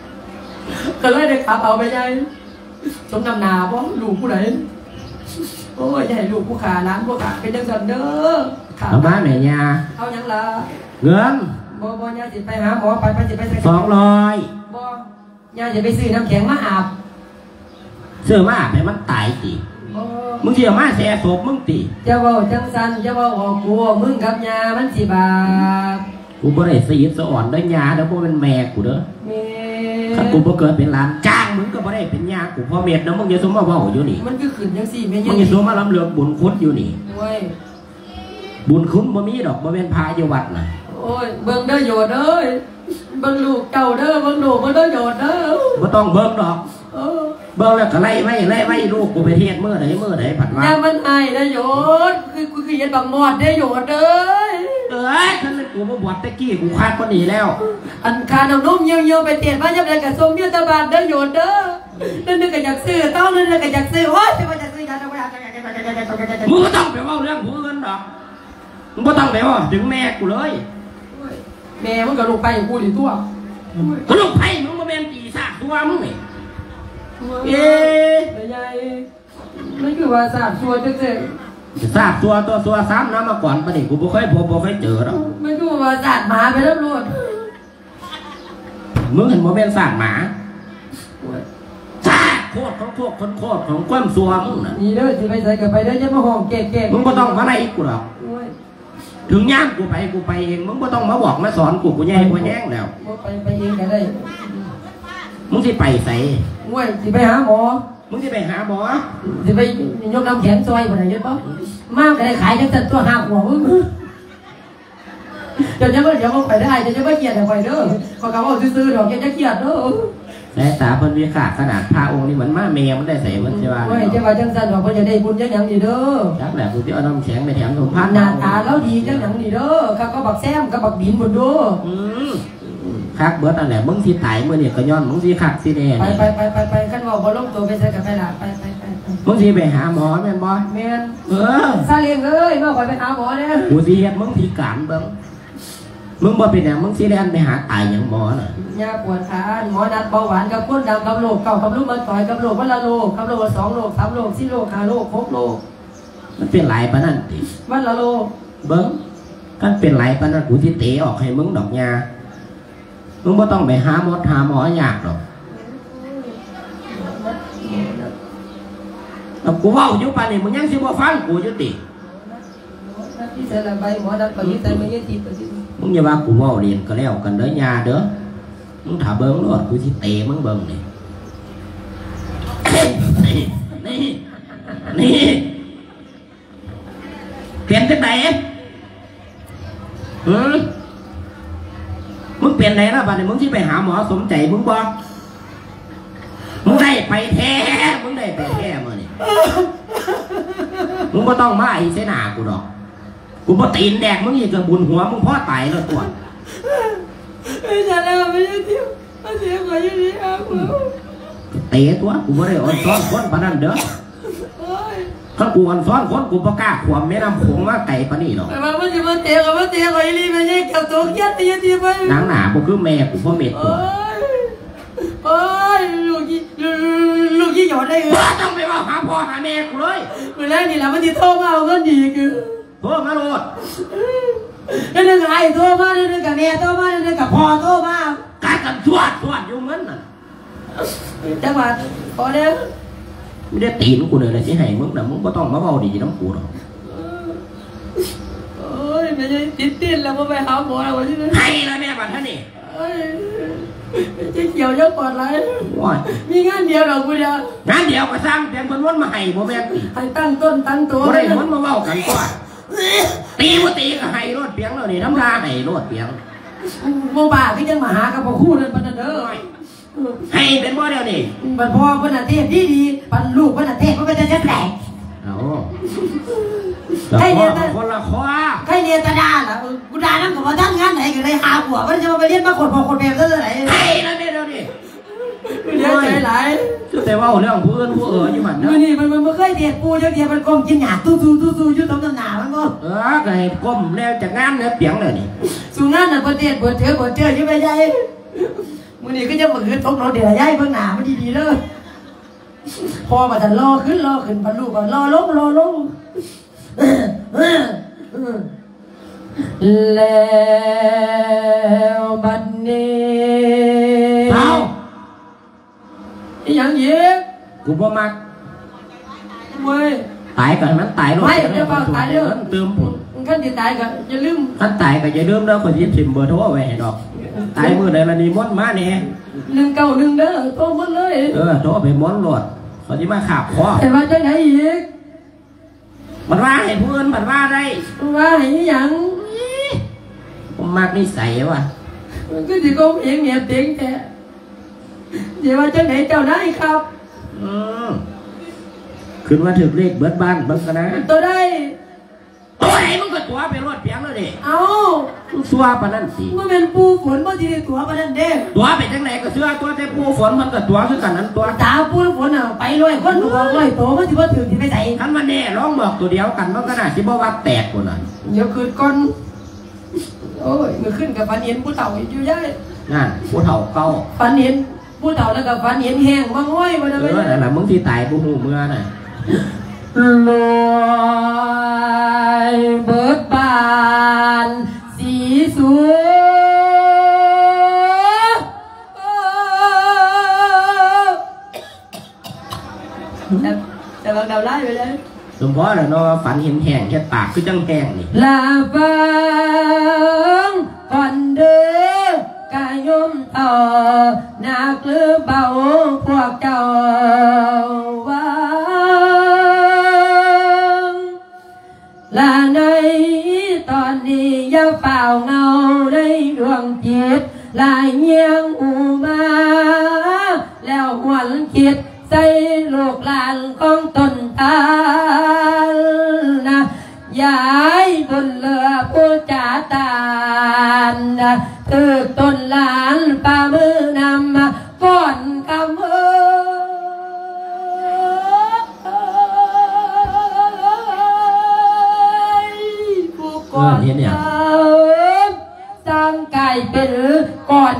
D: ก็เลยได้ขับเอาไปใหญ่สมน้ำหน้าบ่ลูกผู้ใดโอ้ยใหญ่ลูกผู้ขาล้านผู้ขาเป็นจังสันเด้อ
C: เอาบ้านไหนยา
D: เอายังละ
C: เงิน
D: บ่ยาสิไปหาหมอไปสิไป
C: 200
D: บ่ยาจะไปซื้อน้ำแข็งมาอาบ
C: ซื้อมาให้มันตายสิมึงเสียมาแสศพมึงตี
D: จะว่าจังสันจะว่าออกกูมึงกับยามันสิบาป
C: กูบ่ได้สีสะอ่อนได้ยาเด้อบ่เป็นแม่กูเด้อถ้ากูบ่เกิดเป็นหลานจ้างมึงก็บ่ได้เป็นยากูพ่อเม็ดนะมึงอย่าสมมาเว้าอยู่นี่
D: มันคือขึ้นจังซี่แม่
C: มึงอย่าสมมาลำเลือกบุญคุณอยู่นี่
D: โอ้ย
C: บุญคุณบ่มีดอกบ่แม่นพาอยู่วัดน่ะ
D: โอ้ยเบิ่งเด้อโยดเอ้ยเบิ่งลูกเก่าเด้อเบิ่งลูกบ่เด้อโยดเด้อ
C: บ่ต้องเบิ่งดอกเบิ่งแล้วก็ไล่ไว้ลูกกูไปเทศมื้อใดผัดว่า
D: อย่ามันอายเด้อโยดคือเฮ็ดบักมอดเด้อโยดเด้อ
C: ฉันเลยกูบ่บวชตะกี้กูคาดบ่หนีแล้ว
D: อันคาน้ำนมเหี่ยวๆไปเตียนมายับได้ก็ส่งเมียตะบานเด้อโยดเด้อนั่นก็อยากซื้อต้องนั่นก็อยากซื้อโอ้ยสิว่าจะซื้อยัง
C: มึงบ่ต้องไปเว้าเรื่องผู้อื่นดอกมึงบ่ต้องไปเว้าถึงแม่กูเลย
D: แม่มึงก็ลูกไปกูดิตัว
C: ก็ลูกไผมึงบ่แม่นตีซากตัวมึงนี่
D: ใหญ่ไม่คือว่าสาบชัวจังซี่
C: ซากตัวซ้ำน้ำมาก่อนปะนี่กูบ่เคยพบบ่เคยเจอหรอก
D: ไม่คือว่าสาบหมาไปแล้วโลด
C: มึงเห็นบ่แม่นซากหมาซากโคตรของความซัวมึงน่ะ
D: นี่เด้อสิไปใส่ก็ไปเด้ออย่ามาห้องแก่
C: ๆมึงบ่ต้องมาไล่กูหรอกถึงย่ามกูไปเองมึงบ่ต้องมาบอกมาสอนกูแย่กูแย่งแล้ว
D: ไปเองก็ได้
C: มึงสิไปไส
D: ง่วยสิไปหาหมอ
C: มึงสิไปหาหมอ
D: สิไปยกน้ำแข็งซอยบ่ได้เยอะป่ะมากก็ได้ขายจังซั่นตัว5 หัวมึงเดี๋ยวบ่ไปได้จะบ่เกลียดให้ไปเด้อเขาก็เว้าซื่อๆดอกจะเกลียดเด้อ
C: แต่ตาเพิ่นวิขาขนาดพระองค์นี่เหมือนมาแม่มันได้ใส่มันสิว่า
D: โอ้ยจะว่าจังซั่นดอกเพิ่นจะได้บุญจังหยังนี่เด้อ
C: จักแหละกูสิเอาน้ำแข็งไปแถมสมภาร
D: หน้าตาแล้วดีจังหยังนี่เด้อเขาก็บักแซมกับบักดินพุ่นเด้อ
C: คักเบิดอันแหละมึงสิตายมื้อนี้ก็ย้อนมึงสิคักสิแน่
D: ไปคันว่าบ่ลงตัวไปใส่กับไปล่ะไป
C: มึงสิไปหาหมอแม่นบ่
D: แม่นซาเลี้ยงเอ้ยมาขอไปหาหมอเด้อ
C: กูสิเฮ็ดมึงพิการเบิ่งมึงบ่เป็นหยังมึงสิแล่นไปหาตายหยังหมอน่ะ
D: ยาปวดขาหมอนัดเบาหวานกับคนดังกับโรคเก่ากับลูกมันต่อยกับโรควันละโรคกับโรค2 โรค 3 โรค 4 โรค 5 โรค 6 โรค
C: มันเป็นหลายปานนั้นติ
D: วันละโรค
C: เบิ่งกันเป็นหลายปานนั้นกูสิเตะออกให้มึงดอกยามึงบ่ต้องไปหาหมอยากหรอกแล้วกูเว้าอยู่ปานนี้มึงยังสิบ่ฟังกูอยู่ติ
D: ที่ใส่ละใบหมอนัดก็มีแต่ไม่ยิบ
C: มึงอย่าว่ากูเว้าเรียนก็แล้วกันเด้อยาเด้อมึงถ้าเบิ่งรถกูสิเตะมึงเบิ่งนี่เปลี่ยนจังได๋มึงเปลี่ยนไหนล่ะบัดนี้มึงสิไปหาหมอสมใจมึงบ่มึงได้ไปแท้มื้อนี่มึงบ่ต้องมาอีเสนากูดอกกูบ่ตีนแดกมึงอีกก็บุญหัวมึงพอตายแล้วตัว
D: ไม่ใช่แล้วไม่ใช่ที่มาเสียก็ยังดีอ่ะ
C: เตะตัวกูบ่ได้อ่อนซ้อนคนปานนั้นเด้อถ้ากูอ่อนซ้อนคนกูบ่กล้าขวมแม่น้ำโขงมาไก่ปานนี้หรอก
D: แต่มันสิมาเตะก็อีหลีไม่ใช่กับตัวเกียดตีไป
C: นางหน้าบ่คือแม่กูพ่อเม็ดตัว
D: โอ้ยลูกยี่หยอดได้
C: บ่ต้องไปว่าหาพ่อหาแม่กูเลย
D: มื้อแรกนี่ล่ะมันสิโทรมาเอาเงินดีคือ
C: โทรมาโลด
D: นั่นก็ไอ้โทรมานั่นก็แม่โทรมานั่นก็พ่อโทรมา
C: การกันสวดอยู่เงินน่ะ
D: จังหวัดพอเด้อ
C: ไม่ได้ตีนกูเลยนะสิให้มึงน่ะมึงบ่ต้องมาเว้าดีน้ำกูหรอก
D: โอ้ยไม่ใช่ติดแล้วบ่ไปหาหมอแล้วว่าสิ
C: ให้แล้วแม่บัดท่านนี่
D: จะเกี่ยวเยอะกว่าไรมีงานเดียวหรอกกูเดียว
C: งานเดียวก็สร้างแต่คนวนมาให้บ่แม่น
D: ให้ตั้งต้นตั้งตัว
C: บ่ได้คนมาเว้ากันก่อนตีบ่ตีก็ให้รถเปียงแล้วนี่น้ำลาให้รถเปียง
D: บ่บ้าที่จังมาหากับพ่อคู่นั่นปานนั้นเด้อ
C: ให้เป็นบ่เดียวนี่
D: บัดพ่อเพิ่นน่ะเทศดีปันลูกเพิ่นน่ะเทศบ่เป็นจะแปลก
C: เอ้าใครเนี่ยคนละข้อ
D: ใครเนี่ยตาด่าล่ะกูด่านํก็บ่ทันงานไหนก็ได้หาผัวมันจะมาไปเรียนมาคนพ่อคนแม่ซะไหน
C: ให้แล้วแม่เดี๋ยวนี้
D: เดี๋ยวใจหลาย
C: แต่ว่าเรื่องผู้อื่นผู้อยู่มัน
D: นะนี่มันบ่เคยเด็ดปูจักเดียวมันก้มกินหญ้าตู้อยู่ตรงหน้ามันบ่
C: ก็ให้ก้มแล้วจะงานแล้วเปียงเลยนี่
D: สู่งานน่ะบ่เด็ดบ่เจออยู่ไปใหญ่มื้อนี้ก็จะบ่คือตกรถเดี๋ยวย้ายเบิ่งหน้ามันดีๆเด้อพอมาจะรอขึ้นบรรลุก็รอลงแล้วบัดนี้
C: เอา
D: อีหยังเย็บ
C: กูบ่มัก
D: เว้ย
C: ตายก่อนมันตาย
D: ไม่เดี๋ยวตายเดี๋ยว
C: เติมปุ่น
D: ขั้นที่ตายก็อย่าลืม
C: ขั้นตายก็อย่าลืมแล้วคนยิบสิมเบอร์โทรไว้ให้ดอกตายมือใดละนี่มดมาเนี่ย
D: 191เด้อโทรหมดเลย
C: โทรไปม้วนโหลดเขาจะมาขับคอ
D: แต่ว่าจะไหนอีก
C: มันว่าให้เพื่อนมันว่าได้
D: ว่าให้ยัง
C: ผมมากนิสัยว่ะ
D: ก็จะโกงเองเงียบเต็งแต่เดี๋ยวว่าจะไหนเจ้าได้ครับ
C: ขึ้นมาถึงเลขเบิดบ้านเบิดกันนะ
D: ตัวได้
C: ตัวไหนมึงก็ตัวไปรถเพียงเลยดิ
D: เอา
C: ซัวปะนั่นสิ
D: มันเป็นปูฝนมันจะได้ตัวปะนั่นเด้
C: ตัวไปจังไหนก็เสื้อตัวแต่ปูฝนมันก็ตัวคือกันนั้นตัว
D: ตาปูฝนไปลอยคนตัวลอยตัวมันจะว่าถึงที่ไม่ใส่
C: ท่านวันนี้ร้องบอกตัวเดียวกันมันก็น่าที่บอกว่าแตกคนนั้น
D: เดี๋ยวคืนก้อนโอ้ยมือขึ้นกับฟันเห็นผู้เต่าอยู่ย่าย
C: นั่นผู้เต่าเก่า
D: ฟันเห็นผู้เต่าแล้วกับฟันเห็นแห้งมาง่อยมาได้ไหม
C: นั่นแหละมึงที่ตายผู้หูเมื่อน่ะ
D: ลอยเบิดบานสีสูแต่บางดาวไล่ไปเลย
C: สมพรแล้วเนาะฝันเห็นแห้งแค่ปากคือจังแห้งนี่
D: ลาฟังก่อนเด้อกายมต่อหนักหรือเบาพวกเจ้าว่าลาในตอนนี้อย่าเฝ้าเงาในดวงจิตลายเงียงอูมาแล้วหวนคิดใส่ลูกหลานของตนตานะย้ายบนเรือผู้จ่าตานนะถือต้นหลานป่ามือนำมาก่อนคำผู้ก่อนสร้างกายเป็นก่อน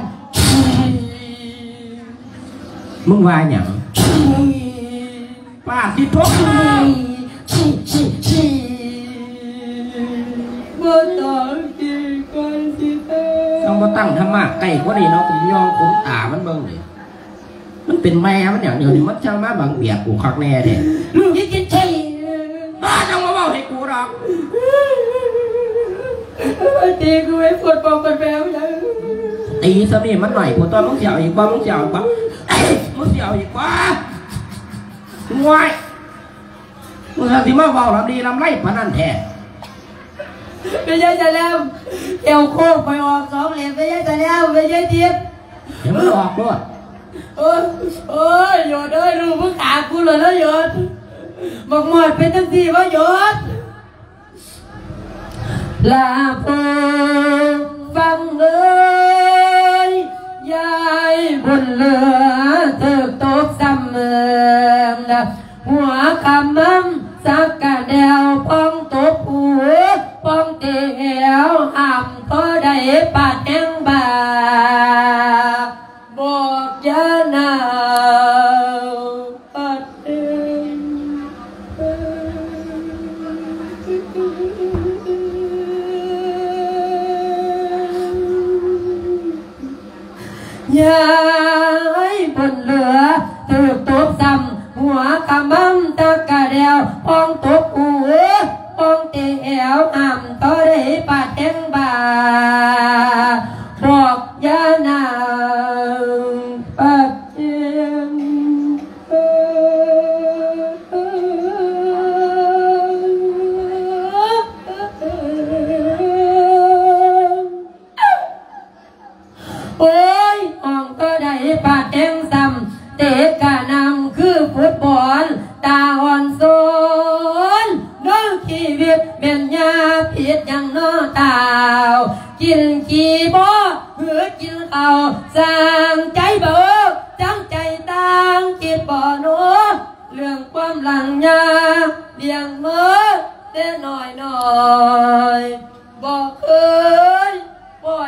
C: มึงว่าอย่างป้าที่ทุกข์ต้องมาตั้งธรรมะใกล้กว่านี้เนาะผมยองผมตามันเบิ่งเลยมันเป็นแม่มันอย่างเดียวนี่มันช่างมาบางเบียกกูคักแน่เลย
D: ลูกยิ่งกินใช่
C: ป้าต้องมาบอกให้กูหรอก
D: ตีกูไม่ปวดปองกันแปลวเลย
C: ตีสามีมันหน่อยพอตอนมึงเสียวอีกว่ามึงเสียวอีกว่ามึงเสียวอีกว่าง่วยมึงที่มาบอกลำดีลำไรพนันแท้
D: ไม่ใช่จะแล้วเอวโค้งไปออก2 เหรียญไม่ใช่จะแล้วไม่ใช่เทียบ
C: เดี๋ยวมันออกด้วย
D: โอ้ยหยดเอ้ยลูกมึงขากูเลยแล้วหยดบอกหมดเป็นตั้งสี่ว่าหยดลาพงฟังเลยยายบนเรือเติบโตซ้ำเมืองหัวคำมั่มสักกะเดวพองตบหัวพองเตียวห้ามก็ได้ปาดแห้งบาบอกยาหนาวปัดเองยายบนเรือถือตบซ้ำหัวกำมั่มตะกะเดียวพองตบหัวพองเตียวห้ามก็ได้ปาดแห้งบาบอกยาหนาวปัดเองโอ้ยห้องก็ได้ปาดแห้งซ้ำเตะกะนำคือฟุตบอลตาอ่อนโซนน้องชีวิตเป็นยาพิษยังน้อตาวกินขี้บ่เหือกินข้าวสร้างใจเบิกจังใจต่างคิดบ่โนเรื่องความหลังยาเบี่ยงมือแต่หน่อยบอกเคยปล่อย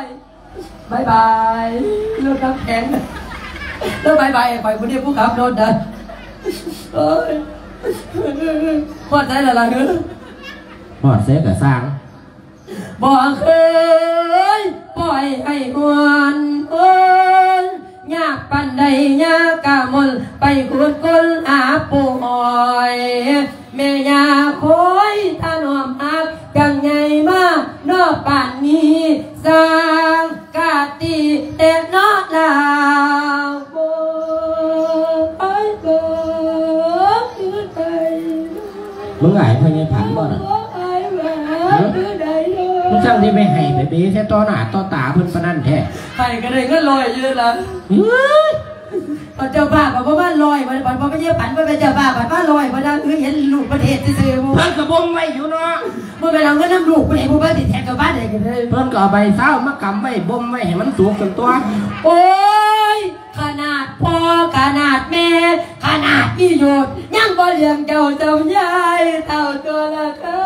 D: บายบายรถน้ำแข็งแล้วบายบายไปคนเดียวผู้ขับรถเดินเอ้ยพอใจแล้วล่ะคือ
C: หอดเสกะสร้าง
D: บ่เคยปล่อยให้หวนเอิ้นยากปันใดยากกะมนไปขุดก้นหาปูอ้อยแม่ยาคอยท่านอมหักจังไงมากนอป่านนี้สร้างกาตีแต่นอลาวบ่ไปบ่ไป
C: มึงไงพญายผันบ่น่ะมึงช่างที่ไปให้ไปแค่ต่อหน้าต่อตาเพิ่นปานนั้นแท้
D: ไปกันเลยก็ลอยอยู่ละพอเจ้าบ้าบอกว่าลอยมันพอไม่เยี่ยผันไปเจ้าบ้าผันว่าลอยมันนั่นคือเห็นลูกประเทศที่ซื้อมึง
C: เพิ่นกระบงไว้อยู่เนาะ
D: มึงไปเอาเงินน้ำลูกไปไหนมึงไปติดแทนกับบ้านไหนกันเลย
C: เพิ่นก็เอาใบเศร้ามากำไว้บ่มไว้ให้มันสูงจนตัว
D: โอ้ยขนาดพ่อขนาดแม่ขนาดพี่หยุดยังบ่เลี้ยงเจ้าจำยายเท่าตัวละครับ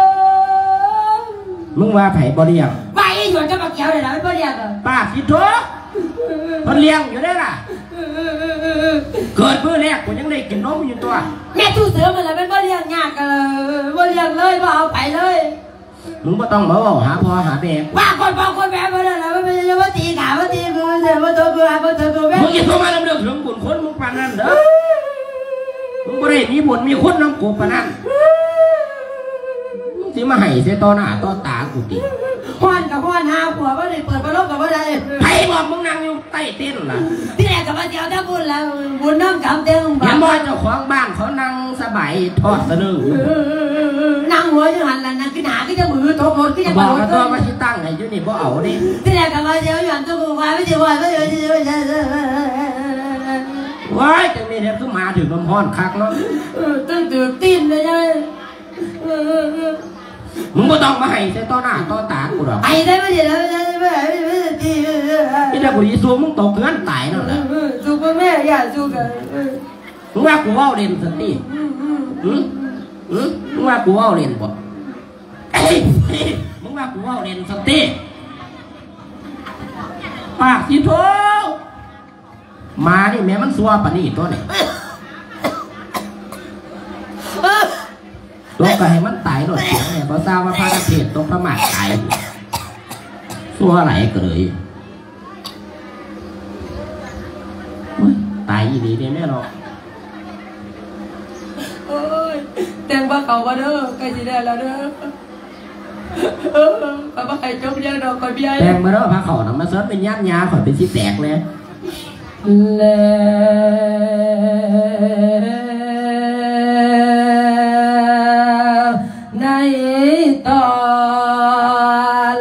C: มึงว่าไผบ่เลี้ยง
D: ไปหยุดจะมาเกี่ยวเลยนะไม่บ่เลี้ยงอ่ะ
C: ป้าสิโถเพิ่นเลี้ยงอยู่ได้ล่ะเกิดมื้อแรกกูยังได้กินนมอยู่ตัว
D: แม่ตู้เสือมันอะไรเป็นบ่เลี้ยงยากกันเลยบ่เลี้ยงเลยบ่เอาไปเลย
C: มึงบ่ต้องมาเว้าหาพ่อหาแม่
D: ว่าคนบางคนแบบบ่ได้แล้วไม่ใช่ว่าตีขาว่าตีกูเสียว่าตัวกูว่าตัวกูแม่
C: มึงอย่าโทรมาลำเรื่องถึงบุญคนมึงปานนั้นเด้อมึงบ่ได้มีบุญมีคุณนำกูปานนั้นมึงสิมาให้เสียต่อหน้าต่อตากูติ
D: ห้อนกับห้อนหาผัวบ่ได้เปิดบ่ลบกับบ่ได้
C: ไผบอกมึงนั่งอยู่ใต้เต็นท์ล่ะ
D: ที่แรกกับว่าเจ้าถ้าบุญแล้วบุญน้ำกำเต็ม
C: เห็นบ่เจ้าของบ้านเขานั่งสบายทอดสะดึง
D: นั่งหัวอยู่หันละนั่งขึ้นหาก็จะมือตกรถก็จะ
C: บอกกันตัวว่าสิตั้งให้อยู่นี่บ่เอาดิ
D: ที่แรกกับว่าเจ้าอยู่หันตัวกูว่าไม่ใช่ว่าไม่ใช่
C: ว้ายจังนี้เดี๋ยวคือมาถึงลมฮ้อนคักเนาะ
D: ตึ้งตึกตีนเลยใช่
C: มึงบ่ต้องมาให้เสียต่อหน้าต่อตากูหรอก
D: ไอ้ได้ไม่ใช่แล้วไม่ใช่ตี
C: นี่ถ้ากูสิสู้มึงตกเงินตายนั่นแหละ
D: สู้กับแม่อย่าสู้กัน
C: มึงว่ากูเว้าเล่นสันติมึงว่ากูเว้าเล่นบ่มึงว่ากูเว้าเล่นสันติปากสิโถมานี่แม่มันซัวปานนี้ตัวนี่ตัวก็ให้มันตายหน่อยเนี่ยเพราะทราบว่าพระเทศตกประมาทตายซัวไหลก็เลยตายอีดีเนี่ยแม่เนาะ
D: โอ้ยแต่งบ้าเขามาเด้อใกล้จะได้แล้วเด้อป้าใครจบยังดอกก่อนพี่ไอ้
C: แตงมาแล้วพระเขานำมาเสิร์ฟเป็นย่านยาข่อยเป็นชิ้นแตกเลย
D: แล้วในตอน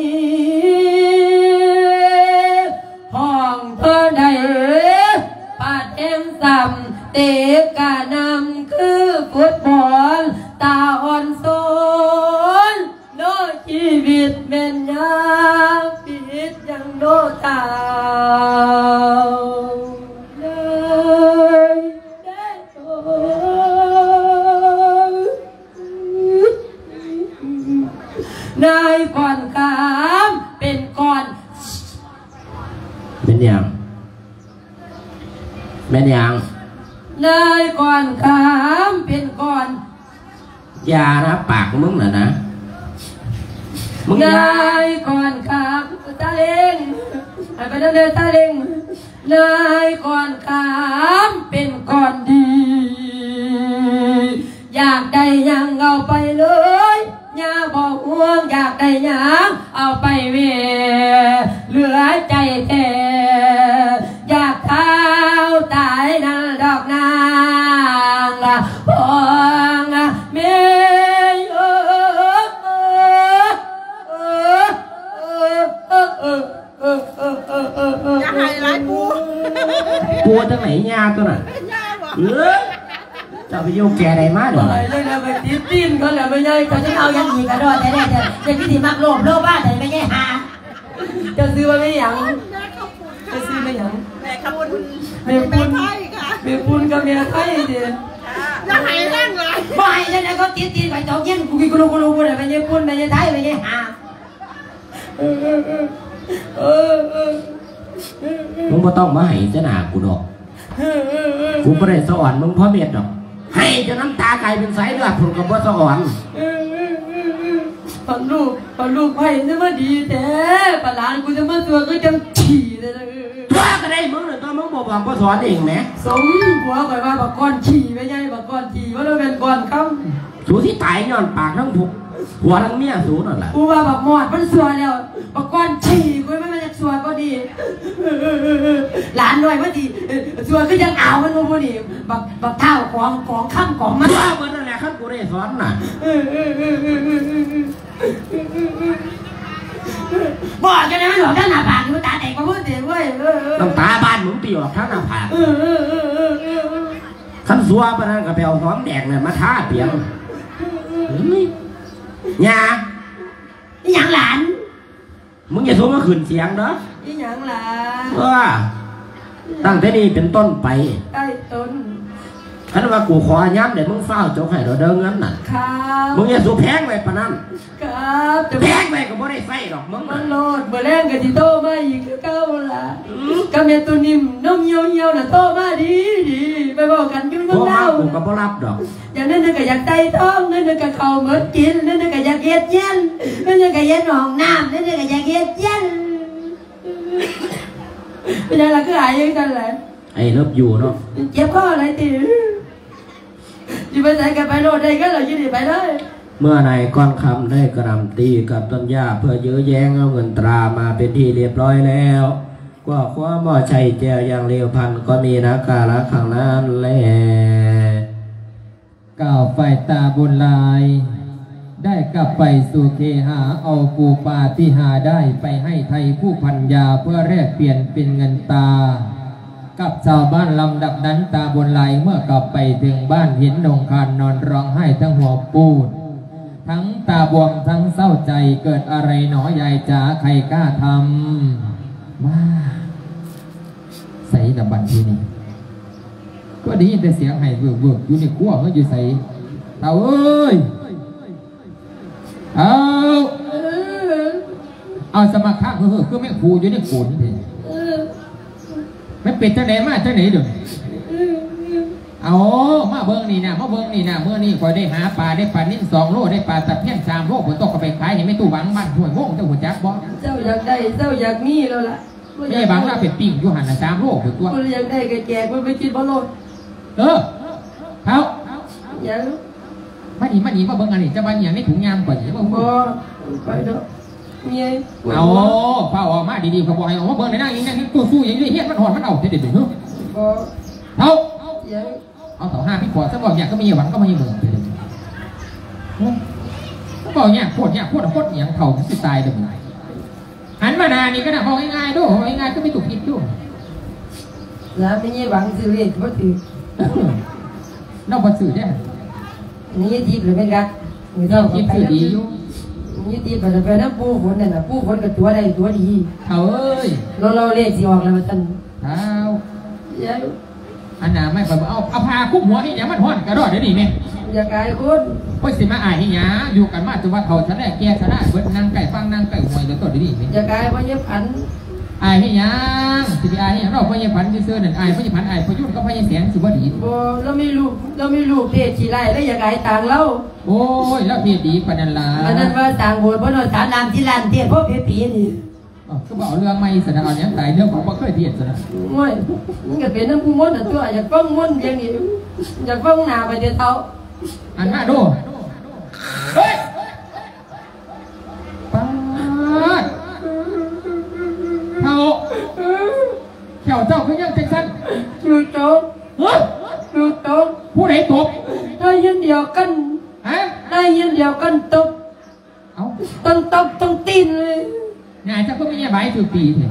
D: นี้ห้องเธอได้ปาดเอ็มซ้ำเตะกะนำคือฟุตบอลตาอ่อนโซนโน้ชีวิตเป็นยามปิดยังโนตานายก่อนขามเป็นก่อน
C: เป็นยังเป็นยัง
D: นายก่อนขามเป็นก่อน
C: ยานะปากมึงน่ะนะมึง
D: น
C: ยา
D: ายก่อนขามตาเล็งไปเดินตาเล็งนายก่อนขามเป็นก่อนดีอยากได้ยังเอาไปเลยอย่าบอกห่วงอยากได้ยังเอาไปเวเหลือใจแท้อยากเท้าตายนั่นดอกนางพองเมย์
E: จะหายไรปู
C: กลัวจังไหนยาตัวน่ะจะไปโยกแกใดมาเดี๋ยว
D: ไปเลยนะไปตีตีนเขาเลยไม่ใช่เขาจะเอายังอีกกระโดดแต่เนี่ยจะคิดถึงมักโลภบ้าแต่ไม่ใช่หาจะซื้อมาไม่หยังจะซื้อไม่หยัง
E: แม่ขบุญ
D: เมียปุ้น
E: ไทยค่ะ
D: เมียปุ้นกับเมียไทยเดียว
E: จะหายแรงเลย
D: บ่อยเลยนะเขาตีตีนไปจอกยังกูกินกูรู้เลยไม่ใช่ปุ้นไม่ใช่ไทยไม่ใช่หา
C: มึงบ่ต้องมาให้เจ้าหน้ากูดอกกูบ่ได้สอนมึงเพราะเม็ดดอกให้จนน้ำตากลายเป็นสายเลือดผุนกับบัวสวรรค์
D: ตอนลูกไผ่จะมาดีแต่ปลานกูจะมาตัวก็จำฉี่เลยนะ
C: ตัวก็ได้มึงเลยตัวมึงบอกบัวสอนเองไหม
D: สมหัวก่อยว่าบักก้อนฉี่ไม่ใช่บักก้อนฉี่ว่าเราเป็นก้อนคำ
C: สูที่ตายย้อนปากทั้งผุกหัวทั้งเมียสูนั่นแหละ
D: กูว่าบักหมอดมันสัวแล้วบักก้อนฉี่กูไม่มาจากสัวก็ดีหลานหน่อยว่าดีสัวก็ยังเอามันมาพอดีบักเท้าของข้ามของมัน
C: ตัวมันนั่นแหละขั้นกูได้สอนน่ะ
D: บอกกันนะมันหลอกด้านหน้าผากอยู่ตาแตกมาพูดเสียเว้ย
C: น้ำตาบ้านมึงปีออกทั้งหน้าผากขั้นสัวปะนั่นกับเปลวหอมแดงเนี่ยมาท่าเปียงยา
D: อีหยังหลาน
C: มึงอย่าโทรมาขืนเสียงเด้อ
D: อีหยังหลาน
C: ตั้งแต่นี้เป็นต้นไป
D: ใต้ต้น
C: คันว่ากูขอย้ำเดี๋ยวมึงเฝ้าจกให้เราเดินงั้นน่ะ
D: ครับ
C: มึงอย่าสู้แพงไปปะนั่น
D: ครับจะ
C: แพงไปก็บ่ได้ใส่หรอกมึง
D: มันโลดเมื่อแรงกับที่โตมาอีกคือเก้าละกำเนิดตัวนิ่มนมเหี่ยวน่ะโตมาดีไปบอกกันยุ่ง
C: โทร
D: น้ำ
C: มา
D: เล่า
C: กูก็บ่รับดอก
D: อย่างนั้นนึกก็อยากไต่ท้องนั่นนึกก็เข่าเหมือนกินนั่นนึกก็อยากเย็ดเย็นนั่นนึกก็เย็นหนองน้ำนั่นนึกก็อยากเย็ดเย็นเป็นอะไรก็หายยังกันแหละ
C: ไอ้เลิฟอยู่เนาะ
D: เจ็บข้ออะไรตีอยู่ไปไหนกันไปโลดได้ก็เรายืนไปเลย
C: เมื่อนายก้อนคำได้กระหน่ำตีกับต้นหญ้าเพื่อยื้อแย้งเอาเงินตรามาเป็นที่เรียบร้อยแล้วก็ความบ่ใช่แจวอย่างเร็วพันก็มีนักการะขังนั้นแหละ
A: ก้าวไฟตาบุญลาย ได้กลับไปสู่เคหาเอาปูปลาที่หาได้ไปให้ไทยผู้พันยาเพื่อแลกเปลี่ยนเป็นเงินตากับชาวบ้านลำดับนั้นตาบุญลายเมื่อกลับไปถึงบ้านเห็นนงคารนอนร้องไห้ทั้งหัวปูดทั้งตาบวมทั้งเศร้าใจเกิดอะไรหนอยายจ๋าใครกล้าทำมาใส่ดับบันทีนี่ก็ได้ยินแต่เสียงไห้เวิร์กอยู่ในขั้วเขาอยู่ใส่เต่าเอ้ยเอาสมัครข้างคือแม่ครูอยู่ในโขนทีไม่เป็นเจ้าไหนมาเจ้าไหนเดี๋ยวเอามาเบิ้งนี่นะมาเบิ้งนี่นะเมื่อนี่คอยได้หาปลาได้ปลานิ่ม2 โลได้ปลาตะเพียน3 โลผมต้องไปขายเห็นไม่ตู้บังบ้านห่วยโม่งเจ้าหัวจักบ่
D: เจ้าอยากได้เจ้าอยากมีแล้วล่ะ
A: ไม่ใช่บังแล้วเป็นปิ้งอยู่หันละ3 โลผมตัว
D: อยากได้ก็แจกมันไปกินบอลโลด
A: เขา
D: อยาก
A: มาหนีมาเบิ้งอันนี้จะบ้านอย่างในถุงยามก่อนอย่าบ่
D: ไปเด้อมี
A: เอาเฝ้าออกมาดีๆเขาบอกให้ออกมาเบิ้งในนั่งอย่างนี้ตัวสู้อย่างนี้เฮี้ยนมันหอนมันเอาเด็ดๆเนาะเอาต่อ5 พี่ขวดถ้าบอกอยากก็มีหวังก็มีเบิ้งถ้าบอกเนี่ยโคตรอย่างเขาสิตายเดี๋ยวนี้หันมานานี่ก็น่ะบอกง่ายๆด้วยง่ายๆก็ไม่ถูกผิดด้วย
D: แล้วไม่ยี่หวังซื้อเลยก็ถื
A: อนอกบัตรสื่อได้
D: นี่จีบหรือไม่กัน
A: นี่ต้องคิดสื่อดีอยู่
D: นี่จีบแต่ไปน้ำปูฝนเนี่ยนะปูฝนกับตัวใดตัวดี
A: เขาเอ้ย
D: เราเรียกสีออกแล้วมันตัน
A: เท้าอันน่ะไม่ค่อยเอาพาคุ้มหัวให้ยังมันห่อนกระโดดได้ดีไหม
D: อยากไอ้คน
A: พ่อสิมาอายให้ยาอยู่กันมาจนว่าเขาชนะแก่ชนะเบิดนางไก่ฟังนางไก่หวยจะตัวได้ดีไหม
D: อยากไอ้พ่อเย็บผัน
A: อายให้ยังสิบอายให้ยังเราพ่อเย็บผันที่เสื้อนั่นอายพ่อเย็บผันอายพ่อยุ่นก็พ่อเย็บแสงสุบดี
D: บ่เราไม่ลูกเทศชีไรแล้วอยากไอ้ต่างเรา
A: โอ้ยแล้วเทศดีปนันลา
D: อันนั้นว่าต่างโหดเพราะเราสารลามที่ลานเทศเพราะเพชรปีนี่
A: ก็บอกเรื่องไม่สนะเอาอย่างไรเรื่องของบ่เคยเทียนสนะ
D: ไม่มันก็เป็นน้ำผู้ม้วนตัวอยากฟังม้วนอย่างนี้อยากฟังหนาไปเดี๋ยวเท้า
A: อันมาดูเฮ้ยป้าเท้าเข่าเจ้าคือยังเต็งสั้น
D: อยู่โต๊ะอยู่โต๊ะ
A: ผู้ใดตบ
D: ได้ยินเดียวกันได้ยินเดียวกันตบ
A: เอา
D: ต้องตบต้องตีนเลย
A: งานเจ้าก็ไม่ใช่ใบถือปีเถอะ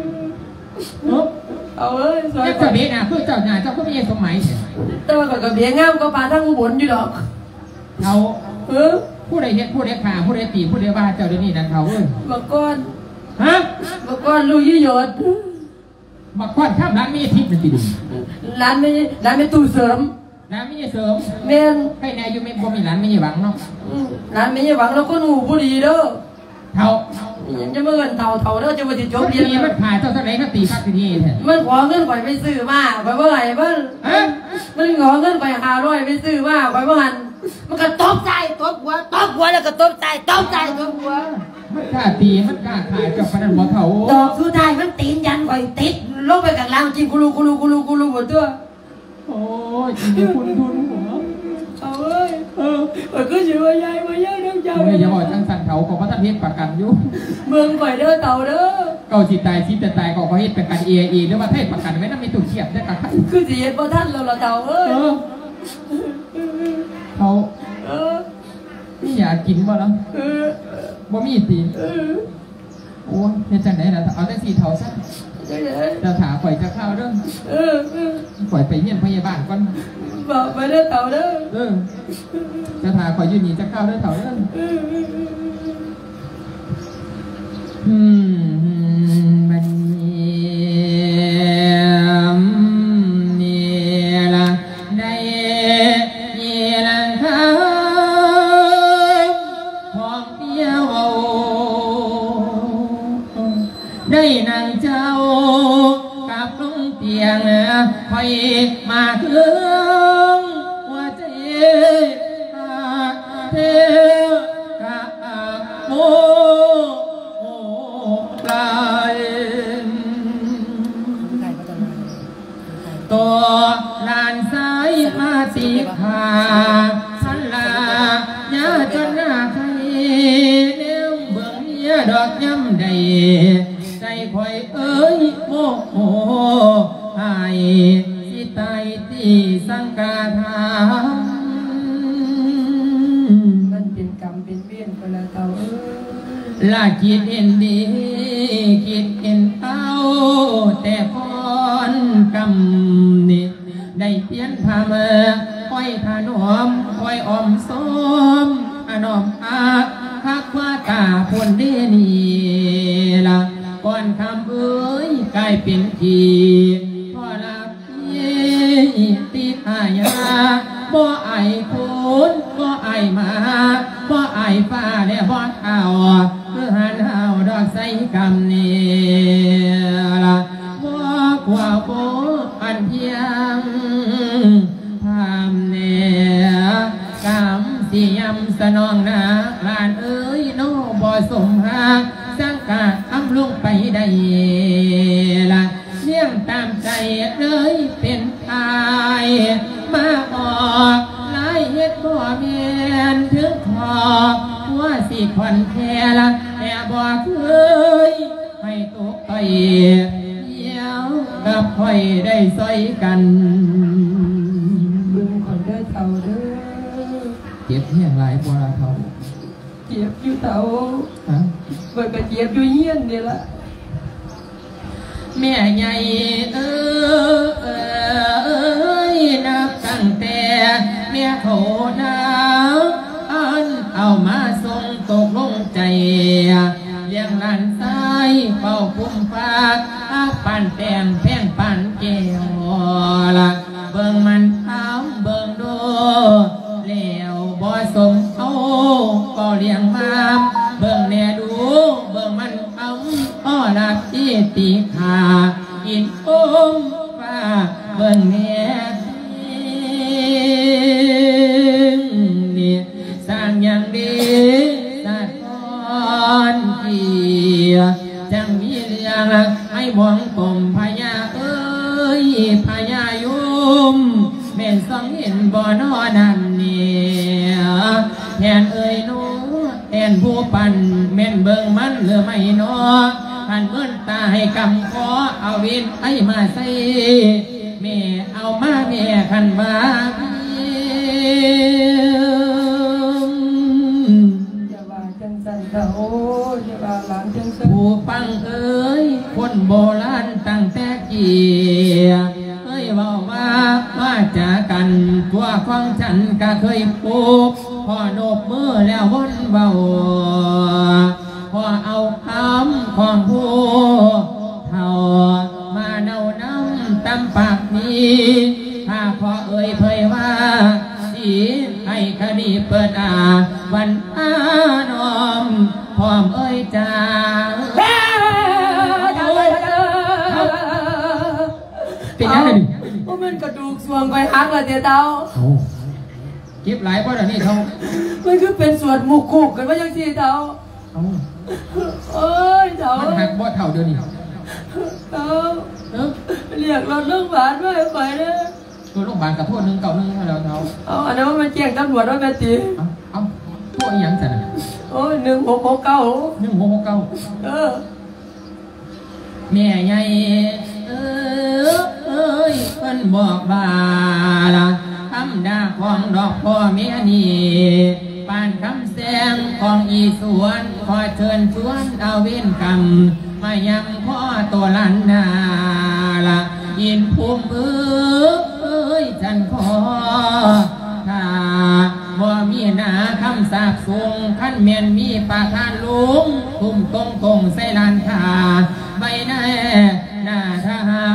D: เอาเอ้ย
A: เจ้าเบี้ยนะเพื่อเจ้างานเจ้าก็ไม่ใช่สมัยเถอะ
D: แต่ว่ากับเบี้ยงามก็ปาทั้งอุบลอยู่ดอก
A: เอาผู้ใดเฮ็ดผู้ใดขาผู้ใดตีผู้ใดว่าเจ้าเดี๋ยวนี้นั่นเขา
D: บักก้อนบักก้อนลูกยี่หยด
A: บักก้อนข้ามร้านไม่ทิพย์มันติด
D: ร้านไม่ตู้เสริม
A: ร้านไม่เสริม
D: เม่น
A: ให้นายอยู่ไม่บ่มีร้านไม่หวังเนาะ
D: ร้านไม่หวังแล้วก็หนูผู้ดีเด้อ
A: เท่า
D: ยังจะมาเงินเท่าเด้อจะมาติดจบเรียน
A: มันผ่าเท่าไหร่ก็ตีพักทีนี่
D: มันขอเงินก่อนไปซื้อมาไปเมื่อไหร่บ้างมันงอเงินไป500ไปซื้อมาไปบ้านมันก็ตบใจตบหัวแล้วก็ตบใจตบหัว
A: มันกล้าตีมันกล้าขายกับพนันบ่เขา
D: ดอกสุดท้ายมันตีนยันไว้ติดลงไปกับล่างจริงกูรู้หมดตัว
A: โอ้ยอีคุณทุนหัว
D: เอาเอ้ยก็สิว่าใหญ่เด้อเจ้า
A: อย่าบอกจังสันเขาของพระท่านเฮ็ดประกันอยู่
D: เมืองข่อยเด้อเต่าเด้อ
A: เก่าสิตายสิจะตายก็เฮ็ดประกันเอหรือว่าไทยประกันไว้นำมีตู้เขียบได้กับใคร
D: คือสิเฮ็ดบ่ทันแล้วล่ะเต่าเอ้ย
A: เขานี่อยากกินบ่ล่ะบ่มีติโอ้ยเฮ็ดจังได๋ล่ะเอาแต่สีเฒ่าซะจะถาข่อยจะข้าวเด้อข่อยไปเฮียนพยาบาลก่อน
D: บอกไปเด้อเฒ่าเด้อ
A: จะถาข่อยอยู่นี่จะข้าวเด้อเฒ่าเด้อบัดนี้ล่ะได้ยินข่าวของเมียเว้าได้นางเจ้ากับลงเตียงคอยมาเครื่องหัวใจเทกะโมลายตัวลานซ้ายมาตีขาสันลายาจนหน้าใครเลี้ยงเบิ่งเมียดอกย้ำใดใจคอยเอ้ยโมโหหายสิตายที่สังกาธา
D: มันเป็นกรรมเป็นเวรไปแล้วเต่า
A: ลาคิดเห็นดีคิดเห็นเอาแต่ก่อนกำนี่ได้เปลี่ยนผ้าเมื่อค่อยถนอมค่อยอมซ้อมอนอมอาคักว่าตาพนเดนีละก่อนคำเอ้ยกลายเป็นทีพอละเย่ติดอายาบ่ไอคนบ่ไอมาบ่ไอฟ้าและบ่เอาคือหันเอาดอกใส่กำนี่ละบ่กว่าบ่อันเพียงทำเนี่ยกำสิยำสนองนาลานเอ้ยโนบ่สมหาสังกาอำลงไปได้ละเลี้ยงตามใจเลยเป็นทายมาออกลายเฮ็ดบ่เมียนถึงขอบหัวสิควันแค่ละแต่บ่เคยให้ตกไปเยี่ยวกับค่อยได้ซอยกัน
D: บึงคนเด้อเต่าเด้อ
A: เจ็บแห้งหลายบ่ล่ะเฒ่า
D: เจ็บอยู่เต่าเปิดกระเจี๊ยบอยู่เฮียนนี่ละ
A: แม่ใหญ่เอ้ยนับตั้งแต่แม่โถนาอันเอามาส่งตกลงใจเลี้ยงหลานซ้ายเป่าพุ่มฟ้าปั่นแป้งแป้งปั่นแก้วละเบิ่งมันทำเบิ่งดูแล้วบ่สมเอาก็เลี้ยงมาเบิ่งแน่ดูเบิ่งมันเอาอ้อลับที่ตีขาอินอมฟ้าเบิ่งแน่นี่สร้างอย่างดีสัตว์ก้อนเกียจังมีเรื่องให้มองกลมพญาเอ้ยพญายุมแม่นสองเห็นบ่อนอนันเนี่ยแทนเอ้ยหนูแทนผู้ปั่นแม่นเบิ่งมันหรือไม่นอหันเมื่อตาให้กำขอเอาวินไอ้มาใส่แม่เอามาแม่ขันมา
D: อย่าว่าจังสันเต่าอย่าว่าหลานจังสัน
A: ผู้ฟังเอ้ยคนโบราณตั้งแต่กี่เอ้ยว่าจากกันพวกของฉันก็เคยปูพอโนบมือแล้ววนเบาพอเอาคำของผู้เท่ามาเนาน้ำตำปากนี้ถ้าพอเอ่ยเผยว่าสีให้คดีเปิดวันนอมพร้อมเอ่ยจ้าเป็นยังไงดิ
D: มันกระดูกส่วงไปหักละเตี้ยเต้า
A: เก็บหลายเพราะเดี๋ยวนี้เขา
D: มันคือเป็นส่วนมุกคุกกันว่ายังสิเต้าเอ้ยเต้า
A: มันหักบ่เท่าเดี๋ยวนี้
D: เต้าเรียกรถโรงพยาบาลด้วยไปเลย
A: ตัวโรงพยาบาลกับทั่ว191แล้วเท่า
D: อันนั้นมันแจ้งตำรวจว่าแม่ตี
A: เอาทั่วอีหยังสั่น
D: โอ้ย1669
A: แม่ใหญ่เอ้ยเพิ่นบอกบาละคำด่าของดอกพ่อแม่นี่ปานคำแซงของอีสวนขอเชิญชวนเอาเว้นกรรมมายังพ่อตัวลันนาละยินภูมิเอ้ยฉันขอถ้าบ่มีหนาคำสาบสูงขั้นเมียนมีปากทานลุงทุ่มตรงใส่ลานขาใบหน้าถ้าหาก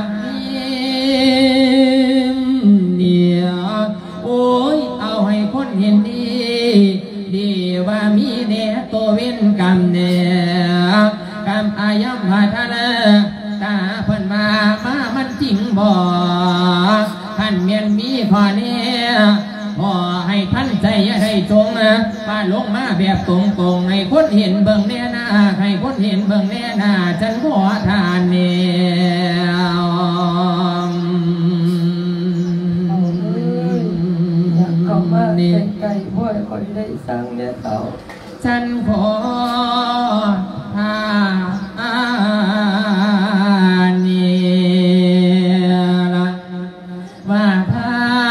A: เดียวโอ้ยเอาให้คนเห็นดีว่ามีเน่ตัวเว้นกรรมเนี่ยกรรมอายัมพัฒนาตาเพิ่นมามันจริงบ่ท่านเมียนมีขอเนี่ยพอให้ท่านใจอย่าได้จงป้าลงมาแบบตรงให้คนเห็นเบิ่งแน่หน้าให้คนเห็นเบิ่งแน่หน้าฉันขอทานเนี่ย
D: ก็มาไก่พ่อคอยได้สร้างเนี่ยเต่า
A: ฉันขอทานเนี่ยละว่าพา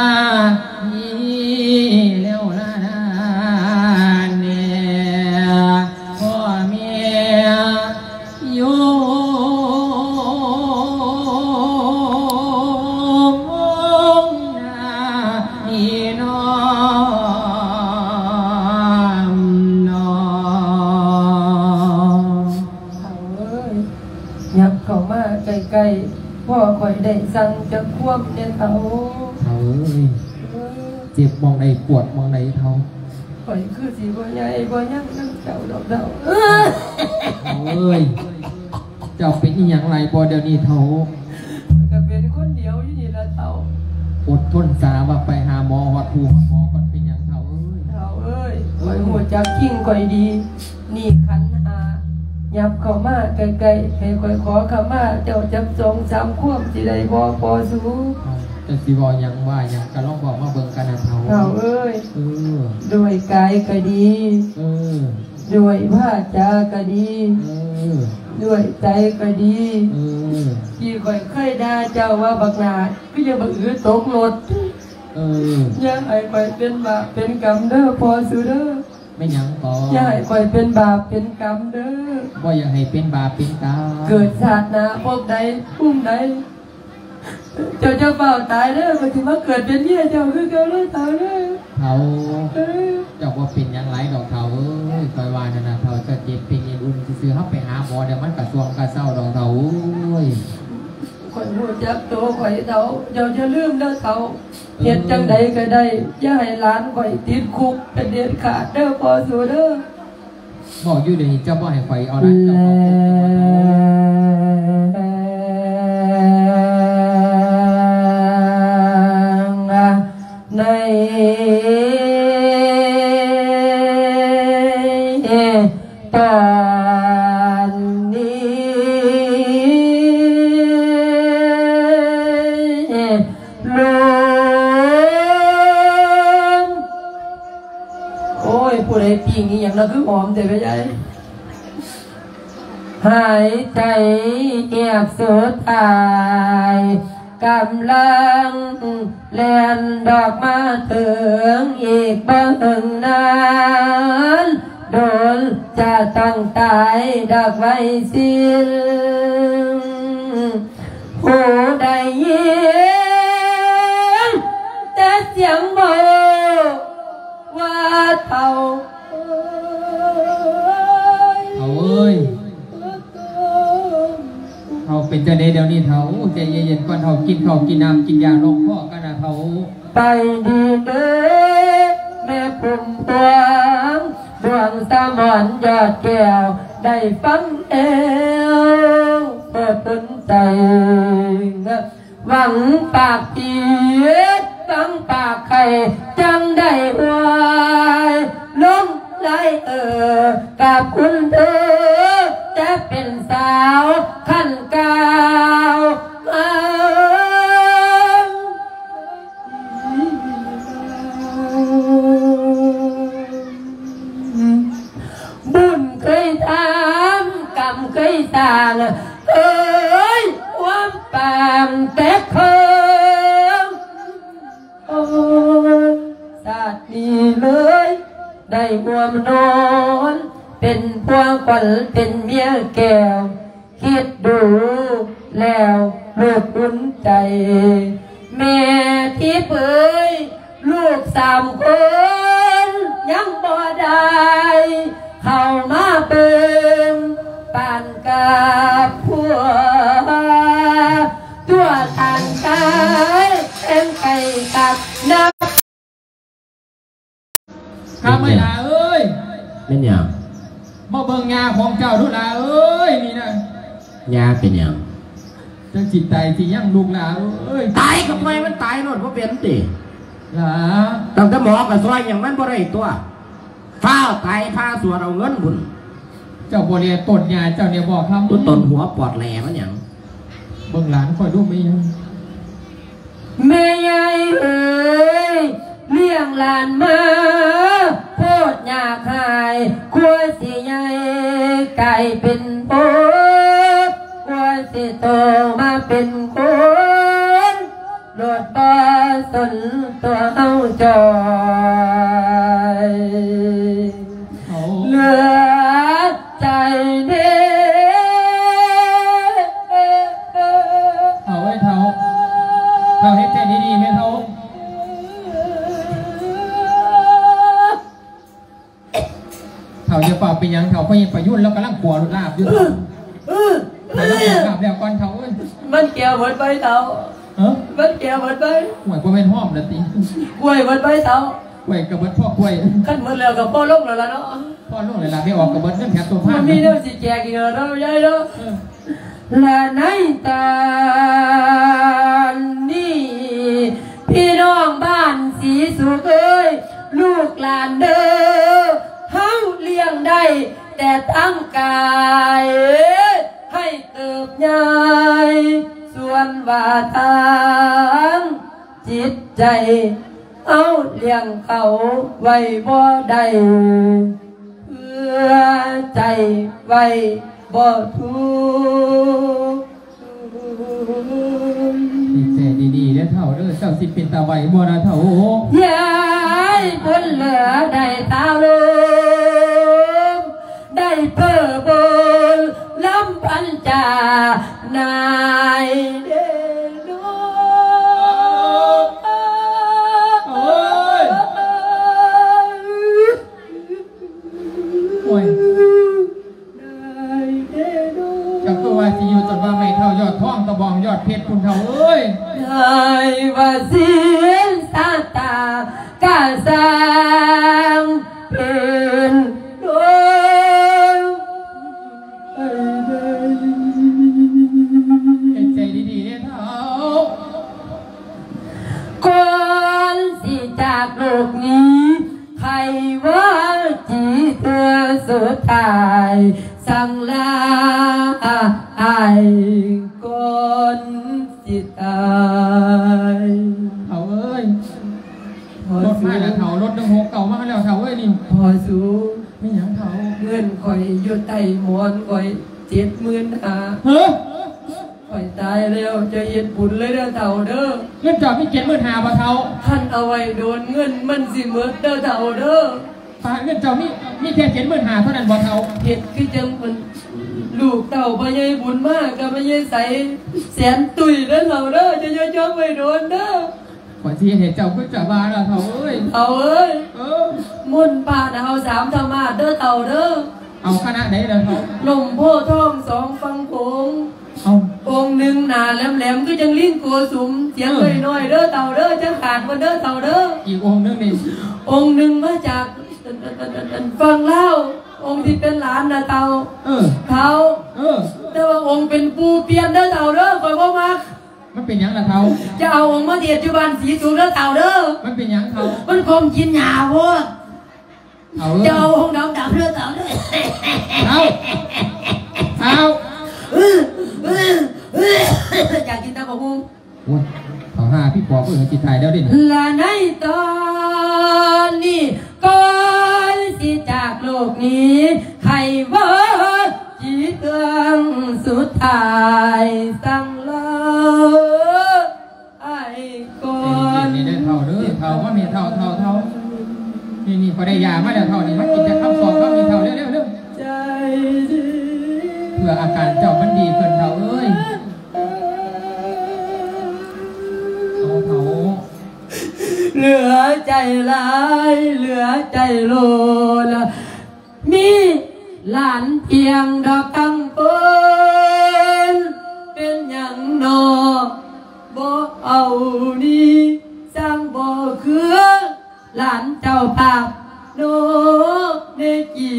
D: ไก่พ่อคอยได้สั่งจะควบเนี่ยเท้า
A: เจ็บมองในปวดมองในเท้า
D: คอยคือสีบ่ใหญ่บ่ยักนั่งเจ้าดอกเท้า
A: เจ้าเป็นอีหยังไรบ่เดี๋ยวนี้เท้า
D: ก็เป็นคนเดียวอยู่นี่ละเท้า
A: อดทนสาว่าไปหาหมอหอดหูหมอก่อนเป็นอย่างเท้า
D: คอยหัวจักขิ้งคอยดีนี่ขันยับเข้ามาไกลๆให้คอยขอเข้ามาเจ้าจับ2-3ควบสิได้บ่พอสู้
A: แต่สิบ่ยังว่ายังก็ลองบอกมาเบิ่งกันนะเฒ่า
D: ด้วยกายก็ดีด้วยวาจาก็ดีด้วยใจก็ดีที่คอยเคยด่าเจ้าว่าบักหนาก็อย่าบักอื้อตกรถอย่าให้คอยเป็นบาปเป็นกรรมเด้อพอสู้เด้อ
A: ไม่ยังก่อ
D: อย่าให้คอยเป็นบาปเป็นกรรมเด้อ
A: ว่าอย่าให้เป็นบาปเป็นกรรม
D: เกิดชาติหน้าพบใดพุ่มใดเจ้าจะเฝ้าตายเด้อมาถึงมาเกิดเป็นเมียเจ้าคือเกิดเลยเฒ่าเด้อ
A: เฒ่าเจ้าว่าเป็นยังไรดอกเฒ่าคอยว่านั่นน่ะเฒ่าจะเจ็บเป็นยังอุ่นซื้อเฮาไปหาหมอเดี๋ยวมันกระซวงกระเศร้าดอกเฒ่า
D: คอยรู้จักตัวคอยเฒ่าเจ้าจะลืมเด้อเฒ่าเฮ็ดจังใดก็ได้อย่าให้หลานข่อยติดคุกเป็นเด็ดขาดเด้อพอสู้เด้อ
A: บอกอยู่เดี๋ยวนี้เจ้าบ่ให้ข่อยเอาหลานเจ้า
D: ในตอนนี้ลูกโอ้ยผู้ใดปีนี้อย่างนั้นคือหอมแต่ไม่ใช่หายใจเงียบสุดท้ายกำลังเล่นดอกมาถึงอีกบ้างนานโดนจะต้องตายดอกไว้สิ้นผู้ใดยินแต่เสียงบอกว่าเท่า
A: เขาเป็นจะได้เดี๋ยวนี้เถาใจเย็นๆก่อนเถากินข้าวกินน้ำกินยาลงพ่อกันนะเถา
D: ไปดีเด้อแม่ปุ่มตวงดวงสมอนยอดแก้วได้ฟังเอวเปิดต้นใจหวังปากผีหวังปากไข่จังได้หวายลงไหลกับคุณเธอจะเป็นสาวขั้นกาวบุญเคยทำกรรมเคยสร้างความปางแต่เคยศาสตร์นี้เลยได้ห่วมนอนเป็นพวงขวัญเป็นเมียแก้วคิดดูแล้วลูกอุ่นใจแม่ที่เผยลูก3 คนยังบ่ได้เข้ามาเป็นปานกับผัวตัวทางกายแองไก่ตัดน้ำ
A: ข้าไม่ลาเอ้ย
C: เป็นอย่าง
A: มาเบิ่งงาของเจ้าดูลาเอ้ยนี่นะ
C: ยาเป็นอย่าง
A: จังจิตใจที่ยังลูกลาเอ้ย
C: ตายกับมันตายโน่นเพราะเป็นติ
A: ลา
C: ตั้งแต่หมอกับซอยอย่างมันบ่ได้ตัวฟ้าตายผ้าสวดเอาเงินบุญ
A: เจ้าบ่เรียต้นยาเจ้าเนี่ยบอกคำ
C: ต้นหัวปอดแหลมันอย่าง
A: เบิ่งหลานคอยดูไม่ยัง
D: แม่ใหญ่เอ๋ยเลี้ยงหลานมาโพดยาหายกลัวสิใหญ่ไก่เป็นโป๊กลัวสิโตมาเป็นคนโดดบอสนตัวเอาจอยเหลือใจเด้
A: เอาไว้เท่าให้ใจดีๆไหมเท่าจะเป่าเป็นยังเท่าเพราะยังประยุ่นแล้วกำลังกลัวรุดลาบอยู่ไปแล้วลาบแล้วก่อนเท่าเอ้ย
D: มันเกี่ยวหมดไปเท่ามันเกี่ยวหมดไป
A: หวยก็เป็นห้อมเลยตี
D: กล้วยหมดไปเท่า
A: หวยกระเบิดพ่อกล้วย
D: ขั้นหมดแล้วกับพ่อลงแล้วล่ะเนาะ
A: พ่อลงเลยล่ะไม่ออกกระเบิดเรื่องแถมตัวผ้า
D: มีเรื่องสิแจกอีกแล้วเราใหญ่แล้วละในตานี่พี่น้องบ้านสีสุขเอ้ยลูกหลานเด้อเฮาเลี้ยงได้แต่ตั้งกายให้เติบใหญ่ส่วนว่าทางจิตใจเอาเลี้ยงเขาไว้บ่ได้เพื่อใจไว้บ่ทุก
A: ใจดีๆแล้วเท่าเด้อเจ้าสิเป็นตาไว้บ่นะเท่าย
D: ายบนเหลือได้ตาลูกได้เพื่อบนลำพันจานายเด้อโอ้ย
A: จับตัวว่าสิอยู่จนว่าไม่เท่ายอดท้องตะบองยอดเพชรคุณเท่าเอ้ย
D: ได้ว่าเสียงสาตากาสังเป็นดวง
A: ใจดีๆเนี่ยเท่า
D: ก่อนสิจากโลกนี้ใครว่าจีเธอสุดท้ายสั่งลาอายก่อนสิตาย
A: เท่าเอ้ยรถมาแล้วเท่ารถดังหกเก่ามาแล้วเท่าเอ้ยนี่
D: พอสู
A: ไม่ยังเท่า
D: เงินคอยหยุดไต่หมอนคอย70,000
A: เฮ้ย
D: คอยตายแล้วจะเย็นปุ่นเลยเด้อเท่าเด้อ
A: เงินจอดไม่70,000บ่เท่า
D: ท่านเอาไว้โดนเงินมันสิหมดเด้อเท่าเด้อ
A: ปาเงินจอดมีแค่70,000เท่านั้นบ่เท่า
D: เฮ็ดคือจังมันลูกเต่าพ่อใหญ่บุญมากกับพ่อใหญ่ใสแสนตุยเด้อเท่าเด้อจะย่อๆไว้โดนเด้อ
A: ขอที่เห็นเจ้าก็จะมาแล้วเท่าเอ้ย
D: เท่าเอ้ยมุ่นป่าเอา3ธรรมะเด้อเท่าเด้อ
A: เอาคณะไหนเด้อเท่า
D: ลมโพทอง2ฝั่งโขงองค์หนึ่งหนาแหลมๆก็จังลิ้นโกสุมเสียงน้อยๆเด้อเต่าเด้อจังขาดมันเด้อเต่าเด้อ
A: อีกองค์นึงนี่
D: องค์หนึ่งมาจากฟังเล่าองค์ที่เป็นหลานนะเต่าเต่าแต่ว่าองค์เป็นปูเปลี่ยนเด้อเต่าเด้อคอยบ่มัก
A: มันเป็นยังล่ะเท่า
D: จะเอาองค์มาเทียดจุบันสีสูงแล้วเต่าเด้อ
A: มันเป็นยังเท่า
D: มันคมกินหญ้าพวก
A: เท่า
D: จะเอาองค์ดำเด้อเต่าเด้อ
A: เท่าเท่า
D: อยากกินตาบะฮุง
A: โอ้ยเท่าห้าพี่ปอเพื่อนจิตไทยแล้วดิ
D: และในตอนนี้ก่อนสิจากโลกนี้ใครว่าจีเตืองสุดท้ายสั่งลาไอ้ก่อน
A: นี่ได้เท่าเด้อเท่าว่ามีเท่านี่พอได้ยามาแล้วเท่านี่มันกินแต่คำสอนเขามีเท่าเร็ว
D: ใจ
A: เพื่ออาการเจ้ามันดีขึ้นเท่าเอ้ยเท่า
D: เหลือใจร้ายเหลือใจโลละมีหลานเพียงดอกตั้งเปิ้นเป็นอย่างนอบ่เอาดีสร้างบ่คือหลานเจ้าภาพโนเนกี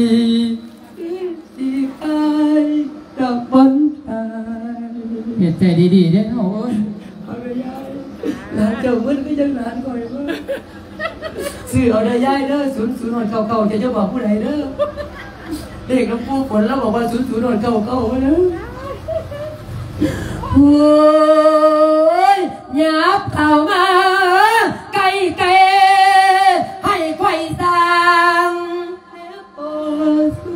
D: สีคายดอกบนตาย
A: เหตุใจดีๆเด้อเท่าเอ้ย
D: เอาไปยายหลานเจ้ามันก็ยังหลานคอยว่าซื้อเอาได้ยายเด้อ00 หน่อยเก่าๆจะบอกผู้ใดเด้อเด็กน้ำปูฝนแล้วบอกว่า00 หน่อยเก่าๆเด้อโอ้ยหยาบเข้ามาไกลให้ไขว้สร้างโอ้สู้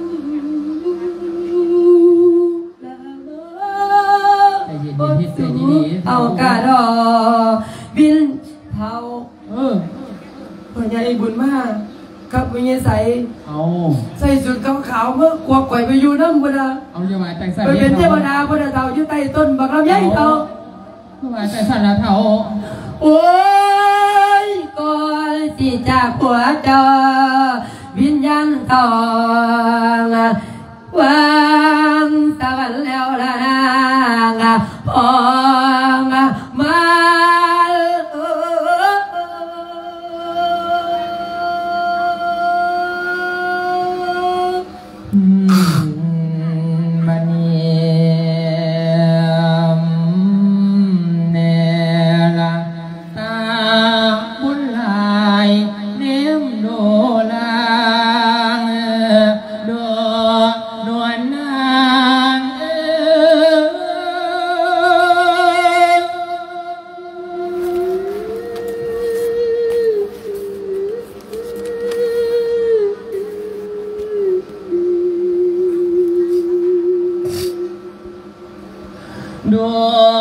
D: ละเนาะ
A: ใจเย็นๆให้ใจดีๆ
D: เอากาดอบินเท่าพ่อใหญ่บุญมากกับวิญญาใส
A: เอา
D: ใส่สุดขาวๆเมื่อกวกไก่ไปอยู่น้ำบุญ
A: เอาจะมาแต่งสัน
D: ไปเป็นเทวดาบุญเท่าอยู่ใต้ต้นบักลำไยเท่า
A: มาแต่งสันละเท่า
D: โอ้ยก่อนที่จากหัวจอวิญญาณทองวางสวรรค์แล้วละนางพองมา
A: มันเนละตาบุญลายเนมโดลางโดนวลนางดว